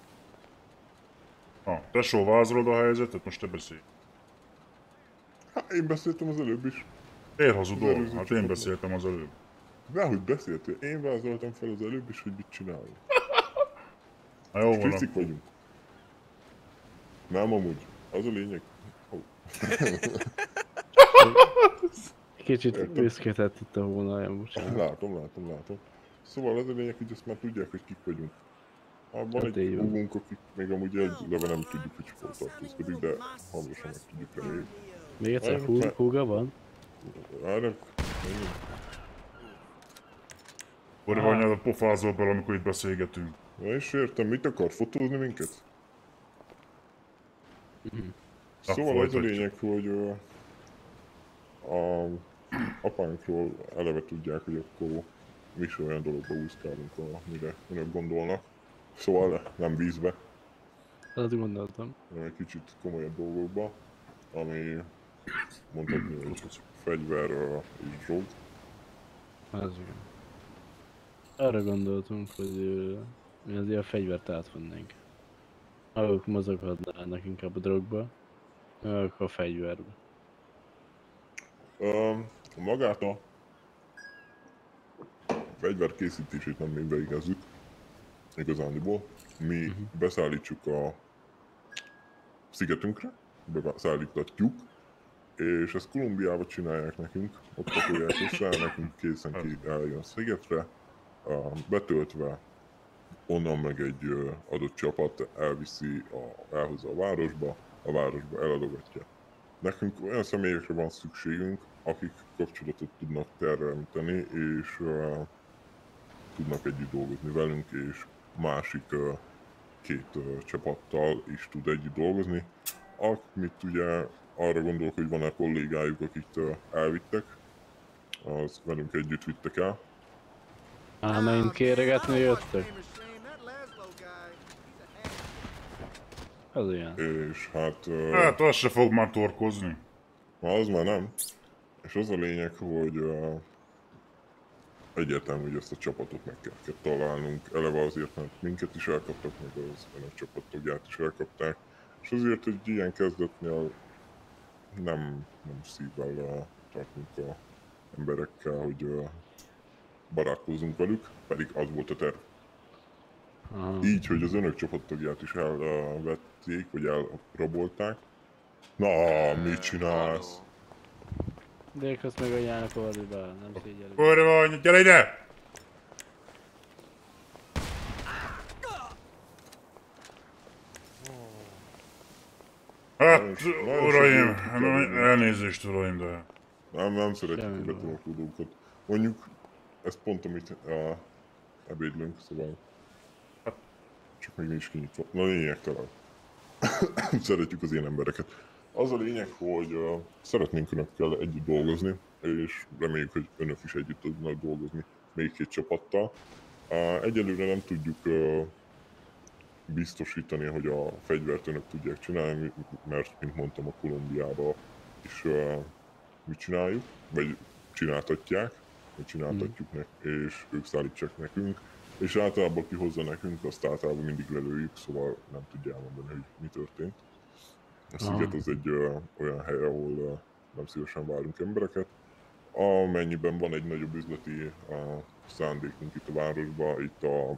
Ah, tesó, vázolod a helyzetet? Most te beszélj. Hát én beszéltem az előbb is. Miért hazudol? Hát én beszéltem az előbb. Dehogy beszéltél? Én vázoltam fel az előbb is, hogy mit csinálunk. Na jó van. Strizik vagyunk. Nem amúgy. Az a lényeg. Oh. Kicsit büszkétett itt a hónaljam, bocsánat. Látom, látom, látom. Szóval az a lényeg, hogy ezt már tudják, hogy kik vagyunk. Hát van Hát egy húgunk, akik még amúgy egyelőre nem tudjuk, hogy hol tartózkodik, de hamarosan meg tudjuk reméljük. Még egyszer hú, húga van? Várjak. Hogy van a pofázol bele, amikor itt beszélgetünk? Na és értem, mit akar? Fotózni minket? Mm-hmm. Szóval az a lényeg, hogy uh, a apánkról eleve tudják, hogy akkor mi is olyan dologba úszkálunk, amire önök gondolnak. Szóval nem vízbe. Azt gondoltam. Egy kicsit komolyabb dolgokba, ami mondhatni, hogy fegyver uh, és drog. Az igen. Arra gondoltunk, hogy uh, mi azért a fegyvert átvennnénk. Maguk mozoghatnának inkább a drogba, maguk a fegyverbe. Uh, magát a fegyver készítését nem mi végezzük, igazándiból. Mi uh-huh. beszállítsuk a szigetünkre, beszállítatjuk, és ezt Kolumbiába csinálják nekünk, ott pakolják össze, nekünk készen ki eljön a szigetre, uh, betöltve, onnan meg egy uh, adott csapat elviszi, a, elhozza a városba, a városba eladogatja. Nekünk olyan személyekre van szükségünk, akik kapcsolatot tudnak teremteni, és uh, tudnak együtt dolgozni velünk, és másik uh, két uh, csapattal is tud együtt dolgozni. Amit ugye arra gondolok, hogy van-e kollégájuk, akik uh, elvittek, az velünk együtt vittek el. Á, megint kéregetni jöttek. Az ilyen. És hát... Uh, hát az se fog már torkozni. Az már nem. És az a lényeg, hogy uh, egyértelmű, hogy ezt a csapatot meg kell, kell találnunk. Eleve azért, mert minket is elkaptak, meg az önök csapattagját is elkapták. És azért egy ilyen kezdetnél nem, nem szívvel uh, tartunk a emberekkel, hogy uh, barátkozunk velük, pedig az volt a terv. Aha. Így, hogy az önök csapattagját is elvették, vagy elrabolták. Na, mit csinálsz? De azt meg anyjának orriba, nem szégyelünk. Kurva, gyere ide! Hát, uraim, elnézést uraim, de... Nem, nem szeretjük a betolakodókat. Mondjuk, ez pont amit uh, ebédlünk, szóval... Csak még nincs kinyitva. Na, lényegtelen. Szeretjük az ilyen embereket. Az a lényeg, hogy uh, szeretnénk önökkel együtt dolgozni, és reméljük, hogy önök is együtt tudnak dolgozni még két csapattal. Uh, egyelőre nem tudjuk uh, biztosítani, hogy a fegyvert önök tudják csinálni, mert, mint mondtam, a Kolumbiába is uh, mit csináljuk, vagy csináltatják, vagy csináltatjuk mm. nek, és ők szállítsák nekünk. És általában ki hozza nekünk, azt általában mindig lelőjük, szóval nem tudja elmondani, hogy mi történt. A sziget az egy ö, olyan hely, ahol ö, nem szívesen várunk embereket. Amennyiben van egy nagyobb üzleti ö, szándékunk itt a városban, itt a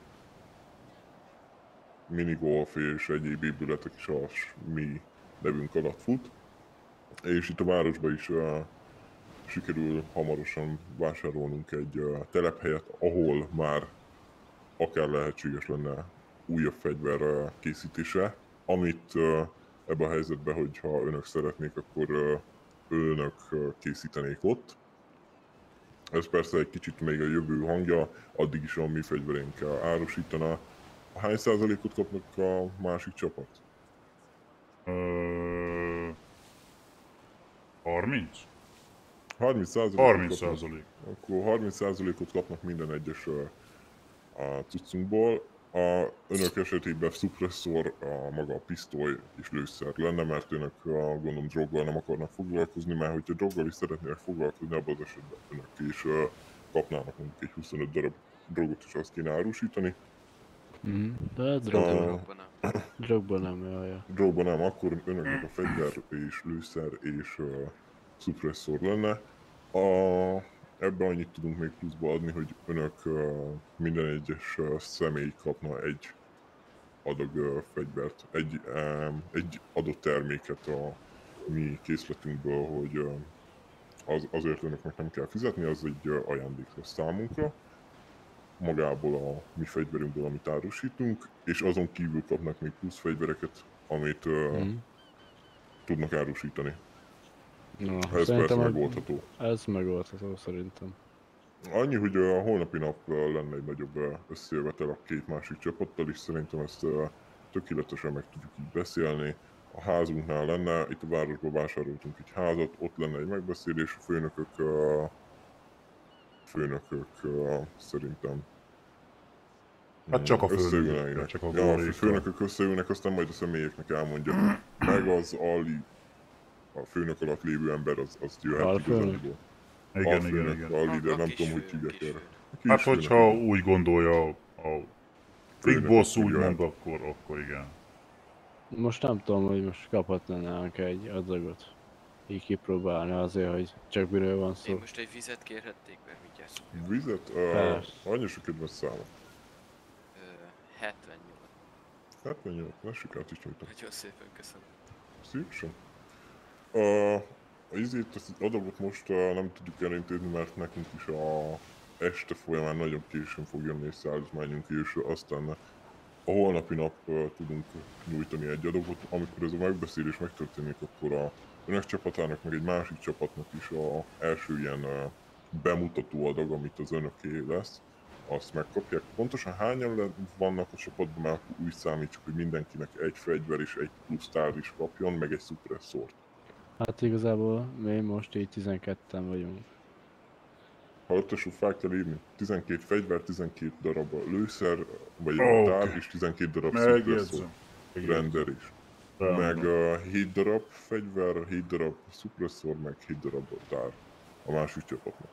minigolf és egyéb épületek is a mi nevünk alatt fut. És itt a városban is ö, sikerül hamarosan vásárolnunk egy ö, telephelyet, ahol már akár lehetséges lenne újabb fegyver készítése, amit ebben a helyzetben, hogyha önök szeretnék, akkor önök készítenék ott. Ez persze egy kicsit még a jövő hangja, addig is a mi fegyverénkkel árusítaná. Hány százalékot kapnak a másik csapat? Ö... harminc? harminc százalékot harminc százalék. Akkor harminc százalékot kapnak minden egyes a cuccunkból. A önök esetében szupresszor, a maga a pisztoly és lőszer lenne, mert önök a, gondolom droggal nem akarnak foglalkozni, mert hogyha droggal is szeretnének foglalkozni, abban az esetben önök is uh, kapnának mondjuk egy huszonöt darab drogot is azt kéne árusítani. Mm, de drogban nem. Drogban nem, jaj, jaj. Drogban nem, akkor önöknek a fegyver és lőszer és uh, szupresszor lenne. A, ebbe annyit tudunk még pluszba adni, hogy önök uh, minden egyes uh, személy kapna egy adag uh, fegyvert, egy, um, egy adott terméket a mi készletünkből, hogy uh, az, azért önöknek nem kell fizetni, az egy uh, ajándék lesz számunkra. Magából a mi fegyverünkből, amit árusítunk, és azon kívül kapnak még plusz fegyvereket, amit uh, mm. tudnak árusítani. Na, ez persze megoldható. Ez megoldható szerintem. Annyi, hogy a holnapi nap lenne egy nagyobb összejövetel a két másik csapattal is, szerintem ezt tökéletesen meg tudjuk így beszélni. A házunknál lenne, itt a városban vásároltunk egy házat, ott lenne egy megbeszélés, a főnökök, főnökök szerintem hát csak a főnökök, csak a, ja, a főnökök összeülnek, aztán majd a személyeknek elmondja, meg az alli, a főnök alatt lévő ember az, az jöhet igazából. Igen, igen, igen. A líder, nem tudom, hogy hívják erre. Hát, hogyha úgy gondolja a Big Boss úgy mond, akkor, akkor igen. Most nem tudom, hogy most kaphatnánk egy adagot. Így kipróbálni azért, hogy csak miről van szó. Én most egy vizet kérhették be, vigyázz. Vizet? Uh, annyi sokat számot? hetvennyolc. hetvennyolc, lássuk át is nyújtom. Nagyon szépen köszönöm. Szívesen. Uh, a izét, az adagot most uh, nem tudjuk elintézni, mert nekünk is a este folyamán nagyon későn fog jönni egy szállítmányunk, és aztán a holnapi nap uh, tudunk nyújtani egy adagot. Amikor ez a megbeszélés megtörténik, akkor a önök csapatának, meg egy másik csapatnak is a első ilyen uh, bemutató adag, amit az önöké lesz, azt megkapják. Pontosan hányan vannak a csapatban, már úgy számítsuk, hogy mindenkinek egy fegyver és egy plusz tárgy is kapjon, meg egy szupresszort. Hát igazából mi most így tizenketten vagyunk. Hallottasú, fel kell írni. tizenkét fegyver, tizenkét darab lőszer, vagy oh, a tárgy, és tizenkét darab szupresszor. Render is. Meg uh, hét darab fegyver, hét darab szupresszor, meg hét darab tárgy a másik csapatnak.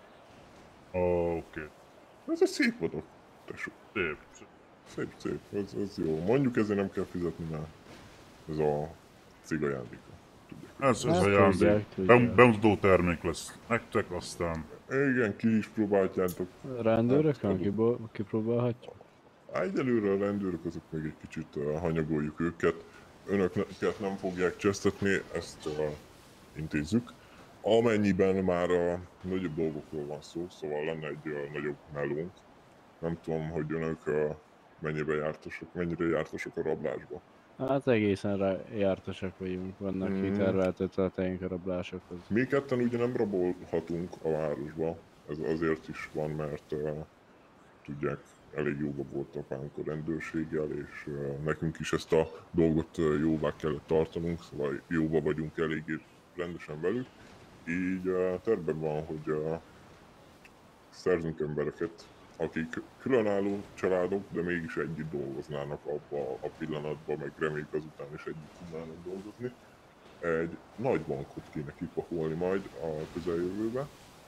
Oh, oké. Okay. Ez egy szép adag, tesó. Szép. Szép, szép. Ez, ez jó. Mondjuk ezért nem kell fizetni, mert ez a cég ajándéka. Ez az ajándék. Bemutató termék lesz nektek, aztán... Igen, ki is próbáljátok. Rendőrökön kipróbálhatjuk? Egyelőre a rendőrök azok még egy kicsit uh, hanyagoljuk őket. Önöket nem fogják csesztetni, ezt uh, intézzük. Amennyiben már a nagyobb dolgokról van szó, szóval lenne egy uh, nagyobb melónk. Nem tudom, hogy önök uh, mennyire jártasok, mennyire jártasok a rablásba. Hát egészen jártasak vagyunk, vannak mm. kitervelt ötleteink a rablásokhoz. Mi ketten ugye nem rabolhatunk a városba, ez azért is van, mert uh, tudják, elég jóba volt apánk a rendőrséggel, és uh, nekünk is ezt a dolgot uh, jóvá kellett tartanunk, szóval jóba vagyunk eléggé rendesen velük. Így uh, tervben van, hogy uh, szerzünk embereket, akik különálló családok, de mégis együtt dolgoznának abba a pillanatban, meg reméljük azután is együtt tudnának dolgozni. Egy nagy bankot kéne kipakolni majd a közeljövőbe.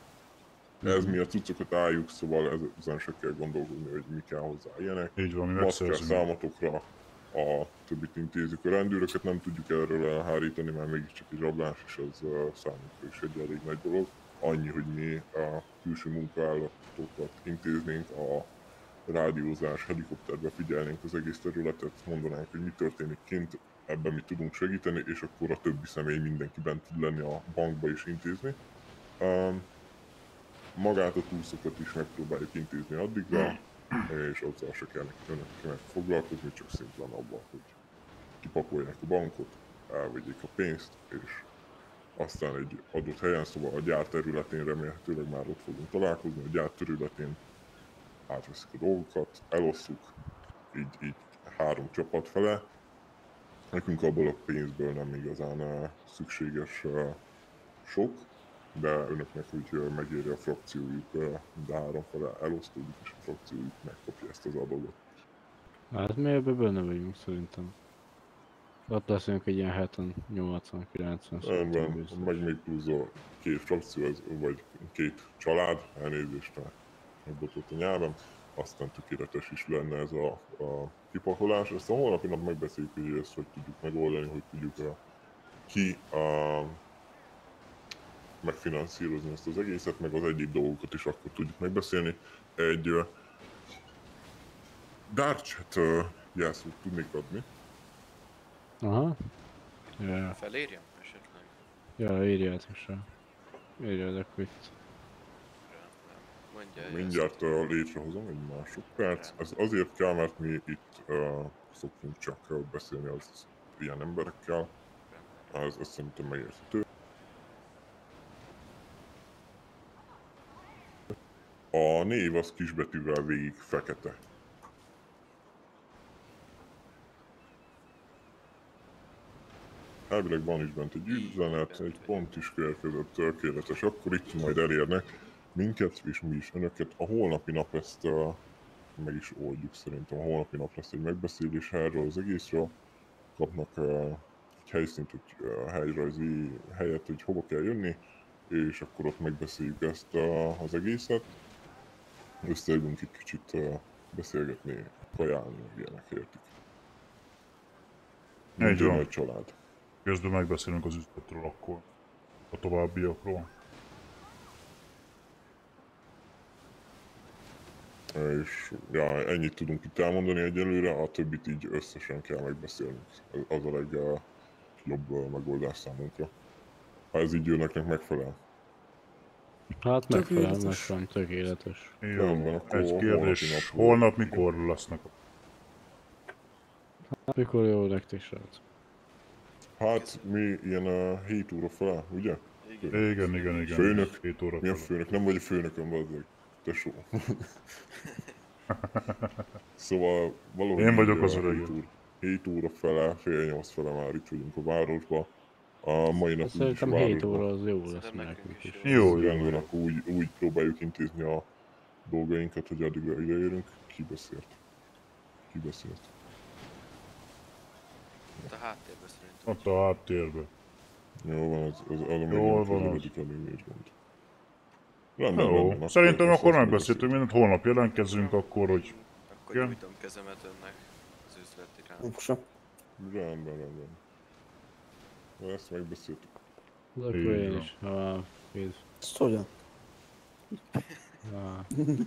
Ez mi a cuccokat álljuk, szóval ezen se kell gondolkodni, hogy mi kell hozzá ilyenek. Így van, mi megszerzünk. Számatokra a többit intézik. A rendőröket nem tudjuk erről elhárítani, mert mégiscsak egy rablás, és az számunkra is egy elég nagy dolog. Annyi, hogy mi a külső munkállatokat intéznénk, a rádiózás, helikopterbe figyelnénk az egész területet, mondanánk, hogy mi történik kint, ebben mi tudunk segíteni, és akkor a többi személy mindenki bent tud lenni a bankba is intézni. Um, magát a túlszokat is megpróbáljuk intézni addigra, és azzal se kell nekik foglalkozni, csak szimplán abban, hogy kipakolják a bankot, elvegyék a pénzt, és aztán egy adott helyen, szóval a gyár területén remélhetőleg már ott fogunk találkozni, a gyár területén átveszik a dolgokat, elosszuk, így, így három csapat fele. Nekünk abból a pénzből nem igazán szükséges sok, de önöknek úgy megéri a frakciójuk, de három fele elosztódik, és a frakciójuk megkapja ezt az adagot. Hát mi ebben benne vagyunk szerintem. Ott leszünk egy ilyen hetven, nyolcvan, kilencven szerinten. Meg még plusz a két frakció, vagy két család, elnézést megbotott a nyelvem. aztán tökéletes is lenne ez a, a kipakolás. Ezt a holnapi nap megbeszéljük, hogy ezt hogy tudjuk megoldani, hogy tudjuk a, ki a, megfinanszírozni ezt az egészet, meg az egyéb dolgokat is akkor tudjuk megbeszélni. Egy uh, Dark Chat uh, jelszót tudnék adni. Aha. Ja. Felírjam esetleg? Ja, írjátok se. Írjátok itt. Mondja, Mindjárt uh, létrehozom egy másodperc. Ez azért kell, mert mi itt uh, szoktunk csak uh, beszélni az ilyen emberekkel. Ez, ez szerintem megérthető. A név az kisbetűvel végig fekete. Elvileg van is bent egy üzenet, egy pont is következett, tökéletes. Akkor itt majd elérnek minket, és mi is önöket. A holnapi nap ezt uh, meg is oldjuk szerintem. A holnapi nap lesz egy megbeszélés erről az egészről. Kapnak uh, egy helyszínt, egy uh, helyrajzi helyet, hogy hova kell jönni, és akkor ott megbeszéljük ezt uh, az egészet. Összeülünk egy kicsit uh, beszélgetni, kajálni, meg ilyenek, értik. Így van. Egy család. Közben megbeszélünk az üzletről akkor, a továbbiakról. És ja, ennyit tudunk itt elmondani egyelőre, a többit így összesen kell megbeszélnünk. Az a legjobb megoldás számunkra. Ha ez így jönnek, megfelel. Hát megfelel, megfelel, tökéletes. Jó, van, akkor egy kérdés, holnapi nap- holnap mikor lesznek? Hát mikor jó nektek, srác? Hát mi ilyen uh, hét óra fel, ugye? Igen, igen, igen. igen. Főnök? hét óra Mi a fele. főnök? Nem vagy a főnököm, bazdmeg. Tesó. Szóval valahogy Én vagyok így, az uh, öreg. hét óra- hét óra fele, fél nyolc fele már itt vagyunk a városba. A mai nap úgyis Szerintem a hét városba. óra az jó lesz nekünk is. Jó, jó, Rendben, akkor úgy, úgy próbáljuk intézni a dolgainkat, hogy addigra ideérünk. Ki beszélt? Ki beszélt? Ott a háttérben szerintem. Ott a háttérben. Jó van, az, az alapvetően Jól van az. közeledik, addig nincs gond. Rendben, Jó, rendben, szerintem akkor akkor ezt megbeszéltük mindent, holnap jelentkezünk akkor, hogy... Akkor Igen. nyújtom kezemet önnek az üzlet iránt. Uksa. Rendben, rendben. Na, ezt megbeszéltük. De akkor én is, ha kész. Ezt hogyan? Ah.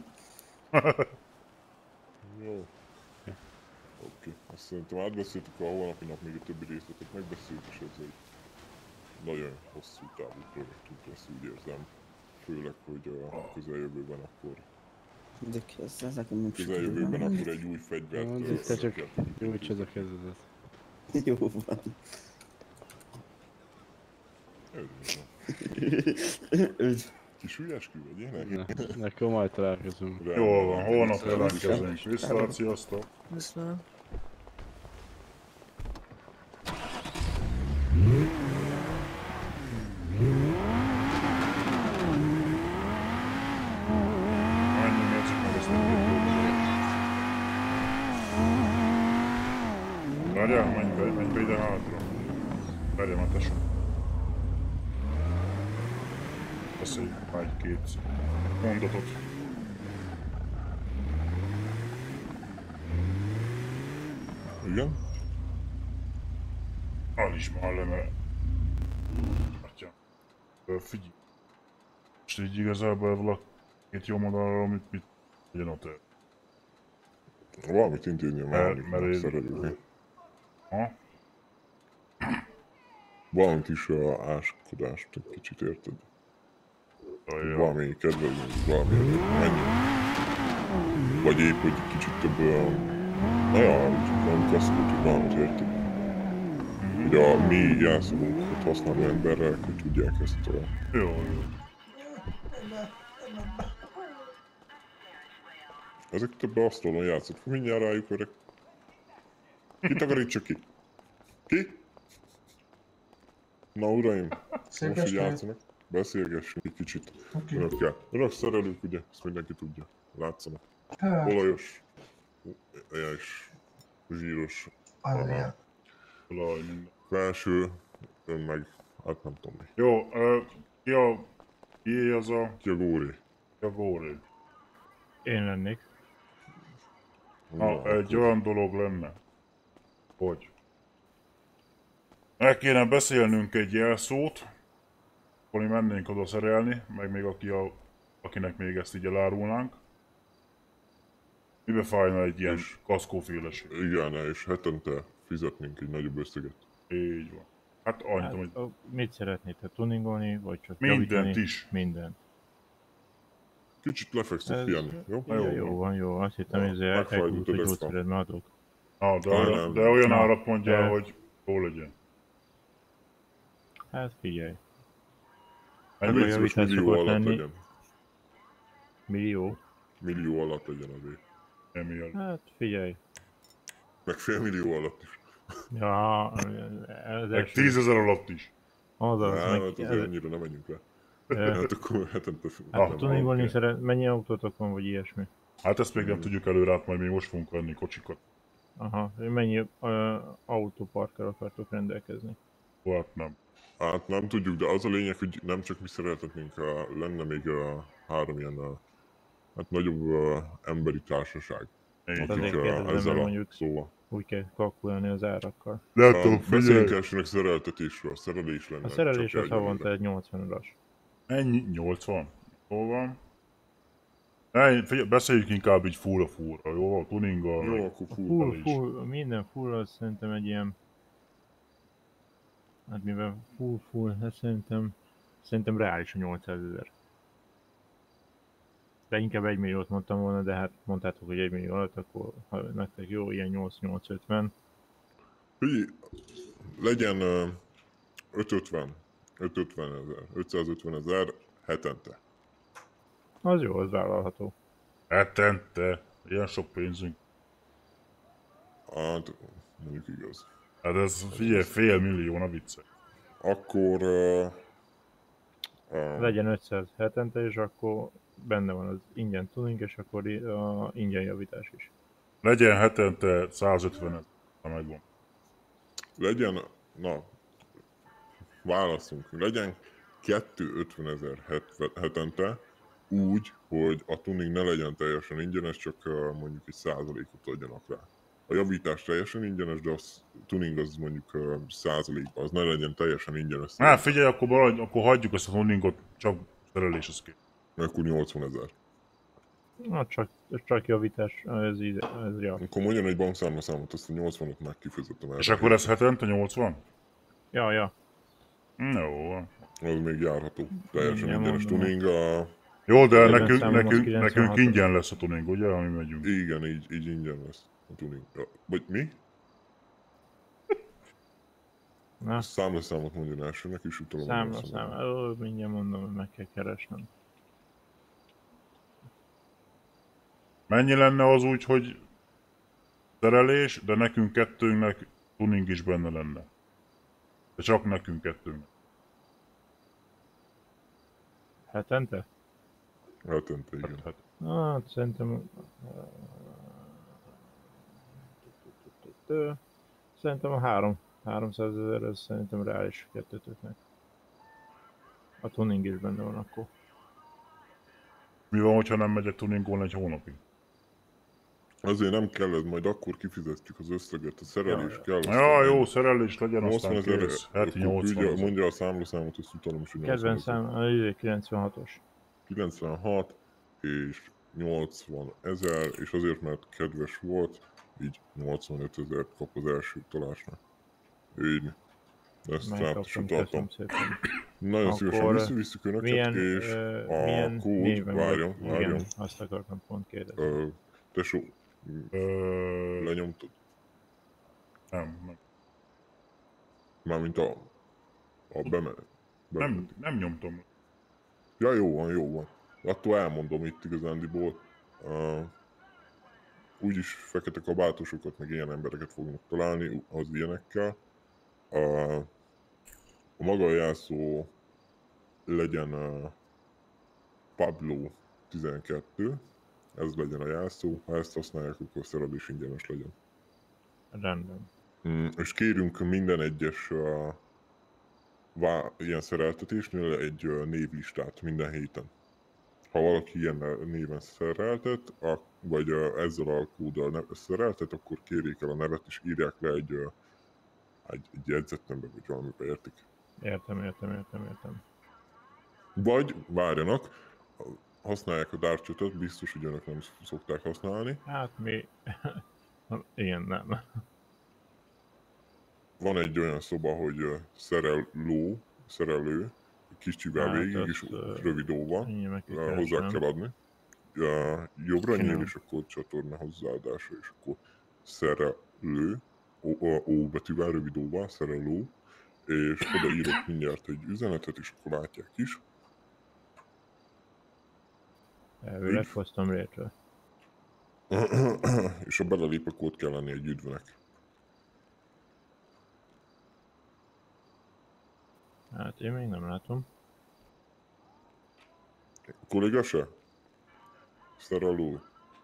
Jó. Oké, azt szerintem átbeszéltük, a holnapi nap még a többi részletet megbeszéltük, és ez egy nagyon hosszú távú projektünk lesz, úgy érzem. Főleg, hogy a közeljövőben akkor... De ki ez, ez nekem nem Közeljövőben akkor egy új fegyvert... Mondd, ö, te csak kell tudjuk gyújtsad a kezedet. Jó van. Üdv. Kis hülyeskü vagy ilyenek? Ne, nekem majd találkozunk. Jól van, holnap jelentkezünk. Viszlát, sziasztok! Viszlát. Menjünk, nézzük meg ezt a videót. Várjál, menj be, menj be ide hátra. Várjál már, tesó. Beszéljük már egy-két mondatot. Igen? Alis már le, mert... Atya. Ö, Figyelj. Most így igazából ebből a két jó modellről mit, mit legyen ott el? Valamit intézni a Mert- mánik, mert én- szerelőknek. Ha? Valamit is a áskodást egy kicsit érted. Ajaj. Valami kedvezmény, valami mennyi. Vagy épp, hogy egy kicsit több olyan... Na ja, úgy valami kaszkót, hogy valamit érted. Hogy a mi jelszavunkat használó emberrel, hogy tudják ezt a... Jó, jó. Ezek több asztalon játszott, mindjárt rájuk öreg. Ki takarítsa ki? Ki? Na uraim, Szép most hogy estét. játszanak, beszélgessünk egy kicsit Oké. önökkel. Önök szerelők, ugye, ezt mindenki tudja, látszanak. Hát. Olajos, és zsíros. Az ilyen. Olaj, minden. Felső, ön meg, hát nem tudom mi. Jó, ö, ki a... Ki az a... Ki a góri? Ki a góri? Én lennék. Na, egy olyan dolog lenne, hogy meg kéne beszélnünk egy jelszót, akkor mi mennénk oda szerelni, meg még aki a, akinek még ezt így elárulnánk. Mibe fájna egy ilyen kaszkóféleség? Igen, és hetente fizetnénk egy nagyobb összeget. Így van. Hát annyit, Hát, hogy... a- mit szeretnéd, te tuningolni, vagy csak Mindent javítani? is. Mindent. Kicsit lefekszünk Ez- pihenni, jó? Jó, jó van, jó. Azt hittem, hogy ezért megfájdult elkúrt, a hogy deszka. gyógyszered, mert adok. Ah, de, Nem, olyan, nem, de nem. olyan Na, árat mondja, de- hogy jó legyen. Hát figyelj. Hát Akkor légy szíves, javítás millió szokott alatt lenni. legyen. Millió? Millió alatt legyen azért. Emiatt. Hát figyelj. Meg fél millió alatt is. Ja, ez Meg tízezer alatt is. Azaz, Nem, meg... hát azért annyira nem menjünk le. Ö, Hát akkor hetente... Hát nem tuningolni kell. szeret, mennyi autótok van, vagy ilyesmi? Hát ezt még nem tudjuk előre, hát majd még most fogunk venni kocsikat. Aha, mennyi uh, autóparkkal akartok rendelkezni? Hát nem. Hát nem tudjuk, de az a lényeg, hogy nem csak mi szeretnénk, ha lenne még uh, három ilyen uh, hát nagyobb uh, emberi társaság. Hát Akik azért uh, kérdezem, mert ezzel a mondjuk szóval. úgy kell kalkulálni az árakkal. Uh, Beszéljünk elsőnek szereltetésről, szerelés lenne. A szerelés csak az egyelőre. havonta egy nyolcvanas. Ennyi? nyolcvan? Hol van? Ne, figyelj, beszéljük inkább így full a fullra, jó? A tuninggal. Jó, akkor A full, full, minden full az szerintem egy ilyen... Hát mivel full, full, hát szerintem... Szerintem reális a nyolcszázezer. De inkább egy milliót mondtam volna, de hát mondtátok, hogy egy millió alatt, akkor ha nektek jó, ilyen nyolc-nyolc ötven. Figyelj, legyen uh, ötszázötven, ötszázötven ezer, ötszázötven ezer hetente. Az jó, az vállalható. Hetente? Ilyen sok pénzünk. Hát, mondjuk igaz. Hát ez, figyelj, fél millió, na vicce. Akkor... Uh, uh, Legyen ötszáz hetente, és akkor benne van az ingyen tuning, és akkor i- a ingyen javítás is. Legyen hetente százötven ezer, ha megvan. legyen, na, válaszunk, legyen kétszázötven ezer hetente, úgy, hogy a tuning ne legyen teljesen ingyenes, csak uh, mondjuk egy százalékot adjanak rá. A javítás teljesen ingyenes, de a tuning az mondjuk uh, százalékban, az ne legyen teljesen ingyenes. Hát figyelj, akkor, maradj, akkor hagyjuk ezt a tuningot, csak szereléshez kell. Akkor nyolcvan ezer. Na, csak, csak javítás, ez így, ez jó. Akkor mondjon egy bankszámlaszámot, azt a nyolcvanot meg kifizetem el. És akkor ez hetente nyolcvan? Ja, ja. Jó. Az még járható. Teljesen Igen, ingyenes mondom. tuning. A... Jó, de Ebben nekünk, számom az nekünk, kilencvenhat. nekünk ingyen lesz a tuning, ugye, ami megyünk. Igen, így, így ingyen lesz a tuning. Ja. Vagy mi? Na. Számlaszámot mondjon elsőnek, és utána Számla, számla. Ó, mindjárt mondom, hogy meg kell keresnem. Mennyi lenne az úgy, hogy szerelés, de nekünk kettőnknek tuning is benne lenne. De csak nekünk kettőnknek. Hetente? Hetente, igen. Hát, Hát szerintem... Szerintem a három, háromszázezer, ez szerintem reális kettőtöknek. A tuning is benne van akkor. Mi van, hogyha nem megyek tuningolni egy hónapig? Azért nem kell, ez majd akkor kifizetjük az összeget, a szerelés Ja, kell. ja, jó, szerelés legyen, nyolcvan aztán ezer, kész. Heti akkor nyolcvan küldje, ezer. mondja a számlaszámot, azt utána is, hogy Kedvenc nyolcvan ezer. szám, a kilencvenhatos. kilencvenhat és nyolcvan ezer, és azért, mert kedves volt, így nyolcvanöt ezert kap az első utalásnak. Így. Ezt Megkaptam, számításon köszönöm tartom. szépen. Nagyon Akkor szívesen visszavisszük önöket, milyen, és ö, a milyen kód, néven várjon, vagy? várjon. Igen, azt akartam pont kérdezni. Ö, tesó, Ö... lenyomtad? Nem, nem. Mármint a... a beme... beme. Nem, nem nyomtam. Ja, jó van, jó van. Attól elmondom itt igazándiból. Uh, úgyis fekete kabátosokat, meg ilyen embereket fognak találni az ilyenekkel. Uh, a maga a jelszó legyen uh, Pablo tizenkettő. Ez legyen a jelszó. Ha ezt használják, akkor szerelés ingyenes legyen. Rendben. Mm, és kérünk minden egyes uh, vá- ilyen szereltetésnél egy uh, névlistát minden héten. ha valaki ilyen néven szereltet, a, vagy uh, ezzel a kóddal szereltet, akkor kérjék el a nevet és írják le egy, uh, egy, egy jegyzetnembe, vagy valamibe, értik? Értem, értem, értem, értem. Vagy várjanak, használják a Dark-chat-ot, biztos, hogy önök nem szokták használni. Hát mi... Igen, nem. Van egy olyan szoba, hogy uh, szerelő, szerelő, kis csivel Hát végig, azt, és uh, rövid óval mindjárt uh, megkeresem. hozzá kell adni. Uh, jobbra Finom. nyíl, és akkor csatorna hozzáadása, és akkor szerelő, ó, ó betűvel, rövid óval, szerelő, és odaírok mindjárt egy üzenetet, és akkor látják is. Elvileg hoztam létre. És ha belelép, akkor ott kell lenni egy üdvnek. Hát én még nem látom. A kolléga se? Szerelő.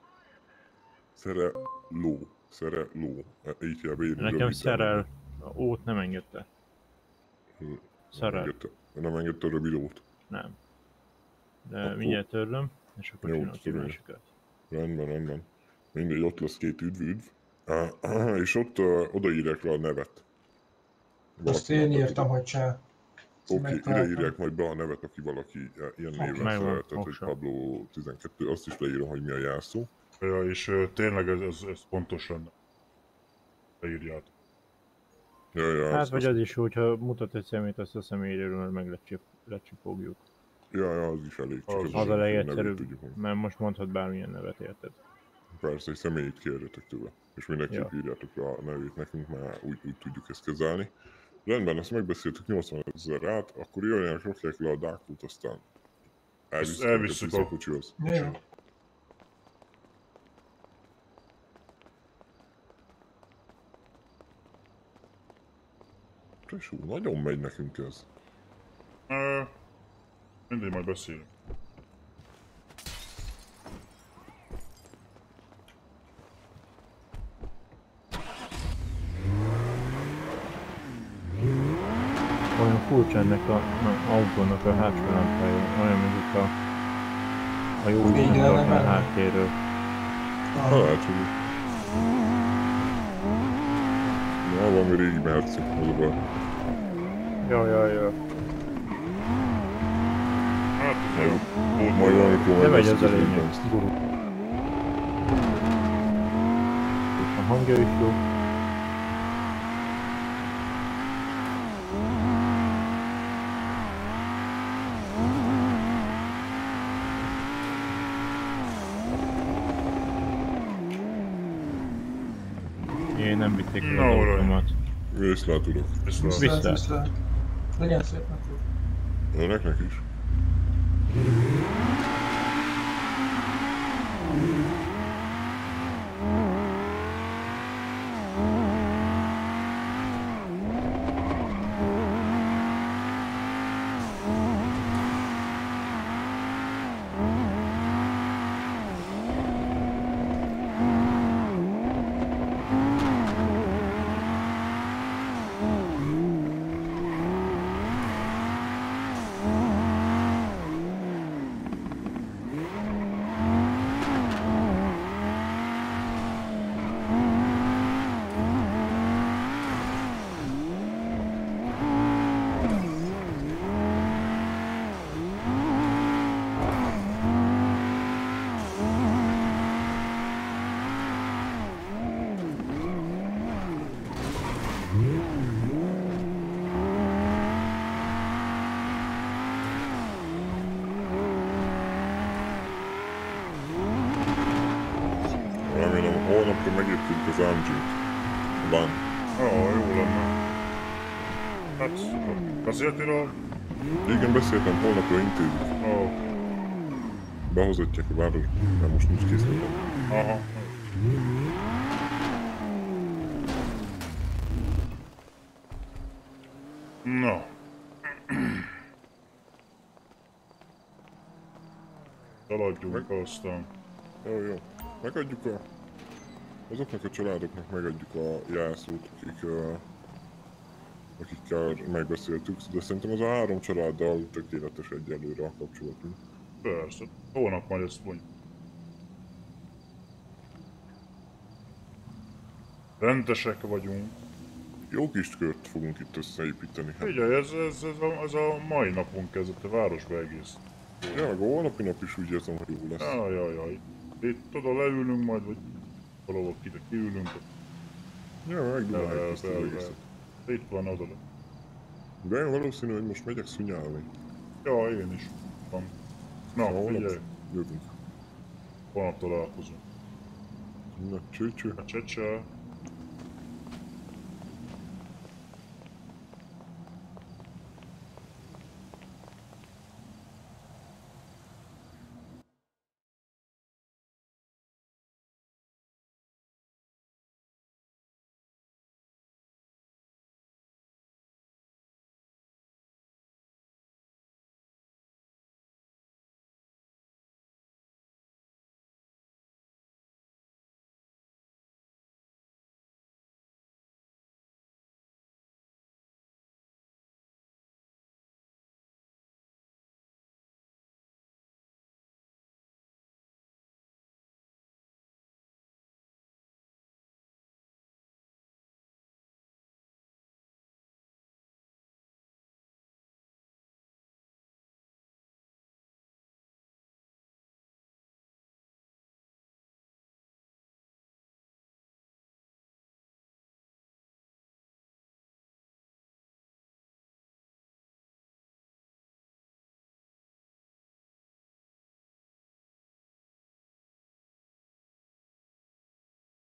Szerelő. Szerelő. Így kell beírni. Nekem szerel... Ót nem engedte. Nem Szerel. engedte, nem engedte a rövid ót. Nem. De Akkor- mindjárt törlöm, és akkor Jó, csinálok egy töröld. másikat. Rendben, rendben. Mindegy, ott lesz két üdv, üdv. Ah, és ott uh, odaírják le a nevet. Azt én írtam, hogy se. Oké, okay, ide megtaláltam. írják majd be a nevet, aki valaki ilyen néven Megvan, szereltet, hogy oksa. Pablo tizenkettő, azt is leírom, hogy mi a jelszó. Ja, és uh, tényleg ez, ez, ez pontos lenne. Leírjátok. Ja, ja, Hát azt- vagy azt- az is, hogyha mutat egy szemét, azt a személyről meg lecsip, lecsipogjuk. Ja, ja, az is elég. Csak Az, az az a nevét legegyszerűbb, tudjuk meg. mert most mondhat bármilyen nevet, érted? Persze, egy személyt kérjetek tőle. És mindenképp Ja. írjátok le a nevét nekünk, mert úgy, úgy tudjuk ezt kezelni. Rendben, ezt megbeszéltük nyolcvan ezer át, akkor jöjjenek, rakják le a dákút, aztán elvisszük, elvisszük a- a kocsihoz. Jó. Tesó, nagyon megy nekünk ez. Uh, mindegy, majd beszélünk. Olyan furcsa ennek a na, autónak a hátsó lámpája, olyan, mint a, a jó Végre mutatná a nem háttérről. Hát, hogy... Na, valami régi mercik, az a baj. Ja, ja, ja. Hát, ez jó. Majd, majd valamikor Nem megy majd az a beszélünk lényeg. ezt. Gurul. A hangja is jó. Én nem vitték el Na, az uram. autómat. Viszlát tudok. Viszlát. Viszlát, Viszlát. viszlát. Legyen szép napot. Önöknek is. Remélem, holnapra megértünk az Amjink. Van. Ja, jó lenne. Hát, beszéltél a... Igen, beszéltem, holnapra intézzük. Ó. Behozatják a városba, mert most nincs készülve. Aha. Na. Feladjuk meg aztán. Jó, jó. Megadjuk a... Azoknak a családoknak megadjuk a jelszót, akik... Uh, akikkel megbeszéltük, de szerintem az a három családdal tökéletes egyelőre a kapcsolatunk. Persze, holnap majd ezt mondjuk. Rendesek vagyunk. Jó kis kört fogunk itt összeépíteni. Hát. Figyelj, ez, ez, ez, a, ez a mai napon kezdett a városba egész. Ja, meg a holnapi nap is úgy érzem, hogy jó lesz. Jaj, jaj, jaj. Itt oda leülünk majd, vagy valahol ide kiülünk. Ja, megdumáljuk ezt az egészet. Itt van oda. De én valószínű, hogy most megyek szunyálni. Ja, én is. Van. Na, szóval figyelj. Jövünk. Holnap találkozunk. Na, cső, cső. Cső, cső.